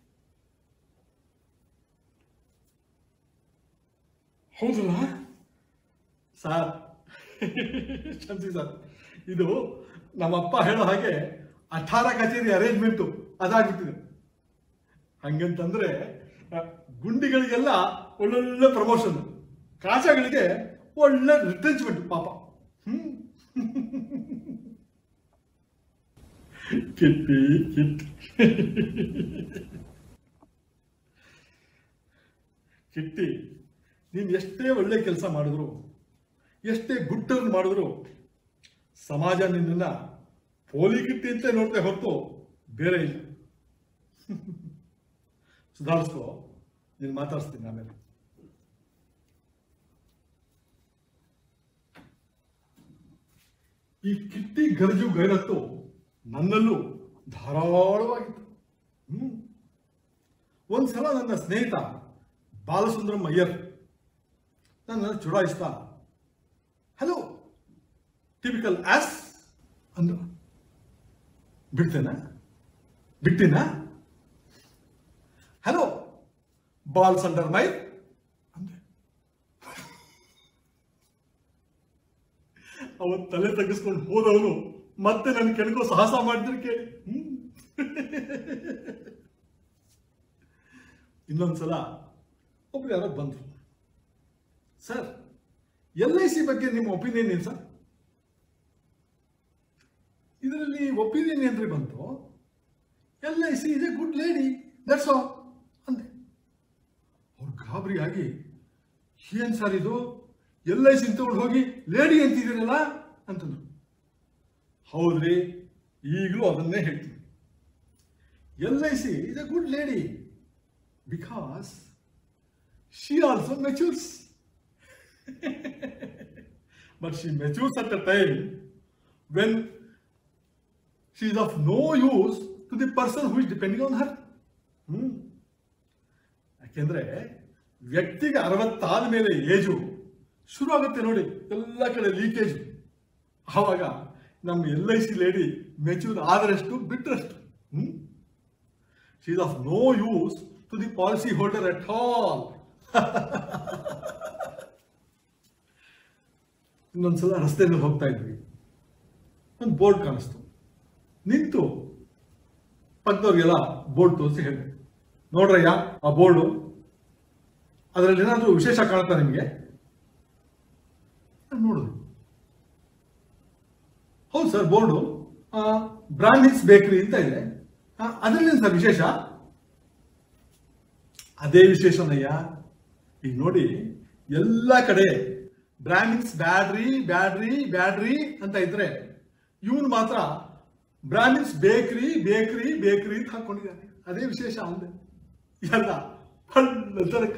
ಹೌದಲ್ಲ ಸಾರ್? ಕ್ಷಮಿಸಿ ಸರ್, ಇದು ನಮ್ಮಪ್ಪ ಹೇಳೋ ಹಾಗೆ ಅಠಾರ ಕಚೇರಿ ಅರೇಂಜ್ಮೆಂಟು ಅದಾಗ್ಬಿಟ್ಟಿದೆ. ಹಂಗಂತಂದ್ರೆ ಗುಂಡಿಗಳಿಗೆಲ್ಲ ಒಳ್ಳೊಳ್ಳೆ ಪ್ರಮೋಷನ್, ಕಾಚಾಗಳಿಗೆ ಒಳ್ಳೆ ರಿಟ್ರೆಂಚ್ಮೆಂಟ್ ಪಾಪ. ಹ್ಮ್ ಕಿಟ್ಟಿ ಕಿಟ್ಟಿ ಕಿಟ್ಟಿ ನೀನು ಎಷ್ಟೇ ಒಳ್ಳೆ ಕೆಲಸ ಮಾಡಿದ್ರು, ಎಷ್ಟೇ ಗುಡ್ ಟರ್ನ್ ಮಾಡಿದ್ರು ಸಮಾಜ ನಿನ್ನನ್ನು ಪೋಲಿಗಿಟ್ಟಿ ಅಂತ ನೋಡ್ತಾ ಹೊರತು ಬೇರೆ ಇಲ್ಲ. ಸುಧಾರಿಸ್ಕೋ, ನೀನು ಮಾತಾಡಿಸ್ತೀನಿ ಆಮೇಲೆ. ಈ ಕಿಟ್ಟಿ ಗರಜು ಗೈರತ್ತು ನನ್ನಲ್ಲೂ ಧಾರಾಳವಾಗಿತ್ತು. ಹ್ಮ್ ಒಂದ್ಸಲ ನನ್ನ ಸ್ನೇಹಿತ ಬಾಲಸುಂದರಂ ಅಯ್ಯರ್ ನನ್ನನ್ನು ಚುಡಾಯಿಸ್ತಾ, ಹಲೋ ಟಿಪಿಕಲ್ ಆಸ್ ಅಂದ್ರು. ಬಿಡ್ತೇನ ಬಿಟ್ಟಿನ ಹಲೋ ಬಾಲ್ ಸಂಡರ್ ಮೈ ಅಂದೆ. ಅವತ್ತು ತಲೆ ತಗ್ಗಿಸ್ಕೊಂಡು ಹೋದವನು ಮತ್ತೆ ನನ್ನ ಕೆಳಗೋ ಸಾಹಸ ಮಾಡಿದ್ರೆ ಕೇಳಿ. ಹ್ಮ್ ಇನ್ನೊಂದ್ಸಲ ಒಬ್ರು ಯಾರೋ ಬಂದ್ರು. ಸರ್, ಎಲ್ ಐ ಸಿ ಬಗ್ಗೆ ನಿಮ್ಮ ಒಪಿನಿಯನ್ ಏನು ಸರ್? ಇದರಲ್ಲಿ ಒಪಿನಿಯನ್ ಏನ್ರಿ ಬಂತು? L I C is A good lady, that's all ಅಂದೆ. ಅವ್ರು ಗಾಬರಿಯಾಗಿ, ಏನ್ ಸರ್ ಇದು, ಎಲ್ ಐ ಸಿ ತಗೊಂಡು ಹೋಗಿ ಲೇಡಿ ಅಂತಿದ್ದೀರಲ್ಲ ಅಂತಂದ್ರು. ಹೌದ್ರಿ, ಈಗಲೂ ಅದನ್ನೇ ಹೇಳ್ತೀನಿ. L I C is A good lady because she also matures. But she matures at a time when she is of no use to the person who is depending on her. ಹ್ಮ್ ಯಾಕೆಂದ್ರೆ ವ್ಯಕ್ತಿಗೆ ಅರವತ್ತಾದ ಮೇಲೆ age ಶುರು ಆಗುತ್ತೆ ನೋಡಿ, ಎಲ್ಲ ಕಡೆ leakage. ಆವಾಗ ನಮ್ಮ L I C lady mature ಆದರಷ್ಟು ಬಿಟ್ಟರಷ್ಟು. Hmm she is of no use to the policy holder at all. ಇನ್ನೊಂದ್ಸಲ ರಸ್ತೆಯಲ್ಲಿ ಹೋಗ್ತಾ ಇದ್ವಿ, ಒಂದು ಬೋರ್ಡ್ ಕಾಣಿಸ್ತು. ನಿಂತು ಪಕ್ಕದವ್ರಿಗೆಲ್ಲ ಬೋರ್ಡ್ ತೋರಿಸಿ ಹೇಳಿದೆ, ನೋಡ್ರಯ್ಯ ಆ ಬೋರ್ಡು, ಅದರಲ್ಲಿ ಏನಾದರೂ ವಿಶೇಷ ಕಾಣುತ್ತಾ ನಿಮಗೆ? ನೋಡಿದ್ರು. ಹೌದು ಸರ್, ಬೋರ್ಡು ಬ್ರಾಹ್ಮಿನ್ಸ್ ಬೇಕರಿ ಅಂತ ಇದೆ, ಅದರಲ್ಲಿ ಸರ್ ವಿಶೇಷ? ಅದೇ ವಿಶೇಷನಯ್ಯ. ಈಗ ನೋಡಿ, ಎಲ್ಲ ಕಡೆ ಬ್ರಾಹ್ಮಿನ್ಸ್ ಬ್ಯಾಡ್ರಿ ಬ್ಯಾಡ್ರಿ ಬ್ಯಾಡ್ರಿ ಅಂತ ಇದ್ರೆ ಇವನು ಮಾತ್ರ ಬ್ರಾಹ್ಮಿನ್ಸ್ ಬೇಕರಿ ಬೇಕರಿ ಬೇಕರಿ ಅಂತ ಹಾಕೊಂಡಿದ್ದಾನೆ. ಅದೇ ವಿಶೇಷ ಅಂದೆ. ಎಲ್ಲ ತರಕ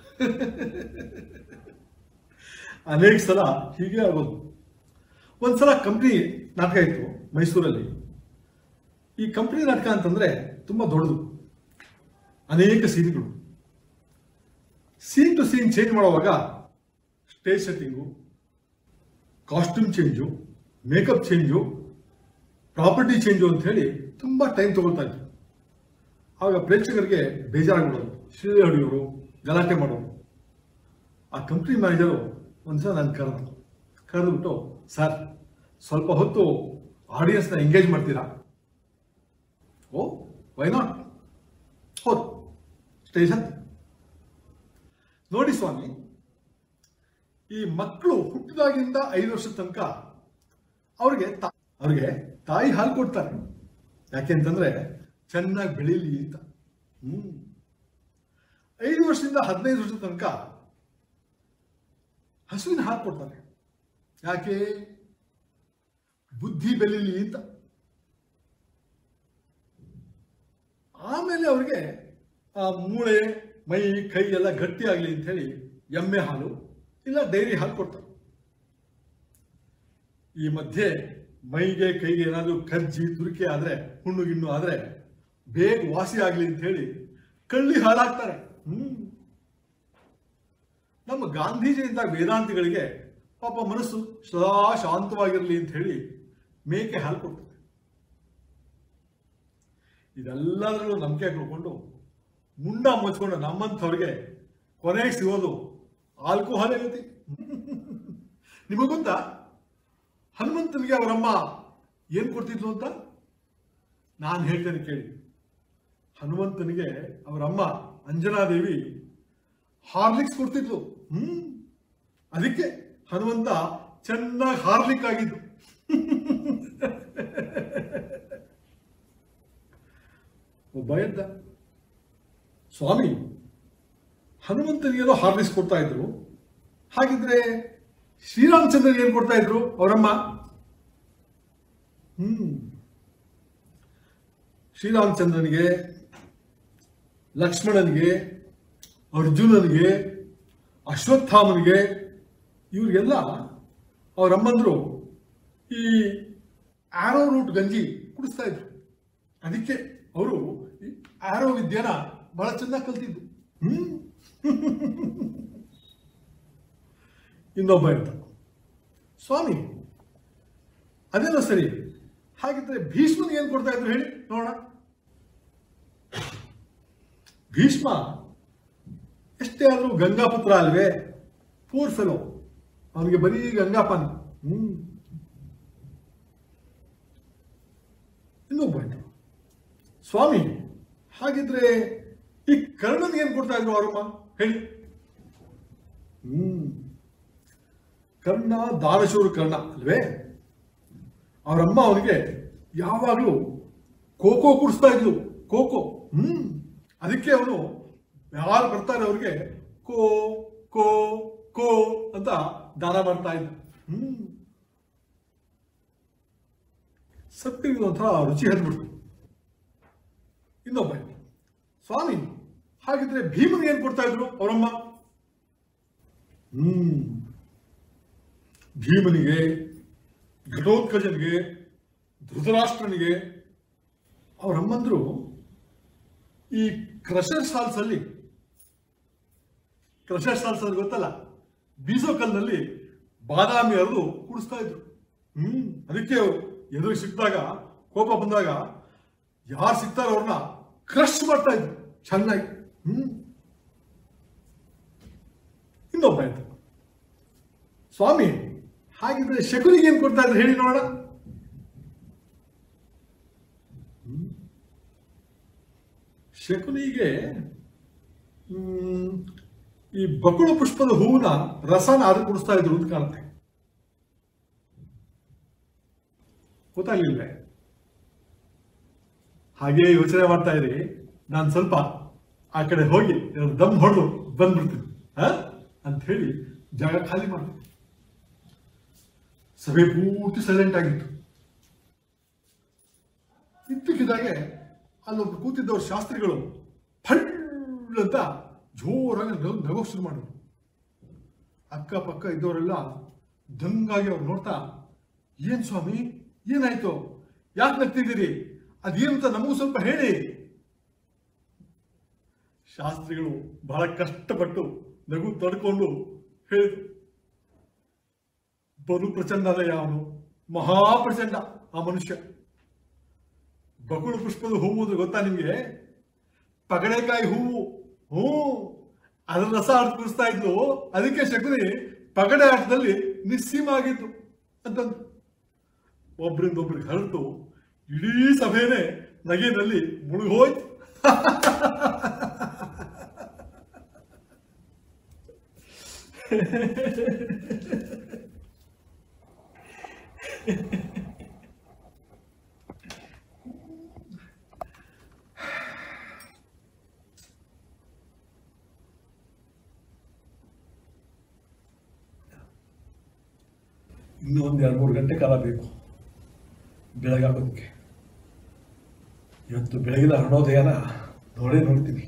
ಅನೇಕ ಸಲ ಹೀಗೆ ಆಗೋದು. ಒಂದ್ಸಲ ಕಂಪ್ನಿ ನಾಟಕ ಇತ್ತು ಮೈಸೂರಲ್ಲಿ. ಈ ಕಂಪ್ನಿ ನಾಟಕ ಅಂತಂದ್ರೆ ತುಂಬಾ ದೊಡ್ಡದು, ಅನೇಕ ಸೀನ್ಗಳು. ಸೀನ್ ಟು ಸೀನ್ ಚೇಂಜ್ ಮಾಡುವಾಗ stage setting, costume change, makeup change, property change ಅಂತ ಹೇಳಿ ತುಂಬಾ ಟೈಮ್ ತಗೊಳ್ತಾ ಇತ್ತು. ಆವಾಗ ಪ್ರೇಕ್ಷಕರಿಗೆ ಬೇಜಾರಾಗ್ಬಿಡೋದು, ಶಿಲೆ ಹೊಡೆಯೋರು, ಗಲಾಟೆ ಮಾಡೋರು. ಆ ಕಂಪ್ನಿ ಮ್ಯಾನೇಜರು ಒಂದ್ಸಲ ನಾನು ಕರೆದ ಕರೆದ್ಬಿಟ್ಟು, ಸರ್ ಸ್ವಲ್ಪ ಹೊತ್ತು ಆಡಿಯನ್ಸ್ನ ಎಂಗೇಜ್ ಮಾಡ್ತೀರಾ? ಓ ವೈ ನಾಟ್, ಹೋದ್ ಸ್ಟೇಜ್ ಹತ್ತು. ನೋಡಿ ಸ್ವಾಮಿ, ಈ ಮಕ್ಕಳು ಹುಟ್ಟಿದಾಗಿಂದ ಐದು ವರ್ಷದ ತನಕ ಅವ್ರಿಗೆ ಅವ್ರಿಗೆ ತಾಯಿ ಹಾಲು ಕೊಡ್ತಾರೆ. ಯಾಕೆಂತಂದ್ರೆ ಚೆನ್ನಾಗಿ ಬೆಳೀಲಿ ಅಂತ. ಹ್ಮ್ ಐದು ವರ್ಷದಿಂದ ಹದಿನೈದು ವರ್ಷದ ತನಕ ಹಸುವಿನ ಹಾಲು ಕೊಡ್ತಾರೆ. ಯಾಕೆ? ಬುದ್ಧಿ ಬೆಳೀಲಿ ಅಂತ. ಆಮೇಲೆ ಅವ್ರಿಗೆ ಆ ಮೂಳೆ, ಮೈ, ಕೈ ಎಲ್ಲ ಗಟ್ಟಿ ಆಗಲಿ ಅಂತ ಹೇಳಿ ಎಮ್ಮೆ ಹಾಲು ಇಲ್ಲ ಡೈರಿ ಹಾಲು ಕೊಡ್ತಾರೆ. ಈ ಮಧ್ಯೆ ಮೈಗೆ ಕೈಗೆ ಏನಾದರೂ ಕರ್ಜಿ ತುರಿಕೆ ಆದ್ರೆ, ಹುಣ್ಣು ಗಿಣ್ಣು ಆದ್ರೆ ಬೇಗ ವಾಸಿ ಆಗ್ಲಿ ಅಂತ ಹೇಳಿ ಕಳ್ಳಿ ಹಾಲಾಗ್ತಾರೆ. ಹ್ಮ್ ನಮ್ಮ ಗಾಂಧೀಜಿಯಿಂದ ವೇದಾಂತಿಗಳಿಗೆ ಪಾಪ ಮನಸ್ಸು ಸದಾ ಶಾಂತವಾಗಿರ್ಲಿ ಅಂತ ಹೇಳಿ ಮೇಕೆ ಹಾಲು ಕೊಡ್ತಾರೆ. ಇದೆಲ್ಲದರಲ್ಲೂ ನಂಬಿಕೆ ಕಳ್ಕೊಂಡು ಮುಂಡ ಮುಚ್ಕೊಂಡು ನಮ್ಮಂಥವ್ರಿಗೆ ಕೊನೆಗೆ ಸಿಗೋದು ಆಲ್ಕೋಹಾಲ್ ಆಗತಿ. ನಿಮಗೆ ಗೊತ್ತಾ ಹನುಮಂತನಿಗೆ ಅವರಮ್ಮ ಏನ್ ಕೊಡ್ತಿದ್ಲು ಅಂತ? ನಾನು ಹೇಳ್ತೇನೆ ಕೇಳಿ. ಹನುಮಂತನಿಗೆ ಅವರಮ್ಮ ಅಂಜನಾದೇವಿ ಹಾರ್ಲಿಕ್ಸ್ ಕೊಡ್ತಿದ್ಲು. ಹ್ಮ್ ಅದಕ್ಕೆ ಹನುಮಂತ ಚೆನ್ನಾಗಿ ಹಾರ್ಲಿಕ್ ಆಗಿದ್ದು. ಒಬ್ಬ ಎದ್ದ, ಸ್ವಾಮಿ ಹನುಮಂತನಿಗೆಲ್ಲೋ ಹಾರ್ಲಿಕ್ಸ್ ಕೊಡ್ತಾ ಇದ್ರು, ಹಾಗಿದ್ರೆ ಶ್ರೀರಾಮಚಂದ್ರನಿಗೆ ಏನ್ ಕೊಡ್ತಾ ಇದ್ರು ಅವರಮ್ಮ? ಹ್ಮ್ ಶ್ರೀರಾಮಚಂದ್ರನಿಗೆ, ಲಕ್ಷ್ಮಣನಿಗೆ, ಅರ್ಜುನನಿಗೆ, ಅಶ್ವತ್ಥಾಮನಿಗೆ, ಇವ್ರಿಗೆಲ್ಲ ಅವರಮ್ಮಂದ್ರು ಈ ಆರೋ ರೂಟ್ ಗಂಜಿ ಕುಡಿಸ್ತಾ ಇದ್ರು. ಅದಕ್ಕೆ ಅವರು ಈ ಆರೋ ವಿದ್ಯೆನ ಬಹಳ ಚೆನ್ನಾಗಿ ಕಲ್ತಿದ್ದು. ಹ್ಮ್ ಇನ್ನೊಬ್ಬ ಇರ್ತ, ಸ್ವಾಮಿ ಅದೇನೋ ಸರಿ, ಹಾಗಿದ್ರೆ ಭೀಷ್ಮನಿಗೆ ಏನ್ ಕೊಡ್ತಾ ಇದ್ರು ಹೇಳಿ ನೋಡೋಣ. ಭೀಷ್ಮ ಎಷ್ಟೇ ಆದ್ರೂ ಗಂಗಾಪುತ್ರ ಅಲ್ವೇ, ಪೂರ್ ಫೆಲೋ, ಅವನಿಗೆ ಬರೀ ಗಂಗಾಪಾನ. ಹ್ಮ್ ಇನ್ನೊಬ್ಬ ಇದ್ರು, ಸ್ವಾಮಿ ಹಾಗಿದ್ರೆ ಈ ಕರ್ಣನಿಗೆ ಏನ್ ಕೊಡ್ತಾ ಇದ್ರು ಅವರಮ್ಮ ಹೇಳಿ. ಹ್ಮ್ ಕರ್ಣ ದಾನಶೂರ ಕರ್ಣ ಅಲ್ವೇ, ಅವರಮ್ಮ ಅವನಿಗೆ ಯಾವಾಗಲೂ ಖೋಖೋ ಕುಡಿಸ್ತಾ ಇದ್ಲು, ಖೋಖೋ. ಹ್ಮ್ ಅದಕ್ಕೆ ಅವನು ಯಾರು ಬರ್ತಾರೆ ಅವ್ರಿಗೆ ಕೋ ಕೋ ಕೋ ಅಂತ ದಾನ ಮಾಡ್ತಾ ಇದ್ದ. ಹ್ಮ್ ಸಪ್ಪಿಗೆ ಒಂಥರ ರುಚಿ ಹರಿದ್ಬಿಡ್ತು. ಇನ್ನೊಬ್ಬ ಸ್ವಾಮಿ ಹಾಗಿದ್ರೆ ಭೀಮನಿಗೆ ಏನ್ ಕೊಡ್ತಾ ಇದ್ರು ಅವರಮ್ಮ? ಹ್ಮ್ ಭೀಮನಿಗೆ, ಘಟೋತ್ಕಜನಿಗೆ, ಧೃತರಾಷ್ಟ್ರನಿಗೆ ಅವರಮ್ಮಂದ್ರು ಈ ಕ್ರಷರ್ ಸಾಲ್ಸ್ ಅಲ್ಲಿ, ಕ್ರಷರ್ ಸಾಲ್ಸ್ ಅಲ್ಲಿ ಗೊತ್ತಲ್ಲ, ಬೀಸೋ ಕಲ್ನಲ್ಲಿ ಬಾದಾಮಿ ಅರೆದು ಕುಡಿಸ್ತಾ ಇದ್ರು. ಹ್ಮ್ ಅದಕ್ಕೆ ಎದುರು ಸಿಕ್ಕಿದಾಗ, ಕೋಪ ಬಂದಾಗ ಯಾರು ಸಿಗ್ತಾರೋ ಅವ್ರನ್ನ ಕ್ರಶ್ ಮಾಡ್ತಾ ಇದ್ರು ಚೆನ್ನಾಗಿ. ಹ್ಮ್ ಇನ್ನೊಬ್ಬ ಆಯ್ತು, ಸ್ವಾಮಿ ಹಾಗಿದ್ರೆ ಶಕುನಿಗೆ ಏನ್ ಕೊಡ್ತಾ ಇದ್ರು ಹೇಳಿ ನೋಡ. ಶಕುನಿಗೆ ಹ್ಮ್ ಈ ಬಕುಳ ಪುಷ್ಪದ ಹೂವಿನ ರಸನ ಅದು ಕುಡಿಸ್ತಾ ಇದ್ರು ಅಂತ ಕಾಣುತ್ತೆ. ಗೊತ್ತಾಗ್ಲಿಲ್ವೇ? ಹಾಗೇ ಯೋಚನೆ ಮಾಡ್ತಾ ಇರಿ, ನಾನು ಸ್ವಲ್ಪ ಆ ಕಡೆ ಹೋಗಿ ದಮ್ ಹೊಡೆದು ಬಂದ್ಬಿಡ್ತೀನಿ ಹ ಅಂತ ಹೇಳಿ ಜಾಗ ಖಾಲಿ ಮಾಡ್ತೀನಿ. ಸಭೆ ಪೂರ್ತಿ ಸೈಲೆಂಟ್ ಆಗಿತ್ತು. ಇದ್ದಕ್ಕಿದ್ದಾಗೆ ಅಲ್ಲೊಬ್ರು ಕೂತಿದ್ದವ್ರ ಶಾಸ್ತ್ರಿಗಳು ಫಳ್ ಅಂತ ಜೋರಾಗಿ ನಗೋಕ್ ಶುರು ಮಾಡಿದ್ರು. ಅಕ್ಕಪಕ್ಕ ಇದ್ದವರೆಲ್ಲ ದಂಗಾಗಿ ಅವ್ರು ನೋಡ್ತಾ, ಏನ್ ಸ್ವಾಮಿ ಏನಾಯ್ತು, ಯಾಕೆ ನಗ್ತಿದ್ದೀರಿ, ಅದೇನಂತ ನಮಗೂ ಸ್ವಲ್ಪ ಹೇಳಿ. ಶಾಸ್ತ್ರಿಗಳು ಬಹಳ ಕಷ್ಟಪಟ್ಟು ನಗು ತಡ್ಕೊಂಡು ಹೇಳಿದ್ರು, ಬಲು ಪ್ರಚಂಡದಯ ಅವನು, ಮಹಾಪ್ರಚಂಡ ಆ ಮನುಷ್ಯ. ಬಕುಳು ಪುಷ್ಪದ ಹೂವು ಅಂದ್ರೆ ಗೊತ್ತಾ ನಿಮ್ಗೆ? ಪಗಡೆಕಾಯಿ ಹೂವು. ಹ್ಞೂ ಅದರ ರಸ ಆಟ ಕುಡಿಸ್ತಾ ಇದ್ಲು. ಅದಕ್ಕೆ ಶಕುನಿ ಪಗಡೆ ಆಟದಲ್ಲಿ ನಿಸ್ಸೀಮ ಆಗಿತ್ತು ಅಂತಂದು ಒಬ್ರಿಂದ ಒಬ್ರಿಗೆ ಹರಟು ಇಡೀ ಸಭೆನೇ ನಗೆನಲ್ಲಿ ಮುಳುಗೋಯ್ತು. ಇನ್ನೂ ಒಂದು ಎರಡು ಮೂರು ಗಂಟೆ ಕಾಲ ಬೇಕು ಬೆಳಗಾಗೋದಕ್ಕೆ. ಇವತ್ತು ಬೆಳಗಿನ ಅರುಣೋದಯನ ನೋಡೇ ನೋಡ್ತೀನಿ.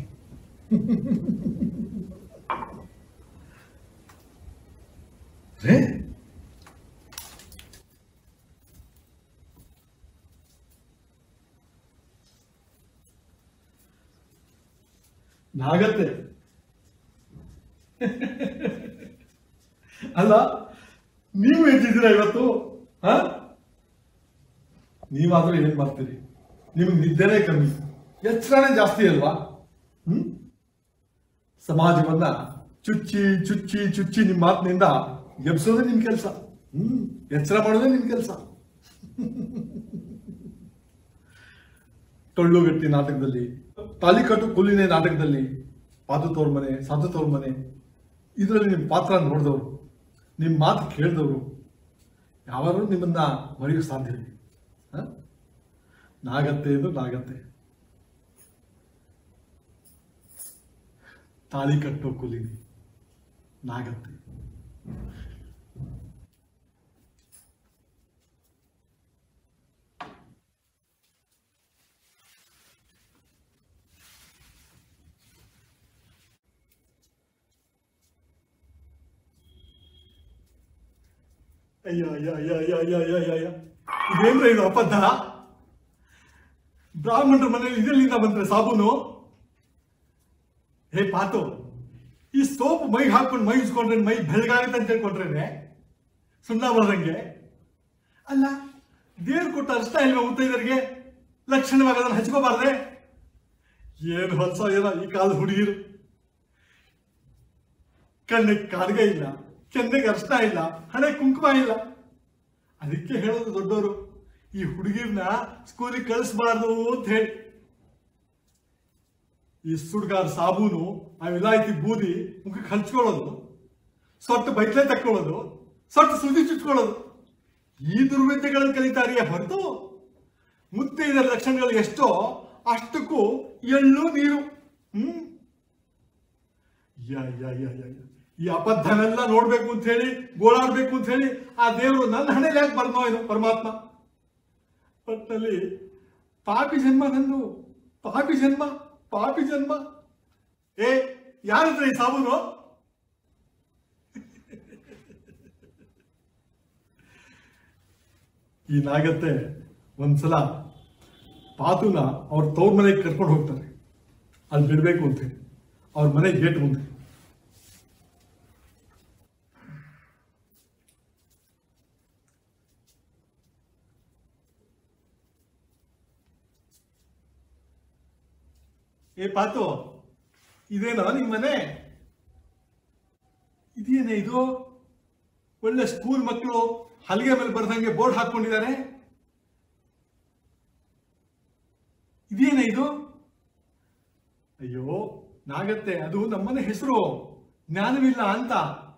ರೇ ನಾಗತ್ತೆ ಅಲ್ಲ, ನೀವು ಎದ್ದಿದ್ದೀರಾ ಇವತ್ತು? ಹ ನೀವಾದ್ರೂ ಏನ್ ಮಾಡ್ತೀರಿ? ನಿಮ್ಗೆ ನಿದ್ದೆನೇ ಕಮ್ಮಿ, ಎಚ್ಚರನೇ ಜಾಸ್ತಿ ಅಲ್ವಾ? ಹ್ಮ್ ಸಮಾಜವನ್ನ ಚುಚ್ಚಿ ಚುಚ್ಚಿ ಚುಚ್ಚಿ ನಿಮ್ಮ ಮಾತಿನಿಂದ ಎಬ್ಸೋದೇ ನಿಮ್ ಕೆಲಸ. ಹ್ಮ್ ಎಚ್ಚರ ಮಾಡೋದೇ ನಿಮ್ ಕೆಲಸ. ಟೊಳ್ಳುಗಟ್ಟಿ ನಾಟಕದಲ್ಲಿ, ತಾಲಿಕಟ್ಟು ಕುಲಿನೆ ನಾಟಕದಲ್ಲಿ, ಪಾದು ತೋರ್ ಮನೆ ಸಾಧು ತೋರ್ ಮನೆ, ಇದರಲ್ಲಿ ನಿಮ್ಮ ಪಾತ್ರ ನೋಡಿದವರು, ನಿಮ್ಮ ಮಾತು ಕೇಳಿದವರು ಯಾವಾಗಲೂ ನಿಮ್ಮನ್ನ ಮರೆಯೋ ಸಾಧ್ಯವಿದೆ. ನಾಗತ್ತೆ ಇದು ನಾಗತ್ತೆ, ತಾಳಿ ಕಟ್ಟೋ ಕುಲಿನಿ ನಾಗತ್ತೆ. ಅಯ್ಯ ಅಯ್ಯ ಅಯ್ಯ ಅಯ್ಯ ಅಯ್ಯ ಅಯ್ಯ ಅಯ್ಯ ಅಯ್ಯ ಇದೇನ್ರ ಇದು ಅಬದ್ಧ? ಬ್ರಾಹ್ಮಣರ ಮನೇಲಿ ಇದೆಲ್ಲಿಂದ ಬಂದ್ರೆ ಸಾಬೂನು? ಹೇ ಪಾತು, ಈ ಸೋಪ್ ಮೈ ಹಾಕೊಂಡು ಮೈ ಉಸ್ಕೊಂಡ್ರೆ ಮೈ ಬೆಳಗಾಗುತ್ತೆ ಅಂತ ಹೇಳ್ಕೊಂಡ್ರೇನೆ ಸುಣ್ಣ ಬರ್ದಂಗೆ. ಅಲ್ಲ, ದೇವ್ರು ಕೊಟ್ಟ ಅಷ್ಟ ಇಲ್ವ ಮುತ್ತೈದರಿಗೆ? ಲಕ್ಷಣವಾಗಿ ಅದನ್ನು ಹಚ್ಕೋಬಾರ್ದೆ? ಏನು ಹೊಸ ಏನೋ ಈ ಕಾಲದ ಹುಡುಗಿರು. ಕಣ್ಣಿಗೆ ಕಾಡ್ಗೆ ಇಲ್ಲ, ಕೆನ್ನೆಗೆ ಅರ್ಶನ ಇಲ್ಲ, ಹಣೆ ಕುಂಕುಮ ಇಲ್ಲ. ಅದಕ್ಕೆ ಹೇಳೋದು ದೊಡ್ಡವರು, ಈ ಹುಡುಗಿರ್ನ ಸ್ಕೂಲಿಗೆ ಕಳಿಸ್ಬಾರ್ದು ಅಂತ ಹೇಳಿ. ಈ ಸುಡ್ಗಾರ ಸಾಬೂನು, ಆ ವಿಲಾಯಿತಿ ಬೂದಿ ಮುಖಕ್ಕೆ ಹಂಚ್ಕೊಳ್ಳೋದು, ಸೊಟ್ಟು ಬೈಕ್ಲೆ ತಕ್ಕೊಳ್ಳೋದು, ಸೊಟ್ಟು ಸುದ್ದಿ ಚುಚ್ಕೊಳ್ಳೋದು, ಈ ದುರ್ವಿದ್ಯೆಗಳನ್ನು ಕಲಿತಾರಿಯೇ ಹೊರತು ಮುತ್ತೈದರ ಲಕ್ಷಣಗಳು ಎಷ್ಟೋ ಅಷ್ಟಕ್ಕೂ ಎಳ್ಳು ನೀರು. ಹ್ಮ್ ಯ ಯ ಯ ಯ ಈ ಅಬದ್ಧನೆಲ್ಲ ನೋಡ್ಬೇಕು ಅಂತ ಹೇಳಿ, ಗೋಳಾಡ್ಬೇಕು ಅಂತ ಹೇಳಿ ಆ ದೇವರು ನನ್ನ ಹಣೆಯಲ್ಲಿ ಯಾಕೆ ಬರ್ನೋ ಏನು ಪರಮಾತ್ಮ? ಒಟ್ಟಲ್ಲಿ ಪಾಪಿ ಜನ್ಮ ನಂದು, ಪಾಪಿ ಜನ್ಮ, ಪಾಪಿ ಜನ್ಮ. ಏ ಯಾರತ್ರ ಈ ಸಾಬೂನು? ಈ ನಾಗತ್ತೆ ಒಂದ್ಸಲ ಪಾತುನ ಅವ್ರ ತವ್ರ ಮನೆಗೆ ಕರ್ಕೊಂಡು ಹೋಗ್ತಾರೆ. ಅಲ್ಲಿ ಬಿಡ್ಬೇಕು ಅಂತ ಹೇಳಿ ಅವ್ರ ಮನೆ ಗೇಟ್ ಮುಂದೆ. ಏ ಪಾತು, ಇದೇನೋ ನಿಮ್ ಮನೆ? ಇದೇನೇ ಇದು? ಒಳ್ಳೆ ಸ್ಕೂಲ್ ಮಕ್ಕಳು ಹಲಿಗೆ ಮೇಲೆ ಬರ್ದಂಗೆ ಬೋರ್ಡ್ ಹಾಕೊಂಡಿದ್ದಾರೆ. ಇದೇನೇ ಇದು? ಅಯ್ಯೋ ನಾಗತ್ತೆ, ಅದು ನಮ್ಮನೆ ಹೆಸರು, ಜ್ಞಾನವಿಲ್ಲ ಅಂತ.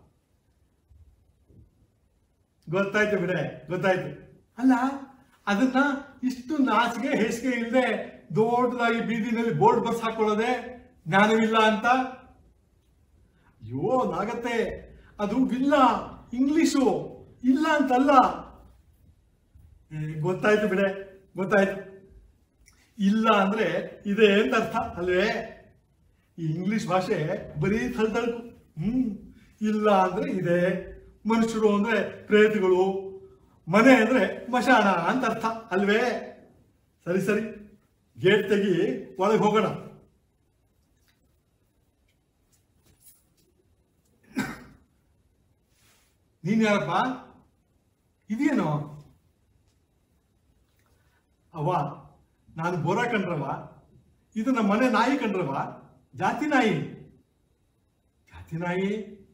ಗೊತ್ತಾಯ್ತು ಬಿಡೆ, ಗೊತ್ತಾಯ್ತು. ಅಲ್ಲ, ಅದನ್ನ ಇಷ್ಟು ನಾಚಿಗೆ ಹೇಸಿಗೆ ಇಲ್ಲದೆ ದೊಡ್ಡದಾಗಿ ಬೀದಿನಲ್ಲಿ ಬೋರ್ಡ್ ಬರ್ಸ್ ಹಾಕೊಳ್ಳೋದೆ ಜ್ಞಾನವಿಲ್ಲ ಅಂತ? ಅಯ್ಯೋ ನಾಗತ್ತೆ, ಅದು ಇಲ್ಲ, ಇಂಗ್ಲಿಷು, ಇಲ್ಲ ಅಂತಲ್ಲ. ಗೊತ್ತಾಯ್ತು ಬಿಡೆ, ಗೊತ್ತಾಯ್ತು. ಇಲ್ಲ ಅಂದ್ರೆ ಇದೆ ಅಂತ ಅರ್ಥ ಅಲ್ವೇ? ಈ ಇಂಗ್ಲಿಷ್ ಭಾಷೆ ಬರೀ ಥಳ್ತಳ್ಕು. ಹ್ಮ್ ಇಲ್ಲ ಅಂದ್ರೆ ಇದೆ, ಮನುಷ್ಯರು ಅಂದ್ರೆ ಪ್ರೇತಗಳು, ಮನೆ ಅಂದ್ರೆ ಮಶಾಣ ಅಂತ ಅರ್ಥ ಅಲ್ವೇ? ಸರಿ ಸರಿ, ಗೇಟ್ ತೆಗಿ, ಒಳಗೆ ಹೋಗೋಣ. ನೀನ್ ಯಾರಪ್ಪ? ಇದೇನೋ? ಅವ್ವ, ನಾನು ಬೋರಾ ಕಂಡ್ರವ, ಇದು ನಮ್ಮ ಮನೆ ನಾಯಿ ಕಂಡ್ರವ, ಜಾತಿ ನಾಯಿ. ಜಾತಿ ನಾಯಿ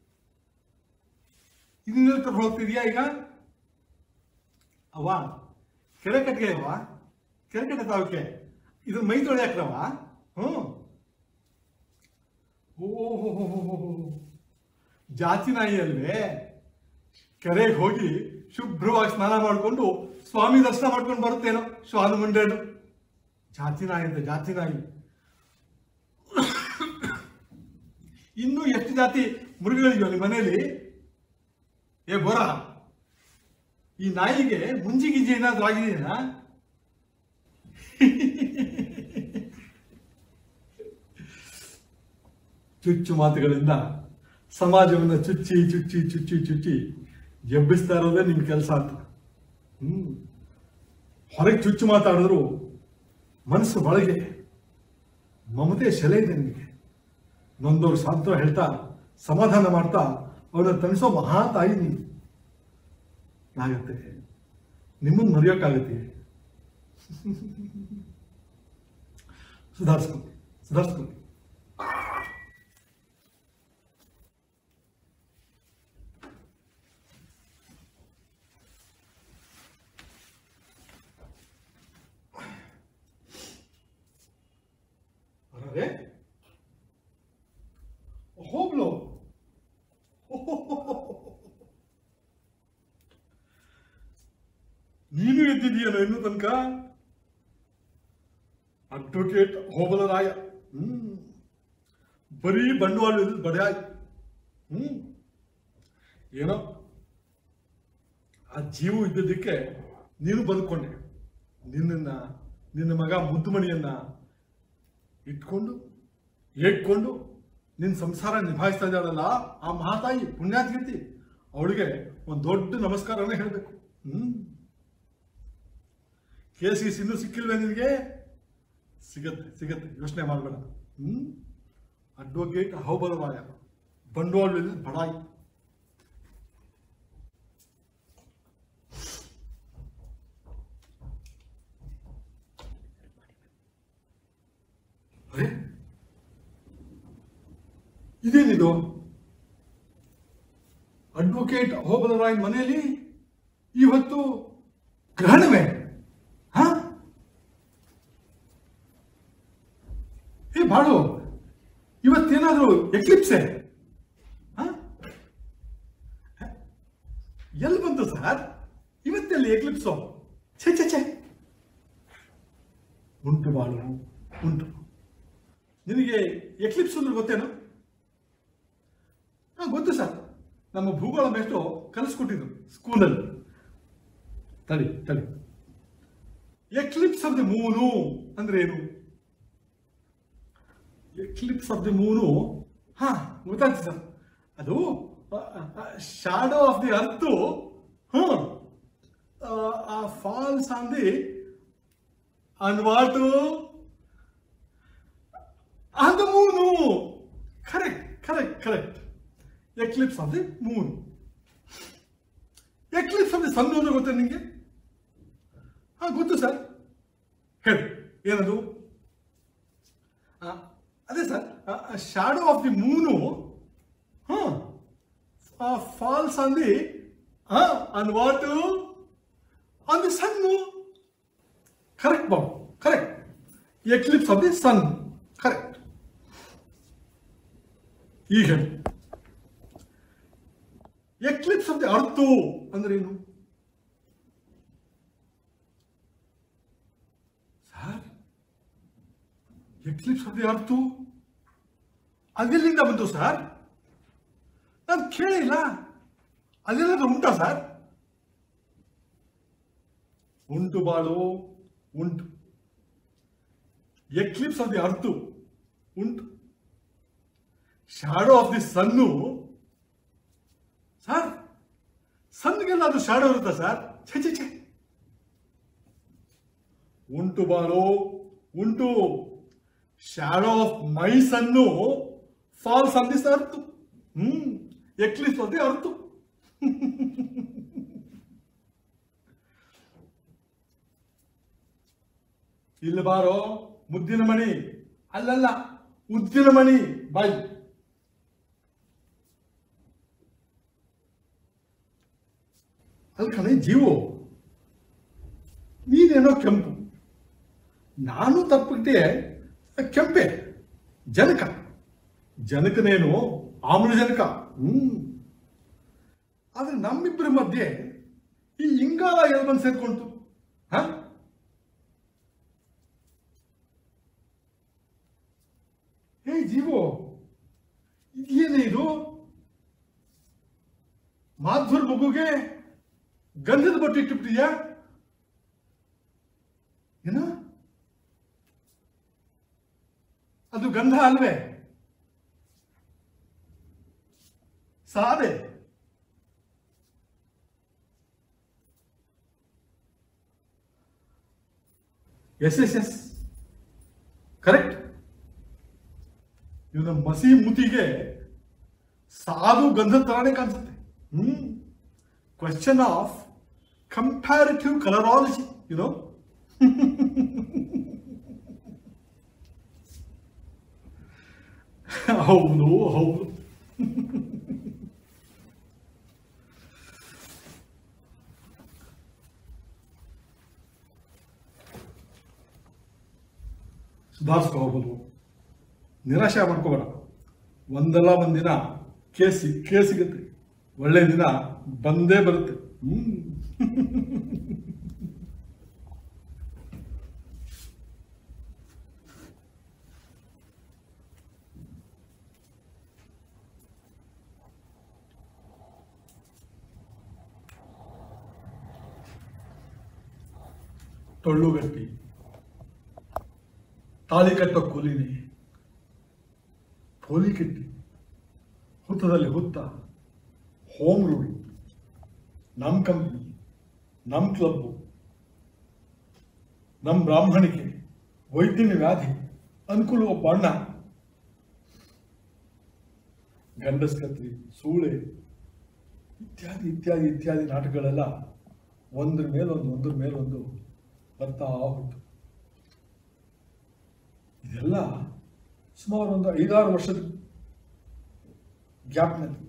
ಇದನ್ನ ಕರ್ಕೊಂಡು ಹೋಗ್ತಿದ್ಯಾ ಈಗ? ಅವ್ವ, ಕೆರೆ ಕಟ್ಟಿಗೆ ಅಲ್ವಾ? ಕೆರೆ ಕಟ್ಟೆ ತಾವಕ್ಕೆ ಇದನ್ನ ಮೈ ತೊಳೆಯಾಕ್ರವ? ಹ್ಮ್ ಓಹೋ, ಜಾತಿ ನಾಯಿ ಅಲ್ವೇ? ಕೆರೆಗೆ ಹೋಗಿ ಶುಭ್ರವಾಗಿ ಸ್ನಾನ ಮಾಡಿಕೊಂಡು ಸ್ವಾಮಿ ದರ್ಶನ ಮಾಡ್ಕೊಂಡು ಬರುತ್ತೇನೋ ಶ್ವಾನ ಮುಂಡೇನು. ಜಾತಿ ನಾಯಿ ಅಂತ, ಜಾತಿ ನಾಯಿ. ಇನ್ನು ಎಷ್ಟು ಜಾತಿ ಮೃಗಗಳಿವೆ ನಿಮ್ಮ ಮನೆಯಲ್ಲಿ? ಏ ಬೋರ, ಈ ನಾಯಿಗೆ ಮುಂಜಿ ಗಿಂಜಿ ಏನಾದ್ರೂ ಆಗಿದೆಯಾ? ಚುಚ್ಚು ಮಾತುಗಳಿಂದ ಸಮಾಜವನ್ನು ಚುಚ್ಚಿ ಚುಚ್ಚಿ ಚುಚ್ಚಿ ಚುಚ್ಚಿ ಎಬ್ಬಿಸ್ತಾ ಇರೋದೇ ನಿಮ್ ಕೆಲಸ ಅಂತ. ಹ್ಮ್ ಹೊರಗೆ ಚುಚ್ಚು ಮಾತಾಡಿದ್ರು ಮನಸ್ಸು ಒಳಗೆ ಮಮತೆ ಶೆಲೆ ಇದೆ ನಿಮಗೆ. ನೊಂದವ್ರು ಸಾಂತ್ವ ಹೇಳ್ತಾ ಸಮಾಧಾನ ಮಾಡ್ತಾ ಅವನ್ನ ತಣಿಸೋ ಮಹಾ ತಾಯಿ ನೀವು. ನಾಗತ್ತೆ, ನಿಮ್ಮನ್ನು ಮರೆಯೋಕ್ಕಾಗತ್ತೆ? ಸುಧಾರಿಸ್ಕೊಂಡು ಸುಧಾರಿಸ್ಕೊಂಡು ಹೋಗ್ಲು. ನೀನು ಎದ್ದಿದೀಯಲ್ಲ ಇನ್ನು ತನಕ? ಅಡ್ವೊಕೇಟ್ ಹೋಬಲರಾಯ. ಹ್ಮ್ ಬರೀ ಬಂಡವಾಳ ಬಡೆಯಾಯ. ಹ್ಮ್ ಏನೋ ಆ ಜೀವ ಇದ್ದದಕ್ಕೆ ನೀನು ಬದುಕೊಂಡೆ. ನಿನ್ನ ನಿನ್ನ ಮಗ ಮುದ್ದುಮಣಿಯನ್ನ ಇಟ್ಕೊಂಡು ಏಟ್ಕೊಂಡು ನಿನ್ನ ಸಂಸಾರ ನಿಭಾಯಿಸ್ತಾ ಇದ್ದಾಳಲ್ಲ ಆ ಮಹಾತಾಯಿ ಪುಣ್ಯಾತ್ಗತಿ, ಅವಳಿಗೆ ಒಂದು ದೊಡ್ಡ ನಮಸ್ಕಾರನೇ ಹೇಳಬೇಕು. ಹ್ಮ್ ಕೇಸಿಗೆ ಇನ್ನೂ ಸಿಕ್ಕಿಲ್ವೇ ನಿನಗೆ? ಸಿಗತ್ತೆ ಸಿಗತ್ತೆ, ಯೋಚನೆ ಮಾಡಬೇಡ. ಹ್ಮ್ ಅಡ್ವೊಕೇಟ್ ಅಹೋಬಲರಾಯ, ಬಂಡವಾಳದಲ್ಲಿ ಬಡಾಯಿ. ಅರೆ ಇದೇನಿದು? ಅಡ್ವೊಕೇಟ್ ಅಹೋಬಲರಾಯ್ ಮನೆಯಲ್ಲಿ ಇವತ್ತು ಗ್ರಹಣವೇ? ಹ ಏ ಬಾಳು, ಇವತ್ತೇನಾದ್ರೂ ಎಕ್ಲಿಪ್ಸೆ? ಎಲ್ಲಿ ಬಂತು ಸರ್ ಇವತ್ತೆಲ್ಲಿ ಎಕ್ಲಿಪ್ಸು? ಛೆ ಛೆ ಛೆ ಉಂಟು ಬಾಳು, ಉಂಟು. ನಿನಗೆ ಎಕ್ಲಿಪ್ಸ್ ಅಂದ್ರೆ ಗೊತ್ತೇನು? ಹಾ ಗೊತ್ತು ಸರ್, ನಮ್ಮ ಭೂಗೋಳ ಮೇಷ್ಟು ಕಲಿಸ್ಕೊಟ್ಟಿದ್ರು ಸ್ಕೂಲಲ್ಲಿ. ತಡಿ ತಡಿ ಎಕ್ಲಿಪ್ಸ್ ಆಫ್ ದಿ ಮೂನು ಅಂದ್ರೆ ಏನು? ಎಕ್ಲಿಪ್ಸ್ ಆಫ್ ದಿ ಮೂನು, ಹಾ ಗೊತ್ತಾಯ್ತು ಸರ್. ಅದು shadow of the earth falls on the on what on the moon. Correct correct correct Eclipse of the Moon. Eclipse of the ಸನ್ ಅಂದ್ರೆ ಗೊತ್ತಾ ನಿಮಗೆ? ಹಾ ಗೊತ್ತು ಸರ್, ಹೇಳಿ ಏನದು? ಅದೇ sir, shadow of the moon falls on the on what on the sun. Correct Babu, correct. Eclipse of the sun, correct. ಈಗ ಹೇಳಿ ಎಕ್ಲಿಪ್ಸ್ ಆಫ್ ದಿ ಅರ್ತ್ ಅಂದ್ರೆ ಏನು sir? Eclipse of the earth ಅದೆಲ್ಲಿಂದ ಬಂತು ಸರ್? ನಾನು ಕೇಳಿಲ್ಲ. ಅದೆಲ್ಲಾದ್ರೂ ಉಂಟಾ ಸರ್? ಉಂಟು ಬಾಳು, ಉಂಟು. ಎಕ್ಲಿಪ್ಸ್ ಆಫ್ ದಿ ಅರ್ತ್ ಉಂಟು. Shadow of the son sir, ಸನ್ಗೆಲ್ಲ ಅದು ಶಾಡೋ ಇರುತ್ತಾ ಸರ್? ಛೆ ಛೆ ಛೆ ಉಂಟು ಬಾಳು, ಉಂಟು. Shadow of my son falls on this earth. Hmm Eclipse of the earth. ಇಲ್ಲಿ ಬಾರೋ ಮುದ್ದಿನ ಮಣಿ. ಅಲ್ಲಲ್ಲ, ಉದ್ದಿನ ಮಣಿ. ಬಾಯ್. ಅಲ್ಲಿ ಕಣೆ ಜೀವೋ, ನೀನೇನೋ ಕೆಂಪು, ನಾನು ತಪ್ಪಿಟ್ಟೆ ಕೆಂಪೆ. ಜನಕ, ಜನಕನೇನು ಆಮ್ಲಜನಕ. ಹ್ಮ್ ಆದ್ರೆ ನಮ್ಮಿಬ್ಬರ ಮಧ್ಯೆ ಈ ಇಂಗಾಲ ಎಲ್ಲಿ ಬಂದು ಸೇರ್ಕೊಂತು? ಹ ಹೇ ಜೀವೋ, ಇದೇನೇ ಇದು? ಮಾಧುರ್ ಮಗುಗೆ ಗಂಧದ ಬಟ್ಟೆ ಇಟ್ಟುಬಿಟ್ಟಿದ್ಯಾ ಏನು? ಅದು ಗಂಧ ಅಲ್ವೇ? ಸಾದೆ. S S yes correct. ಇವನ ಮಸಿ ಮುತಿಗೆ ಸಾಧು ಗಂಧದ ತರಾನೇ ಕಾಣಿಸುತ್ತೆ. ಹ್ಮ್ question of comparative colourology, you know. ಹೌದು ಹೌದು. ಸುಧಾರಿಸ್ಕೋಬಹುದು, ನಿರಾಶೆ ಮಾಡ್ಕೋಬೇಡ. ಒಂದಲ್ಲ ಒಂದಿನ ಕೇಸಿ ಕೇಸ್ ಸಿಗುತ್ತೆ, ಒಳ್ಳೆ ದಿನ ಬಂದೇ ಬರುತ್ತೆ. ಹ್ಮ್ ಟೊಳ್ಳುಗಟ್ಟಿ ತಾಳಿ ಕಟ್ಟೋ ಕೂಲಿನಿ, ಪೋಲಿ ಕಟ್ಟಿ ಹುತ್ತದಲ್ಲಿ ಹುತ್ತ ಹೋಮ್ ರೂಲ್ ನಮ್ಮ ಕಂಪ್ನಿ, ನಮ್ಮ ಕ್ಲಬ್ಬು, ನಮ್ಮ ಬ್ರಾಹ್ಮಣಿಕೆ, ವೈದ್ಯನ ವ್ಯಾಧಿ, ಅನುಕೂಲ ಒಬ್ಬ ಅಣ್ಣ, ಗಂಡಸ್ಕತ್ರಿ, ಸೂಳೆ ಇತ್ಯಾದಿ ಇತ್ಯಾದಿ ಇತ್ಯಾದಿ ನಾಟಕಗಳೆಲ್ಲ ಒಂದ್ರ ಮೇಲೊಂದು ಒಂದ್ರ ಮೇಲೊಂದು ಬರ್ತಾ ಹೋಯ್ತು. ಇದೆಲ್ಲ ಸುಮಾರು ಒಂದು ಐದಾರು ವರ್ಷದ ಗ್ಯಾಪ್ನಲ್ಲಿ.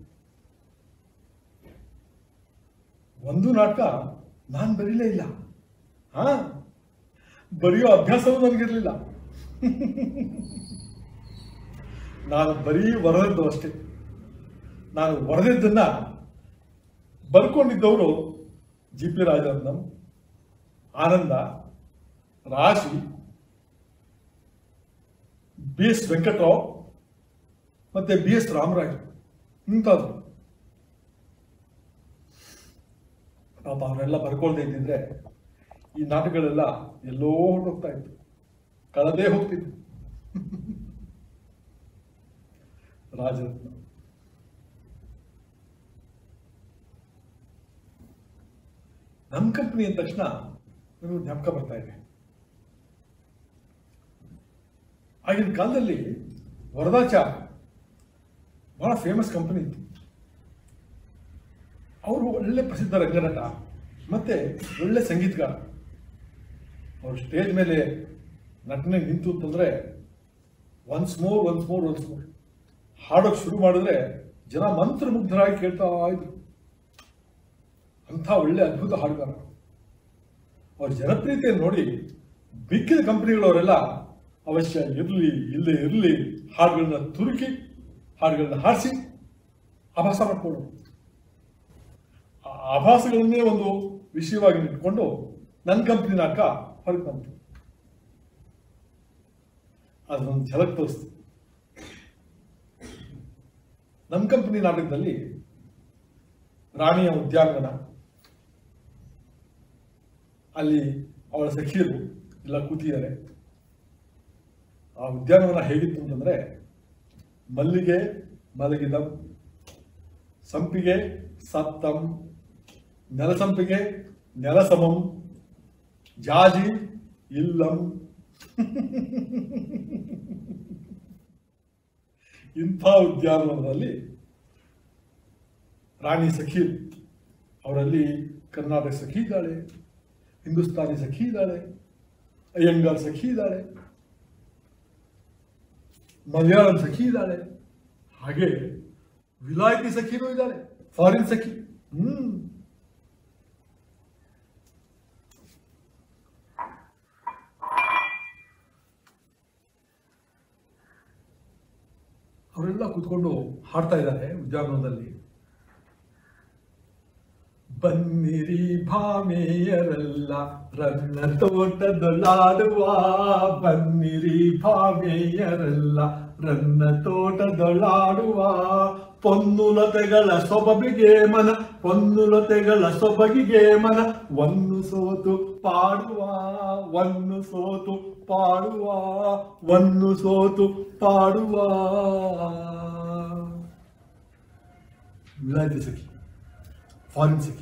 ಒಂದು ನಾಟಕ ನಾನು ಬರೀಲೇ ಇಲ್ಲ. ಹಾ, ಬರೆಯೋ ಅಭ್ಯಾಸವೂ ನನಗಿರಲಿಲ್ಲ. ನಾನು ಬರೀ ಬರೆದದ್ದು ಅಷ್ಟೇ. ನಾನು ಬರೆದಿದ್ದನ್ನ ಬರ್ಕೊಂಡಿದ್ದವರು ಜಿ ಪಿ ರಾಜರತ್ನಂ, ಆನಂದ, ರಾಶಿ, ಬಿ ಎಸ್ ವೆಂಕಟರಾವ್ ಮತ್ತೆ ಬಿ ಎಸ್ ರಾಮರಾಜ್ ಇಂಥದ್ದು. ಪಾಪ ಅವರೆಲ್ಲ ಬರ್ಕೊಳ್ದೇ ಇದ್ದಿದ್ರೆ ಈ ನಾಟಕಗಳೆಲ್ಲ ಎಲ್ಲೋ ಹೊರಟೋಗ್ತಾ ಇತ್ತು, ಕಳೆದೇ ಹೋಗ್ತಿತ್ತು. ರಾಜರತ್ನ ನಮ್ಮ ಕಂಪನಿ ಅಂದ ತಕ್ಷಣ ನನಗೆ ಜ್ಞಾಪಕ ಬರ್ತಾ ಇದೆ. ಆಗಿನ ಕಾಲದಲ್ಲಿ ವರದಾಚಾರ್ ಬಹಳ ಫೇಮಸ್ ಕಂಪನಿ ಇತ್ತು. ಅವರು ಒಳ್ಳೆ ಪ್ರಸಿದ್ಧ ರಂಗನಟ ಮತ್ತೆ ಒಳ್ಳೆ ಸಂಗೀತಗಾರ. ಅವರು ಸ್ಟೇಜ್ ಮೇಲೆ ನಟನೆ ನಿಂತು ಅಂತಂದ್ರೆ once more once more once more ಹಾಡೋಕೆ ಶುರು ಮಾಡಿದ್ರೆ ಜನ ಮಂತ್ರಮುಗ್ಧರಾಗಿ ಕೇಳ್ತಾ ಇದ್ರು. ಅಂಥ ಒಳ್ಳೆ ಅದ್ಭುತ ಹಾಡುಗಾರ. ಅವ್ರ ಜನಪ್ರಿಯತೆಯನ್ನು ನೋಡಿ ಬಿಕ್ಕಿದ ಕಂಪನಿಗಳವರೆಲ್ಲ ಅವಶ್ಯ ಇರಲಿ ಇಲ್ಲದೆ ಇರಲಿ ಹಾಡುಗಳನ್ನ ತುರುಕಿ ಹಾಡುಗಳನ್ನ ಹಾಡಿಸಿ ಆಭಾಸ ಮಾಡಿಕೊಂಡು ಆ ಆಭಾಸಗಳನ್ನೇ ಒಂದು ವಿಷಯವಾಗಿ ಇಟ್ಕೊಂಡು ನನ್ನ ಕಂಪನಿ ನಾಟಕ ಹೊರಗೆ ಬಂತು. ಅದೊಂದು ಝಲಕ್ ತೋರಿಸ್ತು. ನಮ್ಮ ಕಂಪನಿ ನಾಟಕದಲ್ಲಿ ರಾಣಿಯ ಉದ್ಯಾನವನ, ಅಲ್ಲಿ ಅವಳ ಸಖಿಯರು ಎಲ್ಲ ಕೂತಿದ್ದಾರೆ. ಆ ಉದ್ಯಾನವನ ಹೇಗಿತ್ತು ಅಂತಂದ್ರೆ, ಮಲ್ಲಿಗೆ ಮಲಗಿದಂ, ಸಂಪಿಗೆ ಸತ್ತಂ, ನೆಲಸಂಪಿಗೆ ನೆಲಸಮಂ, ಜಾಜಿ ಇಲ್ಲಂ. ಇಂಥ ಉದ್ಯಾನವನದಲ್ಲಿ ರಾಣಿ ಸಖಿ, ಅವರಲ್ಲಿ ಕರ್ನಾಟಕ ಸಖಿ ಇದ್ದಾಳೆ, ಹಿಂದೂಸ್ತಾನಿ ಸಖಿ ಇದ್ದಾಳೆ, ಅಯ್ಯಂಗಾರ್ ಸಖಿ ಇದ್ದಾಳೆ, ಮಲಯಾಳಂ ಸಖಿ ಇದ್ದಾಳೆ, ಹಾಗೆ ವಿಲಾಯತಿ ಸಖಿನೂ ಇದ್ದಾಳೆ, ಫಾರಿನ್ ಸಖಿ. ಹ್ಮ್ ಅವರೆಲ್ಲ ಕೂತ್ಕೊಂಡು ಹಾಡ್ತಾ ಇದ್ದಾರೆ ಉದ್ಯಾನವನದಲ್ಲಿ. ಬನ್ನಿರಿ ಭಾಮೆಯರೆಲ್ಲ ರನ್ನ ತೋಟದೊಳಾಡುವ, ಬನ್ನಿರಿ ಭಾಮೆಯರೆಲ್ಲ ರನ್ನ ತೋಟದೊಳಾಡುವ, ಪೊನ್ನುಲತೆಗಳ ಸೊಬಗಿಗೆ ಮನ, ಪೊನ್ನುಲತೆಗಳ ಸೊಬಗಿಗೆ ಮನ, ಒಂದು ಸೋತು ಪಾಡುವ, ಒಂದು ಸೋತು ಪಾಡುವ, ಒಂದು ಸೋತು ಪಾಡುವ. ವಿಲಾಯತಿ ಸಖಿ, ಫಾರಿನ್ ಸಖಿ.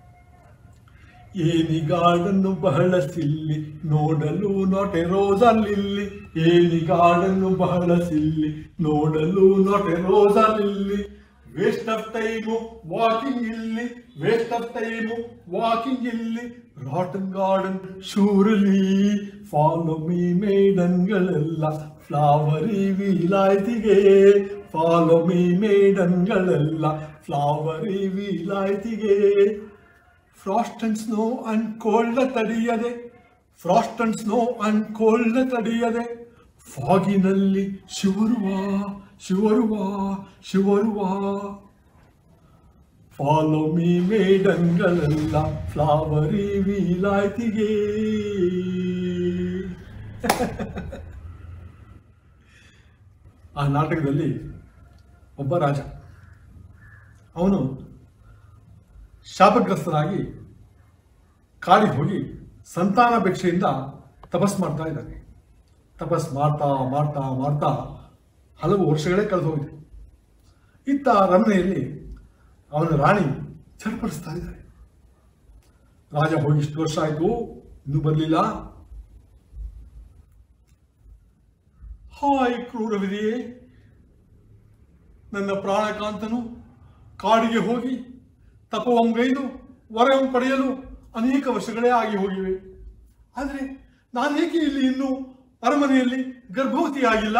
ಏನಿಗಾಡನ್ನು ಬಹಳ ಸಿಲ್ಲಿ ನೋಡಲು ನೋಟೆ ರೋಸಲ್ಲಿಲ್ಲಿ, ಏನಿಗಾಡನ್ನು ಬಹಳ ಸಿಲ್ಲಿ ನೋಡಲು ನೋಟೆ ರೋಸಲ್ಲಿಲ್ಲಿ, ವೇಸ್ಟ್ ಆಫ್ ಟೈಮು ವಾಕಿಂಗ್ ಇಲ್ಲಿ, ವೇಸ್ಟ್ ಆಫ್ ಟೈಮು ವಾಕಿಂಗ್ ಇಲ್ಲಿ, rotten garden ಶೂರಲಿ, follow me ಮೇಡನ್ಗಳೆಲ್ಲ flowery ವಿಲಾಯ್ತಿಗೆ, follow me ಮೇಡನ್ಗಳೆಲ್ಲ flowery ವಿಲಾಯ್ತಿಗೆ. Frost and snow and cold ತಡೆಯದೆ, frost and snow and cold ತಡೆಯದೆ, ಫಾಗಿನಲ್ಲಿ ಶಿವರುವ ಶಿವರುವ ಶಿವರುವ, follow me ಮೇಡನ್ಗಳೆಲ್ಲ flowery ವಿಲಾಯ್ತಿಗೆ. ಆ ನಾಟಕದಲ್ಲಿ ಒಬ್ಬ ರಾಜ, ಅವನು ಶಾಪಗ್ರಸ್ತನಾಗಿ ಕಾಡಿಗೆ ಹೋಗಿ ಸಂತಾನಾಪೇಕ್ಷೆಯಿಂದ ತಪಸ್ ಮಾಡ್ತಾ ಇದ್ದಾನೆ. ತಪಸ್ ಮಾಡ್ತಾ ಮಾಡ್ತಾ ಮಾಡ್ತಾ ಹಲವು ವರ್ಷಗಳೇ ಕಳೆದು ಹೋಗಿದೆ. ಇತ್ತ ಅರಮನೆಯಲ್ಲಿ ಅವನ ರಾಣಿ ಚರ್ಪಡಿಸ್ತಾ ಇದ್ದಾಳೆ. ರಾಜ ಹೋಗಿ ಇಷ್ಟು ವರ್ಷ ಆಯ್ತು, ಇನ್ನೂ ಬರಲಿಲ್ಲ. ಹಾಯ್ ಕ್ರೂರವಿದೆಯೇ, ನನ್ನ ಪ್ರಾಣಕಾಂತನು ಕಾಡಿಗೆ ಹೋಗಿ ತಪವಂಗೈದು ವರವನ್ನು ಪಡೆಯಲು ಅನೇಕ ವರ್ಷಗಳೇ ಆಗಿ ಹೋಗಿವೆ. ಆದರೆ ನಾನೇಕೆ ಇಲ್ಲಿ ಇನ್ನೂ ಅರಮನೆಯಲ್ಲಿ ಗರ್ಭವತಿಯಾಗಿಲ್ಲ?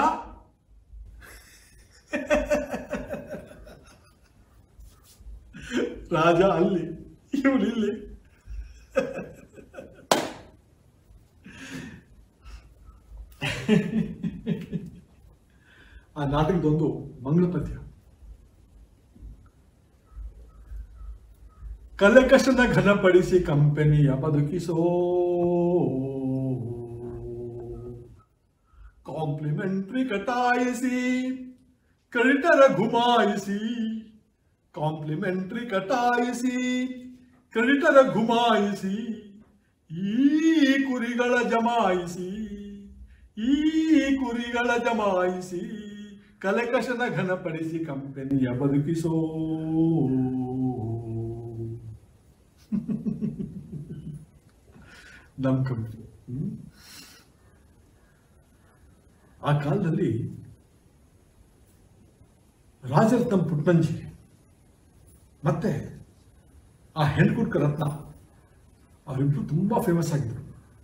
ರಾಜ ಅಲ್ಲಿ, ಇವಳಿಲ್ಲಿ. ಆ ನಾಟಕದೊಂದು ಮಂಗಳ ಪದ್ಯ. ಕಲಕಶನ ಘನಪಡಿಸಿ ಕಂಪನಿಯ ಬದುಕಿಸೋ, ಕಾಂಪ್ಲಿಮೆಂಟ್ರಿ ಕಟಾಯಿಸಿ ಕ್ರೆಡಿಟರ ಘುಮಾಯಿಸಿ, ಕಾಂಪ್ಲಿಮೆಂಟ್ರಿ ಕಟಾಯಿಸಿ ಕ್ರೆಡಿಟರ ಘುಮಾಯಿಸಿ, ಈ ಕುರಿಗಳ ಜಮಾಯಿಸಿ, ಈ ಕುರಿಗಳ ಜಮಾಯಿಸಿ ಕಲಕಶನ ಘನಪಡಿಸಿ ಕಂಪನಿಯ ಬದುಕಿಸೋ. ನಮ್ ಕಂಪನಿ. ಆ ಕಾಲದಲ್ಲಿ ರಾಜರತ್ನಂ ಪುಟ್ಟಂಜಿ ಮತ್ತೆ ಆ ಹೆಣ್ಕುಡ್ಕ ರತ್ನ ಅವರಿಬ್ರು ತುಂಬಾ ಫೇಮಸ್ ಆಗಿದ್ರು.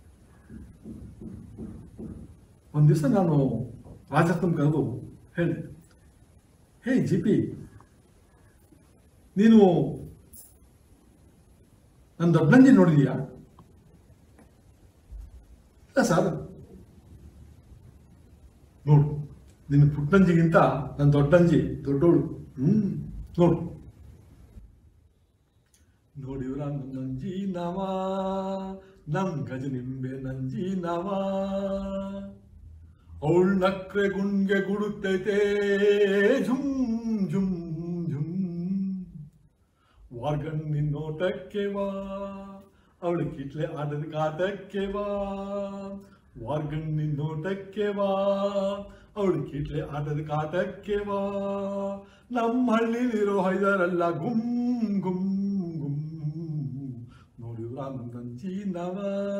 ಒಂದ್ ದಿವಸ ನಾನು ರಾಜರತ್ನಂ ಕರೆದು ಹೇಳಿದೆ, ಹೇ ಜಿ ಪಿ, ನೀನು ನನ್ನ ದೊಡ್ಡಂಜಿ ನೋಡಿದೀಯಾ? ಇಲ್ಲ ಸರ್. ನೋಡು, ನಿನ್ನ ಪುಟ್ಟಂಜಿಗಿಂತ ನನ್ನ ದೊಡ್ಡಂಜಿ ದೊಡ್ಡೋಳು. ಹ್ಮ್ ನೋಡು ನೋಡಿವ್ರ ನಂಜಿ ನವ, ನಮ್ ಗಜ ನಿಂಬೆ ನಂಜಿ ನವ, ಅವಳು ನಕ್ರೆ ಗುಂಡ್ಗೆ ಗುಡುತ್ತೈತೆ ಝುಮ್ ಝುಮ್ ಝುಮ್, ವಾರ್ಗಣ್ಣಿ ನೋಟಕ್ಕೆ ವಾ, ಅವಳು ಕಿಟ್ಲೆ ಆಟದ ಕಾಟಕ್ಕೆ ವಾ, ವಾರ್ಗಣ್ಣಿ ನೋಟಕ್ಕೆ ವಾ, ಅವಳು ಕಿಟ್ಲೆ ಆಟದ ಕಾಟಕ್ಕೆ ವಾ, ನಮ್ಮ ಹಳ್ಳಿಲಿರೋ ಹೈದರಲ್ಲ ಗುಮ್ ಗುಮ್ ಗುಮ್, ನೋಡಿವ್ರ ನಂಜಿ ನವ.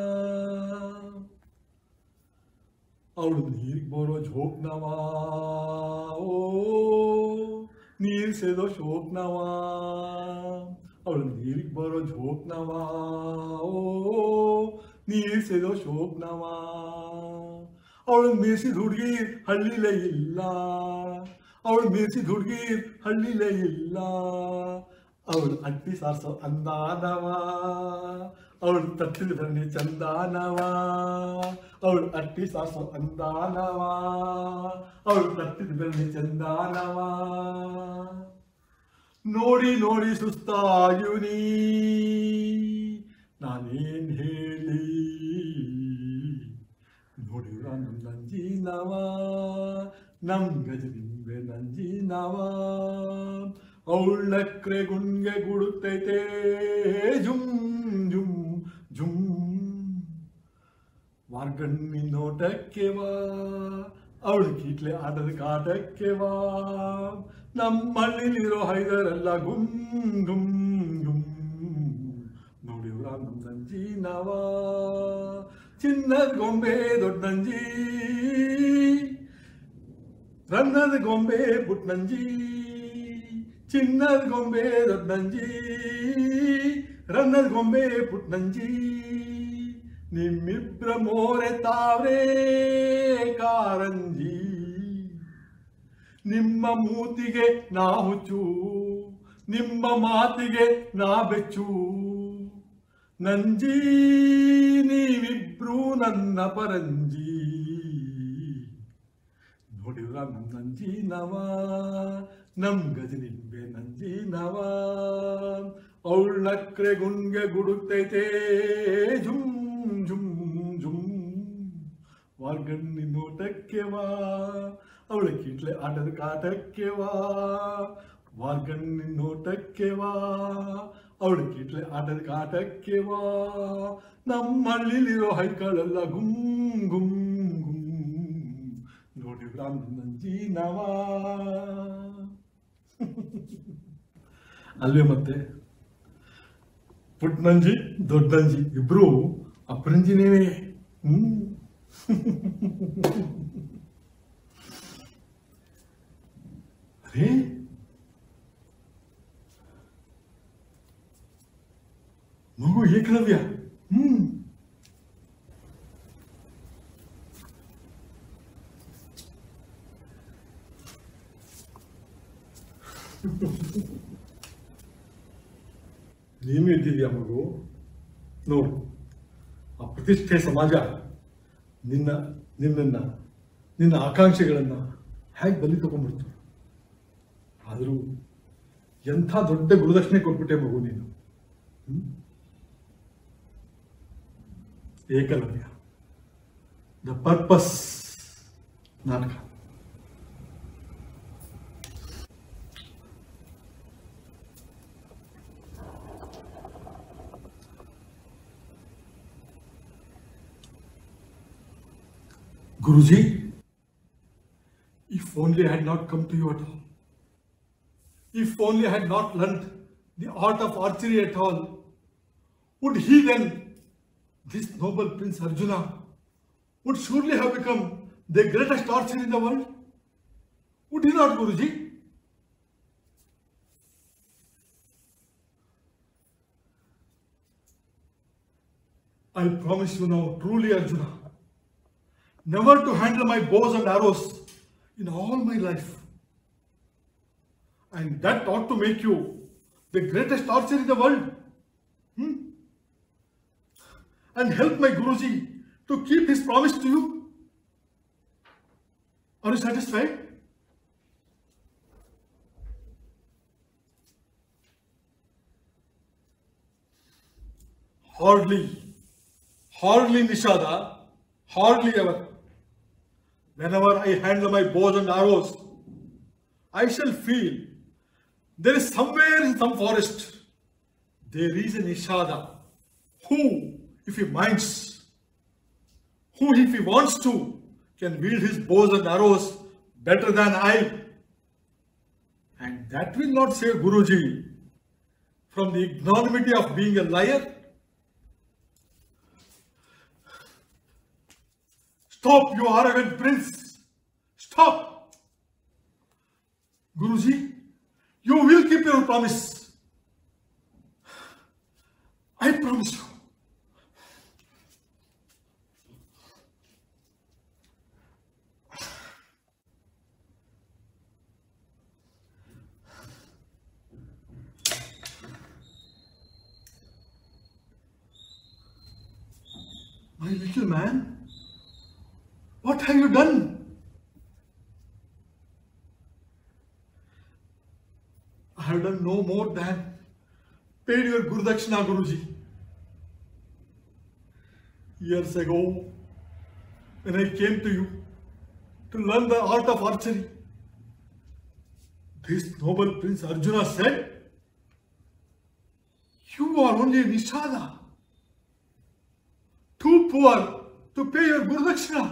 ಅವಳು ನೀರಿಗೆ ಬರೋ ಝೋಕ್ನವ, ಓ ನೀರ್ ಸೇದೋ ಶೋಕ್ನವ, ಅವಳು ನೀರಿಗೆ ಬರೋ ಝೋಕ್ನವ, ಓ ನೀರ್ ಸೇದೋ ಶೋಕ್ನವ, ಅವಳು ಮೀರ್ಸಿದ ಹುಡುಗೀರ್ ಹಳ್ಳಿಲೇ ಇಲ್ಲ, ಅವಳು ಮೀರ್ಸಿದ ಹುಡುಗೀರ್ ಹಳ್ಳಿಲೇ ಇಲ್ಲ, ಅವಳು ಅಟ್ಟಿ ಸಾರ್ಸೋ ಅಂದಾನವ, ಅವಳು ತಟ್ಟಿದ ಬನ್ನಿ ಚಂದಾನವ, ಅವಳು ಅಟ್ಟಿ ಸಾಸೋ ಅಂದಾನವ, ಅವಳು ತಟ್ಟಿದ ಬನ್ನಿ ಚಂದಾನವ. ನೋಡಿ ನೋಡಿ ಸುಸ್ತಾಯುನಿ ನಾನೇನ್ ಹೇಳಿ, ನೋಡಿವ್ರ ನಮ್ ನಂಜಿ ನವ, ನಮ್ ಗಜ ನಿಂಬೆ ನಂಜಿ ನವ, ಅವಳಕ್ರೆ ಗುಂಡ್ಗೆ ಗುಡುತ್ತೈತೆ ಝುಮ್ ಝುಮ್ ಝುಮ್, ವಾರ್ಗಣ್ಣಿ ನೋಟಕ್ಕೆ ವಾ, ಅವಳು ಕೀಟ್ಲೆ ಆಟದ ಕಾಟಕ್ಕೆ ವಾ, ನಮ್ಮ ಹಳ್ಳಿಲಿರೋ ಹೈದರೆಲ್ಲ ಗುಮ್ ಗುಮ್ ಗುಮ್, ನೋಡಿವ್ರ ನಮ್ ನಂಜಿ ನವ, ಚಿನ್ನದ ಗೊಂಬೆ ದೊಡ್ಡಂಜಿ, ರನ್ನದ ಗೊಂಬೆ ಪುಟ್ಟಂಜಿ, ಚಿನ್ನದ ಗೊಂಬೆ ದೊಡ್ಡಂಜಿ, ರನ್ನದ ಗೊಂಬೆ ಪುಟ್ಟಂಜಿ, ನಿಮ್ಮಿಬ್ರ ಮೋರೆ ತಾವ್ರೇ ಕಾರಂಜಿ, ನಿಮ್ಮ ಮೂತಿಗೆ ನಾ ಹುಚ್ಚು, ನಿಮ್ಮ ಮಾತಿಗೆ ನಾ ಬೆಚ್ಚು, ನಂಜಿ ನೀವಿಬ್ರು ನನ್ನ ಪರಂಜಿ, ನೋಡಿವ್ರ ನಮ್ ನಂಜಿ ನವ, ನಮ್ ಗಜ ನಿಂಬೆ ನಂಜಿ ನವ, ಅವಳು ನಕ್ರೆ ಗುಂಡ್ಗೆ ಗುಡುತ್ತೈತೆ ಝುಮ್ ಝುಮ್ ಝುಮ್, ವಾರ್ಗಣ್ಣಿ ನೋಟಕ್ಕೆ ವಾ, ಅವಳ ಕಿಟ್ಲೆ ಆಟದ ಕಾಟಕ್ಕೆ ವಾ, ವಾರ್ಗಣ್ಣಿ ನೋಟಕ್ಕೆ ವಾ, ಅವಳ ಕಿಟ್ಲೆ ಆಟದ ಕಾಟಕ್ಕೆ ವಾ, ನಮ್ಮ ಹಳ್ಳಿಲಿರೋ ಹೈಕಳೆಲ್ಲ ಗುಮ್ ಗುಮ್ ಗುಮ್, ನೋಡಿವ್ರ ನಂಜಿ ನವ. ಅಲ್ವೇ ಮತ್ತೆ ಪುಟ್ನಂಜಿ ದೊಡ್ಡಂಜಿ ಇಬ್ರು ಅಪರಂಜಿನೇವೆ. ಹ್ಮ್ ಅರೇ ಮಗು ಏಕಲವ್ಯ. ಹ್ಮ್ ನೀನು ಇದ್ದೀವ್ಯಾ ಮಗು. ನೋಡು, ಆ ಪ್ರತಿಷ್ಠೆ ಸಮಾಜ ನಿನ್ನ ನಿನ್ನನ್ನ ನಿನ್ನ ಆಕಾಂಕ್ಷೆಗಳನ್ನ ಹೇಗೆ ಬಲಿ ತಗೊಂಡ್ಬಿಡ್ತು. ಆದರೂ ಎಂಥ ದೊಡ್ಡ ಗುರುದಕ್ಷಿಣೆ ಕೊಟ್ಬಿಟ್ಟೆ ಮಗು ನೀನು. ಹ್ಮ್ ಏಕಲವ್ಯ ದ ಪರ್ಪಸ್ ನಾಟಕ. Guruji, if only I had not come to you at all, if only I had not learnt the art of archery at all, would he then, this noble Prince Arjuna, would surely have become the greatest archer in the world? Would he not, Guruji? I promise you now, truly Arjuna, never to handle my bows and arrows in all my life. And that ought to make you the greatest archer in the world. Hmm? And help my Guruji to keep his promise to you. Are you satisfied? Hardly, hardly Nishada, hardly ever. Whenever I handle my bows and arrows, I shall feel there is somewhere in some forest, there is an Nishada who, if he minds, who if he wants to, can wield his bows and arrows better than I. And that will not save Guruji from the ignominy of being a liar. Stop, you arrogant prince! Stop! Guruji, you will keep your promise. I promise you. My little man, what have you done? I have done no more than paid your Gurudakshina, Guruji. Years ago, when I came to you to learn the art of archery, this noble Prince Arjuna said, you are only a Nishada, too poor to pay your Gurudakshina.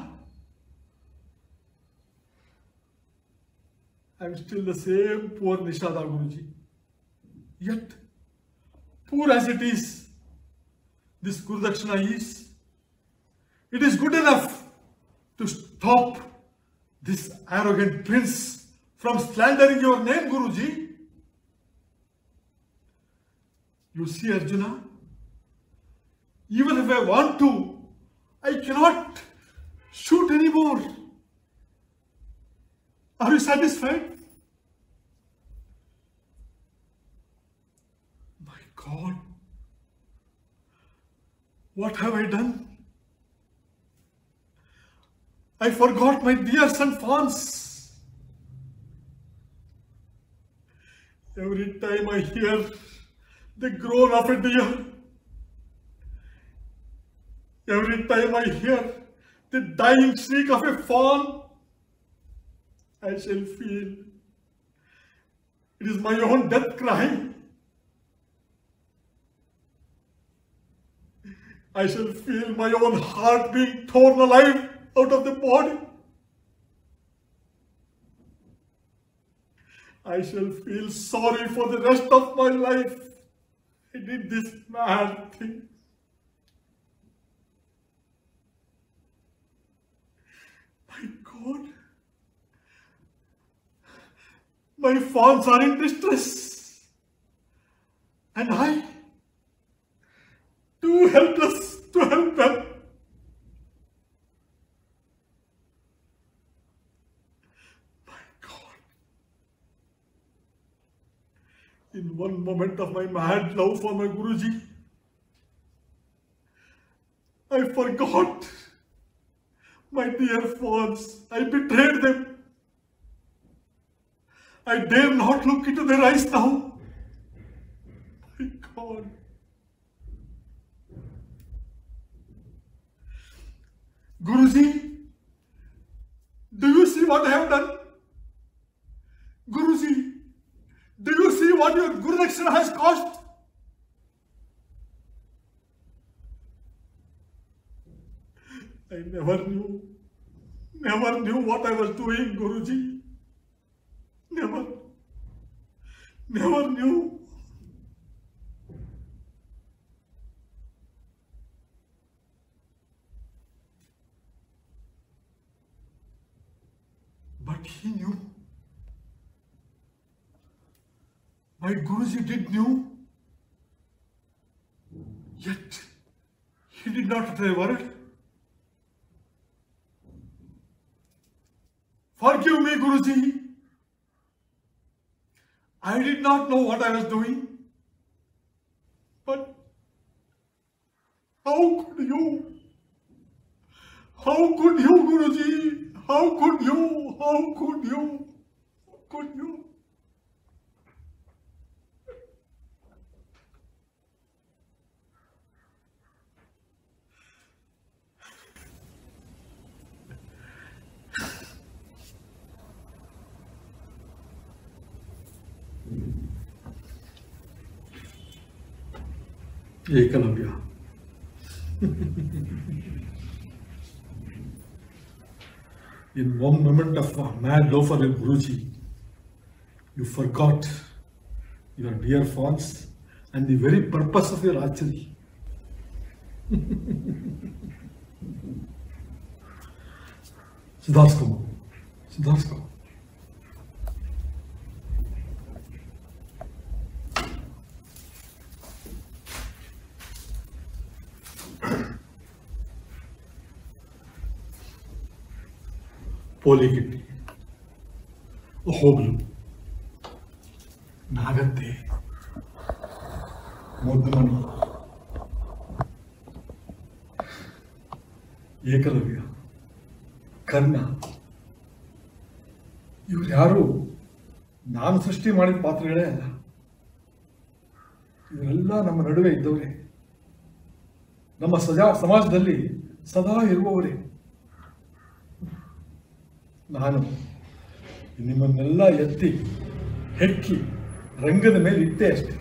I am still the same poor Nishada, Guruji. Yet, poor as it is, this Gurudakshina is, it is good enough to stop this arrogant prince from slandering your name, Guruji. You see, Arjuna, even if I want to, I cannot shoot anymore. Are you satisfied? My God, what have I done? I forgot my dear son Fons. Every time I hear the groan of a deer, every time I hear the dying shriek of a fawn, I shall feel it is my own death cry. I shall feel my own heart being torn alive out of the body. I shall feel sorry for the rest of my life I did this mad thing. My God. My fawns are in distress. And I, too helpless to help them. My God. In one moment of my mad love for my Guruji, I forgot my dear fawns. I betrayed them. I dare not look into their eyes now. My God. Guruji, do you see what I have done? Guruji, do you see what your Guru Dakshina has cost? I never knew, never knew what I was doing, Guruji. Never, never knew. But he knew. My Guruji did knew. Yet, he did not utter a word. Forgive me, Guruji. I did not know what I was doing. But how could you? How could you, Guruji? How could you? How could you? How could you? Ekalavya. In one moment of mad love for your Guruji, you forgot your dear fawns and the very purpose of your archery. Siddharth Kumar. Siddharth Kumar. ಪೋಲಿಗಿಟ್ಟಿ, ಹೋಗ್ಲು, ನಾಗತ್ತೆ, ಮುದ್ದುಮಣಿ, Eklavya, Karna, ಇವ್ರು ಯಾರು ನಾನು ಸೃಷ್ಟಿ ಮಾಡಿದ ಪಾತ್ರಗಳೇ ಅಲ್ಲ. ಇವರೆಲ್ಲ ನಮ್ಮ ನಡುವೆ ಇದ್ದವರೇ, ನಮ್ಮ ಸಜಾ ಸಮಾಜದಲ್ಲಿ ಸದಾ ಇರುವವರೇ. ನಾನು ನಿಮ್ಮನ್ನೆಲ್ಲ ಎತ್ತಿ ಹೆಕ್ಕಿ ರಂಗದ ಮೇಲೆ ಇಟ್ಟೆ ಅಷ್ಟೆ.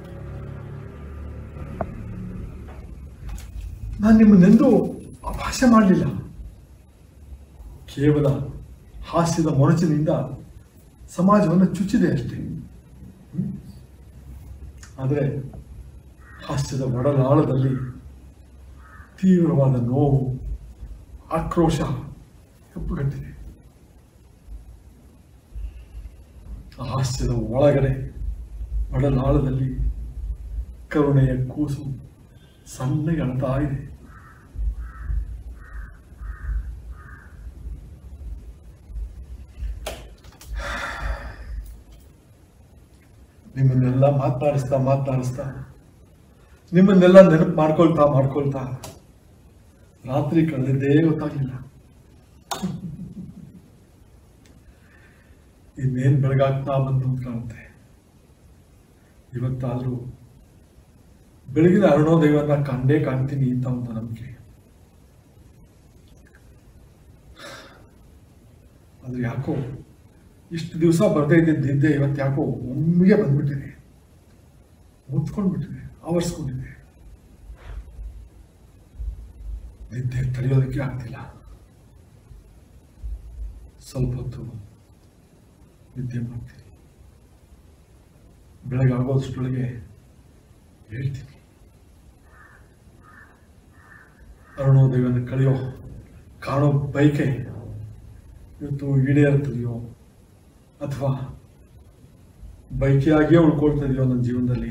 ನಾನು ನಿಮ್ಮನ್ನೆಂದೂ ಅಪಹಾಸ್ಯ ಮಾಡಲಿಲ್ಲ. ಕೇವಲ ಹಾಸ್ಯದ ಮೊರಚಿನಿಂದ ಸಮಾಜವನ್ನು ಚುಚ್ಚಿದೆ ಅಷ್ಟೇ. ಆದರೆ ಹಾಸ್ಯದ ಒಡಲಾಳದಲ್ಲಿ ತೀವ್ರವಾದ ನೋವು, ಆಕ್ರೋಶ ಕಪ್ಪುಗಟ್ಟಿದೆ. ಹಾಸ್ಯದ ಒಳಗಡೆ ಒಡಲಾಳದಲ್ಲಿ ಕರುಣೆಯ ಕೂಸು ಸಣ್ಣಗೆ ಅಳ್ತಾ ಇದೆ. ನಿಮ್ಮನ್ನೆಲ್ಲ ಮಾತನಾಡಿಸ್ತಾ ಮಾತನಾಡಿಸ್ತಾ ನಿಮ್ಮನ್ನೆಲ್ಲ ನೆನಪು ಮಾಡ್ಕೊಳ್ತಾ ಮಾಡ್ಕೊಳ್ತಾ ರಾತ್ರಿ ಕಳೆದಿದ್ದೇ ಗೊತ್ತಾಗಲಿಲ್ಲ. ಇನ್ನೇನು ಬೆಳಗಾಗ್ತಾ ಬಂತು ಅಂತ ಕಾಣುತ್ತೆ. ಇವತ್ತಾದ್ರೂ ಬೆಳಗಿನ ಅರುಣೋದಯವನ್ನ ಕಂಡೇ ಕಾಣ್ತೀನಿ ಅಂತ ಒಂದು ನಂಬಿಕೆ. ಆದ್ರೆ ಯಾಕೋ ಇಷ್ಟು ದಿವಸ ಬರದೇ ಇದ್ದಿದ್ದೆ ಇವತ್ತು ಯಾಕೋ ಒಮ್ಮೆಗೆ ಬಂದ್ಬಿಟ್ಟಿದೆ, ಮುತ್ಕೊಂಡ್ಬಿಟ್ಟಿದೆ, ಆವರಿಸ್ಕೊಂಡಿದೆ. ನಿದ್ದೆ ತಡೆಯೋದಕ್ಕೆ ಆಗ್ತಿಲ್ಲ. ಸ್ವಲ್ಪ ಹೊತ್ತು ನಿದ್ದೆ ಮಾಡ್ತೀನಿ. ಬೆಳಗಾಗೋಷ್ಟರೊಳಗೆ ಹೇಳ್ತೀನಿ. ಅರುಣೋದಯವನ್ನು ಕಳೆಯೋ ಕಾಣೋ ಬೈಕೆ ಇವತ್ತು ಈಡೇರುತ್ತದೆಯೋ ಅಥವಾ ಬೈಕಿಯಾಗಿಯೇ ಉಳ್ಕೊಳ್ತದೆಯೋ ನನ್ನ ಜೀವನದಲ್ಲಿ?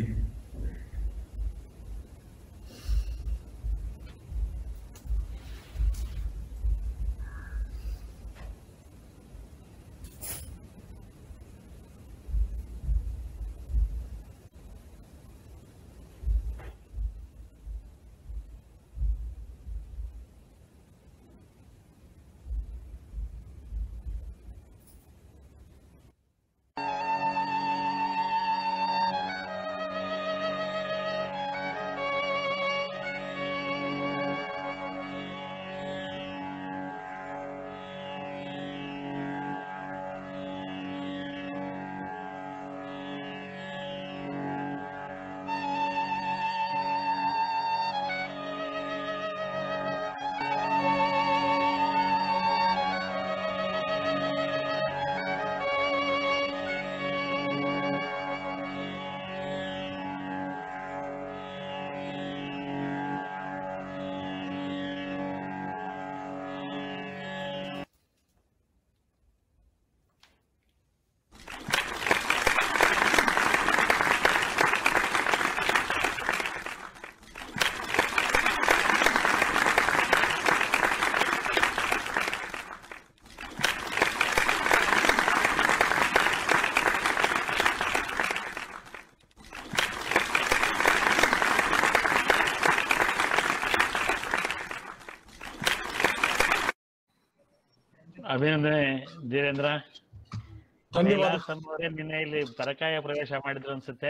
ಅಭಿನಂದನೆ ಧೀರೇಂದ್ರ. ಧನ್ಯವಾದ. ಅವರೇ ನಿನ್ನೆ ಇಲ್ಲಿ ಪರಕಾಯ ಪ್ರವೇಶ ಮಾಡಿದ್ರು ಅನ್ಸುತ್ತೆ.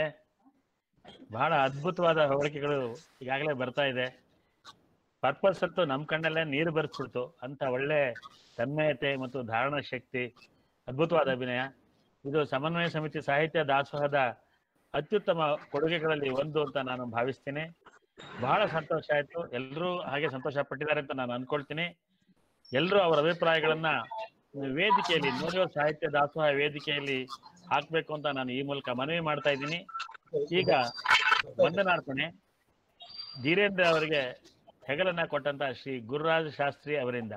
ಬಹಳ ಅದ್ಭುತವಾದ ಹೊಗಳಿಕೆಗಳು ಈಗಾಗಲೇ ಬರ್ತಾ ಇದೆ. ಪರ್ಪಸ್ ಅಂತೂ ನಮ್ ಕಣ್ಣಲ್ಲೇ ನೀರು ಬರ್ಸ್ಬಿಡ್ತು. ಅಂತ ಒಳ್ಳೆ ತನ್ಮಯತೆ ಮತ್ತು ಧಾರಣ ಶಕ್ತಿ, ಅದ್ಭುತವಾದ ಅಭಿನಯ. ಇದು ಸಮನ್ವಯ ಸಮಿತಿ ಸಾಹಿತ್ಯ ದಾಸೋಹದ ಅತ್ಯುತ್ತಮ ಕೊಡುಗೆಗಳಲ್ಲಿ ಒಂದು ಅಂತ ನಾನು ಭಾವಿಸ್ತೀನಿ. ಬಹಳ ಸಂತೋಷ ಆಯ್ತು. ಎಲ್ಲರೂ ಹಾಗೆ ಸಂತೋಷ ಪಟ್ಟಿದ್ದಾರೆ ಅಂತ ನಾನು ಅನ್ಕೊಳ್ತೀನಿ. ಎಲ್ಲರೂ ಅವರ ಅಭಿಪ್ರಾಯಗಳನ್ನ ವೇದಿಕೆಯಲ್ಲಿ ನೋಡುವ ಸಾಹಿತ್ಯ ದಾಸೋಹ ವೇದಿಕೆಯಲ್ಲಿ ಹಾಕ್ಬೇಕು ಅಂತ ನಾನು ಈ ಮೂಲಕ ಮನವಿ ಮಾಡ್ತಾ ಇದ್ದೀನಿ. ಈಗ ವಂದನಾರ್ಪಣೆ ಧೀರೇಂದ್ರ ಅವರಿಗೆ ಹೆಗಲನ್ನ ಕೊಟ್ಟಂತ ಶ್ರೀ ಗುರುರಾಜ ಶಾಸ್ತ್ರಿ ಅವರಿಂದ.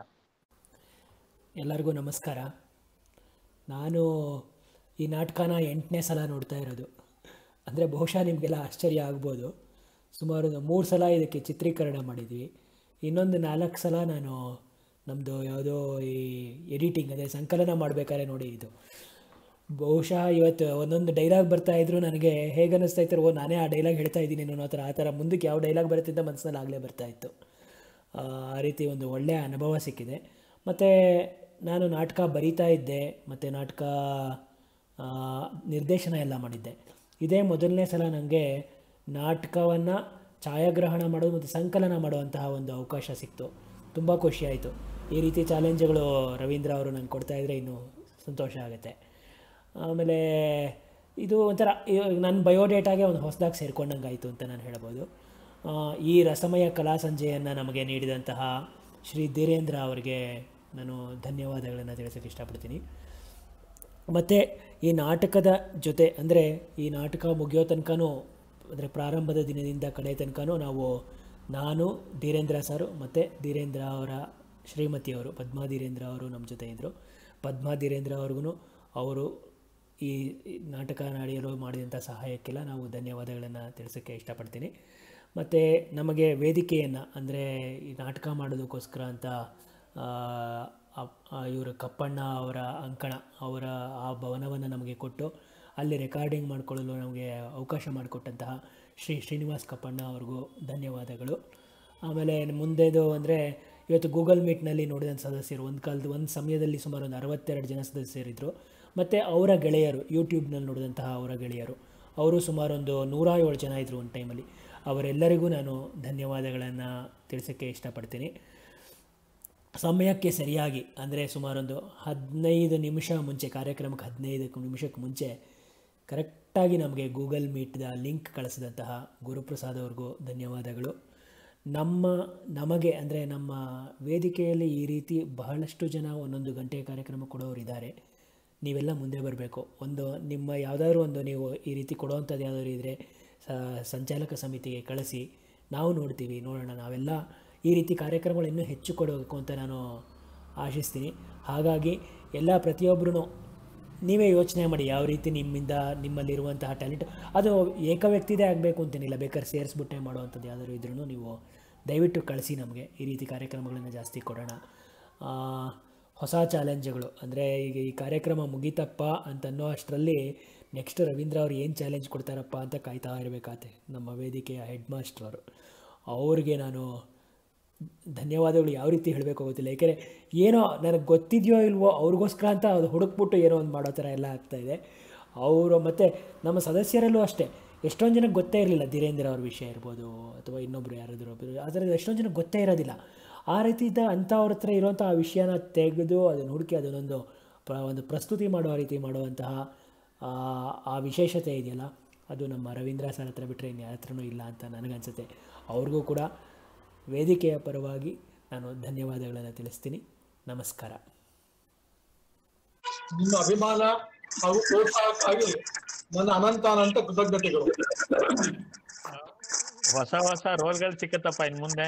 ಎಲ್ಲರಿಗೂ ನಮಸ್ಕಾರ. ನಾನು ಈ ನಾಟಕನ ಎಂಟನೇ ಸಲ ನೋಡ್ತಾ ಇರೋದು. ಅಂದರೆ ಬಹುಶಃ ನಿಮಗೆಲ್ಲ ಆಶ್ಚರ್ಯ ಆಗ್ಬೋದು. ಸುಮಾರು ಮೂರು ಸಲ ಇದಕ್ಕೆ ಚಿತ್ರೀಕರಣ ಮಾಡಿದ್ವಿ. ಇನ್ನೊಂದು ನಾಲ್ಕು ಸಲ ನಾನು ನಮ್ಮದು ಯಾವುದೋ ಈ ಎಡಿಟಿಂಗ್ ಅದೇ ಸಂಕಲನ ಮಾಡಬೇಕಾದ್ರೆ ನೋಡಿ ಇದು. ಬಹುಶಃ ಇವತ್ತು ಒಂದೊಂದು ಡೈಲಾಗ್ ಬರ್ತಾ ಇದ್ರು ನನಗೆ ಹೇಗೆ ಅನ್ನಿಸ್ತಾ ಇತ್ತು, ಓ ನಾನೇ ಆ ಡೈಲಾಗ್ ಹೇಳ್ತಾ ಇದ್ದೀನಿ ಅನ್ನೋ ಥರ. ಆ ಥರ ಮುಂದಕ್ಕೆ ಯಾವ ಡೈಲಾಗ್ ಬರುತ್ತಿದ್ದ ಮನಸ್ಸಿನಲ್ಲಿ ಆಗಲೇ ಬರ್ತಾಯಿತ್ತು. ಆ ರೀತಿ ಒಂದು ಒಳ್ಳೆಯ ಅನುಭವ ಸಿಕ್ಕಿದೆ. ಮತ್ತು ನಾನು ನಾಟಕ ಬರೀತಾ ಇದ್ದೆ ಮತ್ತು ನಾಟಕ ನಿರ್ದೇಶನ ಎಲ್ಲ ಮಾಡಿದ್ದೆ. ಇದೇ ಮೊದಲನೇ ಸಲ ನನಗೆ ನಾಟಕವನ್ನು ಛಾಯಾಗ್ರಹಣ ಮಾಡೋದು ಮತ್ತು ಸಂಕಲನ ಮಾಡುವಂತಹ ಒಂದು ಅವಕಾಶ ಸಿಕ್ತು. ತುಂಬ ಖುಷಿಯಾಯಿತು. ಈ ರೀತಿ ಚಾಲೆಂಜ್ಗಳು ರವೀಂದ್ರ ಅವರು ನನಗೆ ಕೊಡ್ತಾಯಿದ್ರೆ ಇನ್ನೂ ಸಂತೋಷ ಆಗುತ್ತೆ. ಆಮೇಲೆ ಇದು ಒಂಥರ ನನ್ನ ಬಯೋಡೇಟಾಗೆ ಒಂದು ಹೊಸದಾಗಿ ಸೇರ್ಕೊಂಡಂಗೆ ಆಯಿತು ಅಂತ ನಾನು ಹೇಳ್ಬೋದು. ಈ ರಸಮಯ ಕಲಾ ಸಂಜೆಯನ್ನು ನಮಗೆ ನೀಡಿದಂತಹ ಶ್ರೀ ಧೀರೇಂದ್ರ ಅವರಿಗೆ ನಾನು ಧನ್ಯವಾದಗಳನ್ನು ತಿಳಿಸೋಕ್ಕೆ ಇಷ್ಟಪಡ್ತೀನಿ. ಮತ್ತು ಈ ನಾಟಕದ ಜೊತೆ ಅಂದರೆ ಈ ನಾಟಕ ಮುಗಿಯೋ ತನಕನೂ ಅಂದರೆ ಪ್ರಾರಂಭದ ದಿನದಿಂದ ಕಡೆ ತನಕನೂ ನಾವು ನಾನು ಧೀರೇಂದ್ರ ಸರು ಮತ್ತು ಧೀರೇಂದ್ರ ಅವರ ಶ್ರೀಮತಿಯವರು ಪದ್ಮಾ ಧೀರೇಂದ್ರ ಅವರು ನಮ್ಮ ಜೊತೆ ಇದ್ದರು. ಪದ್ಮಾ ಧೀರೇಂದ್ರ ಅವ್ರಿಗೂ ಅವರು ಈ ನಾಟಕ ನಡೆಯಲು ಮಾಡಿದಂಥ ಸಹಾಯಕ್ಕೆಲ್ಲ ನಾವು ಧನ್ಯವಾದಗಳನ್ನು ತಿಳಿಸೋಕ್ಕೆ ಇಷ್ಟಪಡ್ತೀನಿ. ಮತ್ತು ನಮಗೆ ವೇದಿಕೆಯನ್ನು ಅಂದರೆ ಈ ನಾಟಕ ಮಾಡೋದಕ್ಕೋಸ್ಕರ ಅಂತ ಇವರು ಕಪ್ಪಣ್ಣ ಅವರ ಅಂಕಣ ಅವರ ಆ ಭವನವನ್ನು ನಮಗೆ ಕೊಟ್ಟು ಅಲ್ಲಿ ರೆಕಾರ್ಡಿಂಗ್ ಮಾಡಿಕೊಳ್ಳಲು ನಮಗೆ ಅವಕಾಶ ಮಾಡಿಕೊಟ್ಟಂತಹ ಶ್ರೀ ಶ್ರೀನಿವಾಸ್ ಕಪ್ಪಣ್ಣ ಅವ್ರಿಗೂ ಧನ್ಯವಾದಗಳು. ಆಮೇಲೆ ಮುಂದೆದು ಅಂದರೆ ಇವತ್ತು ಗೂಗಲ್ ಮೀಟ್ನಲ್ಲಿ ನೋಡಿದಂಥ ಸದಸ್ಯರು ಒಂದು ಕಾಲದ ಒಂದು ಸಮಯದಲ್ಲಿ ಸುಮಾರು ಒಂದು ಅರವತ್ತೆರಡು ಜನ ಸದಸ್ಯರಿದ್ದರು. ಮತ್ತು ಅವರ ಗೆಳೆಯರು ಯೂಟ್ಯೂಬ್ನಲ್ಲಿ ನೋಡಿದಂತಹ ಅವರ ಗೆಳೆಯರು ಅವರು ಸುಮಾರು ಒಂದು ನೂರ ಏಳು ಜನ ಇದ್ದರು ಒಂದು ಟೈಮಲ್ಲಿ. ಅವರೆಲ್ಲರಿಗೂ ನಾನು ಧನ್ಯವಾದಗಳನ್ನು ತಿಳಿಸೋಕ್ಕೆ ಇಷ್ಟಪಡ್ತೀನಿ. ಸಮಯಕ್ಕೆ ಸರಿಯಾಗಿ ಅಂದರೆ ಸುಮಾರೊಂದು ಹದಿನೈದು ನಿಮಿಷ ಮುಂಚೆ ಕಾರ್ಯಕ್ರಮಕ್ಕೆ ಹದಿನೈದು ನಿಮಿಷಕ್ಕೆ ಮುಂಚೆ ಕರೆಕ್ಟಾಗಿ ನಮಗೆ ಗೂಗಲ್ ಮೀಟ್ದ ಲಿಂಕ್ ಕಳಿಸಿದಂತಹ ಗುರುಪ್ರಸಾದ್ ಅವ್ರಿಗೂ ಧನ್ಯವಾದಗಳು. ನಮ್ಮ ನಮಗೆ ಅಂದರೆ ನಮ್ಮ ವೇದಿಕೆಯಲ್ಲಿ ಈ ರೀತಿ ಬಹಳಷ್ಟು ಜನ ಒಂದೊಂದು ಗಂಟೆ ಕಾರ್ಯಕ್ರಮ ಕೊಡೋರಿದ್ದಾರೆ. ನೀವೆಲ್ಲ ಮುಂದೆ ಬರಬೇಕು. ಒಂದು ನಿಮ್ಮ ಯಾವುದಾದ್ರೂ ಒಂದು ನೀವು ಈ ರೀತಿ ಕೊಡೋವಂಥದ್ದು ಯಾವುದಾದ್ರು ಇದ್ದರೆ ಸ- ಸಂಚಾಲಕ ಸಮಿತಿಗೆ ಕಳಿಸಿ ನಾವು ನೋಡ್ತೀವಿ, ನೋಡೋಣ. ನಾವೆಲ್ಲ ಈ ರೀತಿ ಕಾರ್ಯಕ್ರಮಗಳು ಇನ್ನೂ ಹೆಚ್ಚು ಕೊಡಬೇಕು ಅಂತ ನಾನು ಆಶಿಸ್ತೀನಿ. ಹಾಗಾಗಿ ಎಲ್ಲ ಪ್ರತಿಯೊಬ್ಬರೂ ನೀವೇ ಯೋಚನೆ ಮಾಡಿ, ಯಾವ ರೀತಿ ನಿಮ್ಮಿಂದ ನಿಮ್ಮಲ್ಲಿರುವಂತಹ ಟ್ಯಾಲೆಂಟ್, ಅದು ಏಕ ವ್ಯಕ್ತಿದೇ ಆಗಬೇಕು ಅಂತೇನಿಲ್ಲ, ಬೇಕಾದ್ರೆ ಸೇರಿಸ್ಬಿಟ್ಟೆ ಮಾಡುವಂಥದ್ದು ಯಾವ್ದಾದ್ರು ಇದ್ರೂ ನೀವು ದಯವಿಟ್ಟು ಕಳಿಸಿ ನಮಗೆ. ಈ ರೀತಿ ಕಾರ್ಯಕ್ರಮಗಳನ್ನು ಜಾಸ್ತಿ ಕೊಡೋಣ. ಆ, ಹೊಸ ಚಾಲೆಂಜ್ಗಳು ಅಂದರೆ ಈಗ ಈ ಕಾರ್ಯಕ್ರಮ ಮುಗೀತಪ್ಪ ಅಂತನ್ನೋ ಅಷ್ಟರಲ್ಲಿ ನೆಕ್ಸ್ಟ್ ರವೀಂದ್ರ ಅವ್ರು ಏನು ಚಾಲೆಂಜ್ ಕೊಡ್ತಾರಪ್ಪ ಅಂತ ಕಾಯ್ತಾ ಇರಬೇಕಾತೆ ನಮ್ಮ ವೇದಿಕೆಯ ಹೆಡ್ ಮಾಸ್ಟರ್ ಅವರು. ಅವ್ರಿಗೆ ನಾನು ಧನ್ಯವಾದಗಳು ಯಾವ ರೀತಿ ಹೇಳಬೇಕು ಗೊತ್ತಿಲ್ಲ. ಏಕೆಂದರೆ ಏನೋ ನನಗೆ ಗೊತ್ತಿದೆಯೋ ಇಲ್ವೋ ಅವ್ರಿಗೋಸ್ಕರ ಅಂತ ಅದು ಹುಡುಕ್ಬಿಟ್ಟು ಏನೋ ಒಂದು ಮಾಡೋ ಥರ ಎಲ್ಲ ಆಗ್ತಾಯಿದೆ ಅವರು. ಮತ್ತು ನಮ್ಮ ಸದಸ್ಯರಲ್ಲೂ ಅಷ್ಟೇ ಎಷ್ಟೊಂದು ಜನಕ್ಕೆ ಗೊತ್ತೇ ಇರಲಿಲ್ಲ ಧೀರೇಂದ್ರ ಅವ್ರ ವಿಷಯ ಇರ್ಬೋದು ಅಥವಾ ಇನ್ನೊಬ್ಬರು ಯಾರಾದರೂ ಒಬ್ಬರು, ಆದರೆ ಎಷ್ಟೊಂದು ಜನಕ್ಕೆ ಗೊತ್ತೇ ಇರೋದಿಲ್ಲ. ಆ ರೀತಿ ಇದ್ದ ಅಂಥವ್ರ ಹತ್ರ ಇರೋಂಥ ಆ ವಿಷಯನ ತೆಗೆದು ಅದನ್ನು ಹುಡುಕಿ ಅದನ್ನೊಂದು ಪ್ರ ಒಂದು ಪ್ರಸ್ತುತಿ ಮಾಡುವ ರೀತಿ ಮಾಡುವಂತಹ ಆ ವಿಶೇಷತೆ ಇದೆಯಲ್ಲ, ಅದು ನಮ್ಮ ರವೀಂದ್ರ ಸರ್ ಹತ್ರ ಬಿಟ್ಟರೆ ಇನ್ನು ಯಾರ ಹತ್ರನೂ ಇಲ್ಲ ಅಂತ ನನಗನ್ಸುತ್ತೆ. ಅವ್ರಿಗೂ ಕೂಡ ವೇದಿಕೆಯ ಪರವಾಗಿ ನಾನು ಧನ್ಯವಾದಗಳನ್ನು ತಿಳಿಸ್ತೀನಿ. ನಮಸ್ಕಾರ. ನಿಮ್ಮ ಅಭಿಮಾನ ಹಾಗೂ ಪ್ರೋತ್ಸಾಹಕ್ಕಾಗಿ ನನ್ನ ಅನಂತ ಅನಂತ ಕೃತಜ್ಞತೆಗಳು. ಹೊಸ ಹೊಸ ರೋಲ್ಗಳು ಸಿಕ್ಕತ್ತಪ್ಪ ಇನ್ ಮುಂದೆ.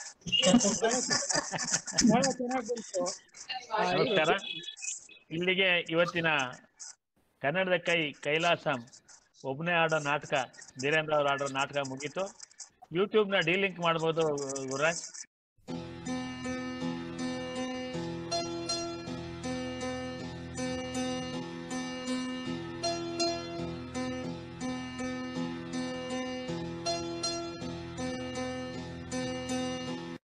ನಮಸ್ಕಾರ. ಇಲ್ಲಿಗೆ ಇವತ್ತಿನ ಕನ್ನಡದ ಕೈ ಕೈಲಾಸಂ ಒಬ್ಬನೇ ಆಡೋ ನಾಟಕ, ಧೀರೇಂದ್ರ ಅವ್ರು ಆಡೋ ನಾಟಕ ಮುಗೀತು. ಯೂಟ್ಯೂಬ್ನ ಡಿಲಿಂಕ್ ಮಾಡ್ಬೋದು ಗುರುರಾಜ್.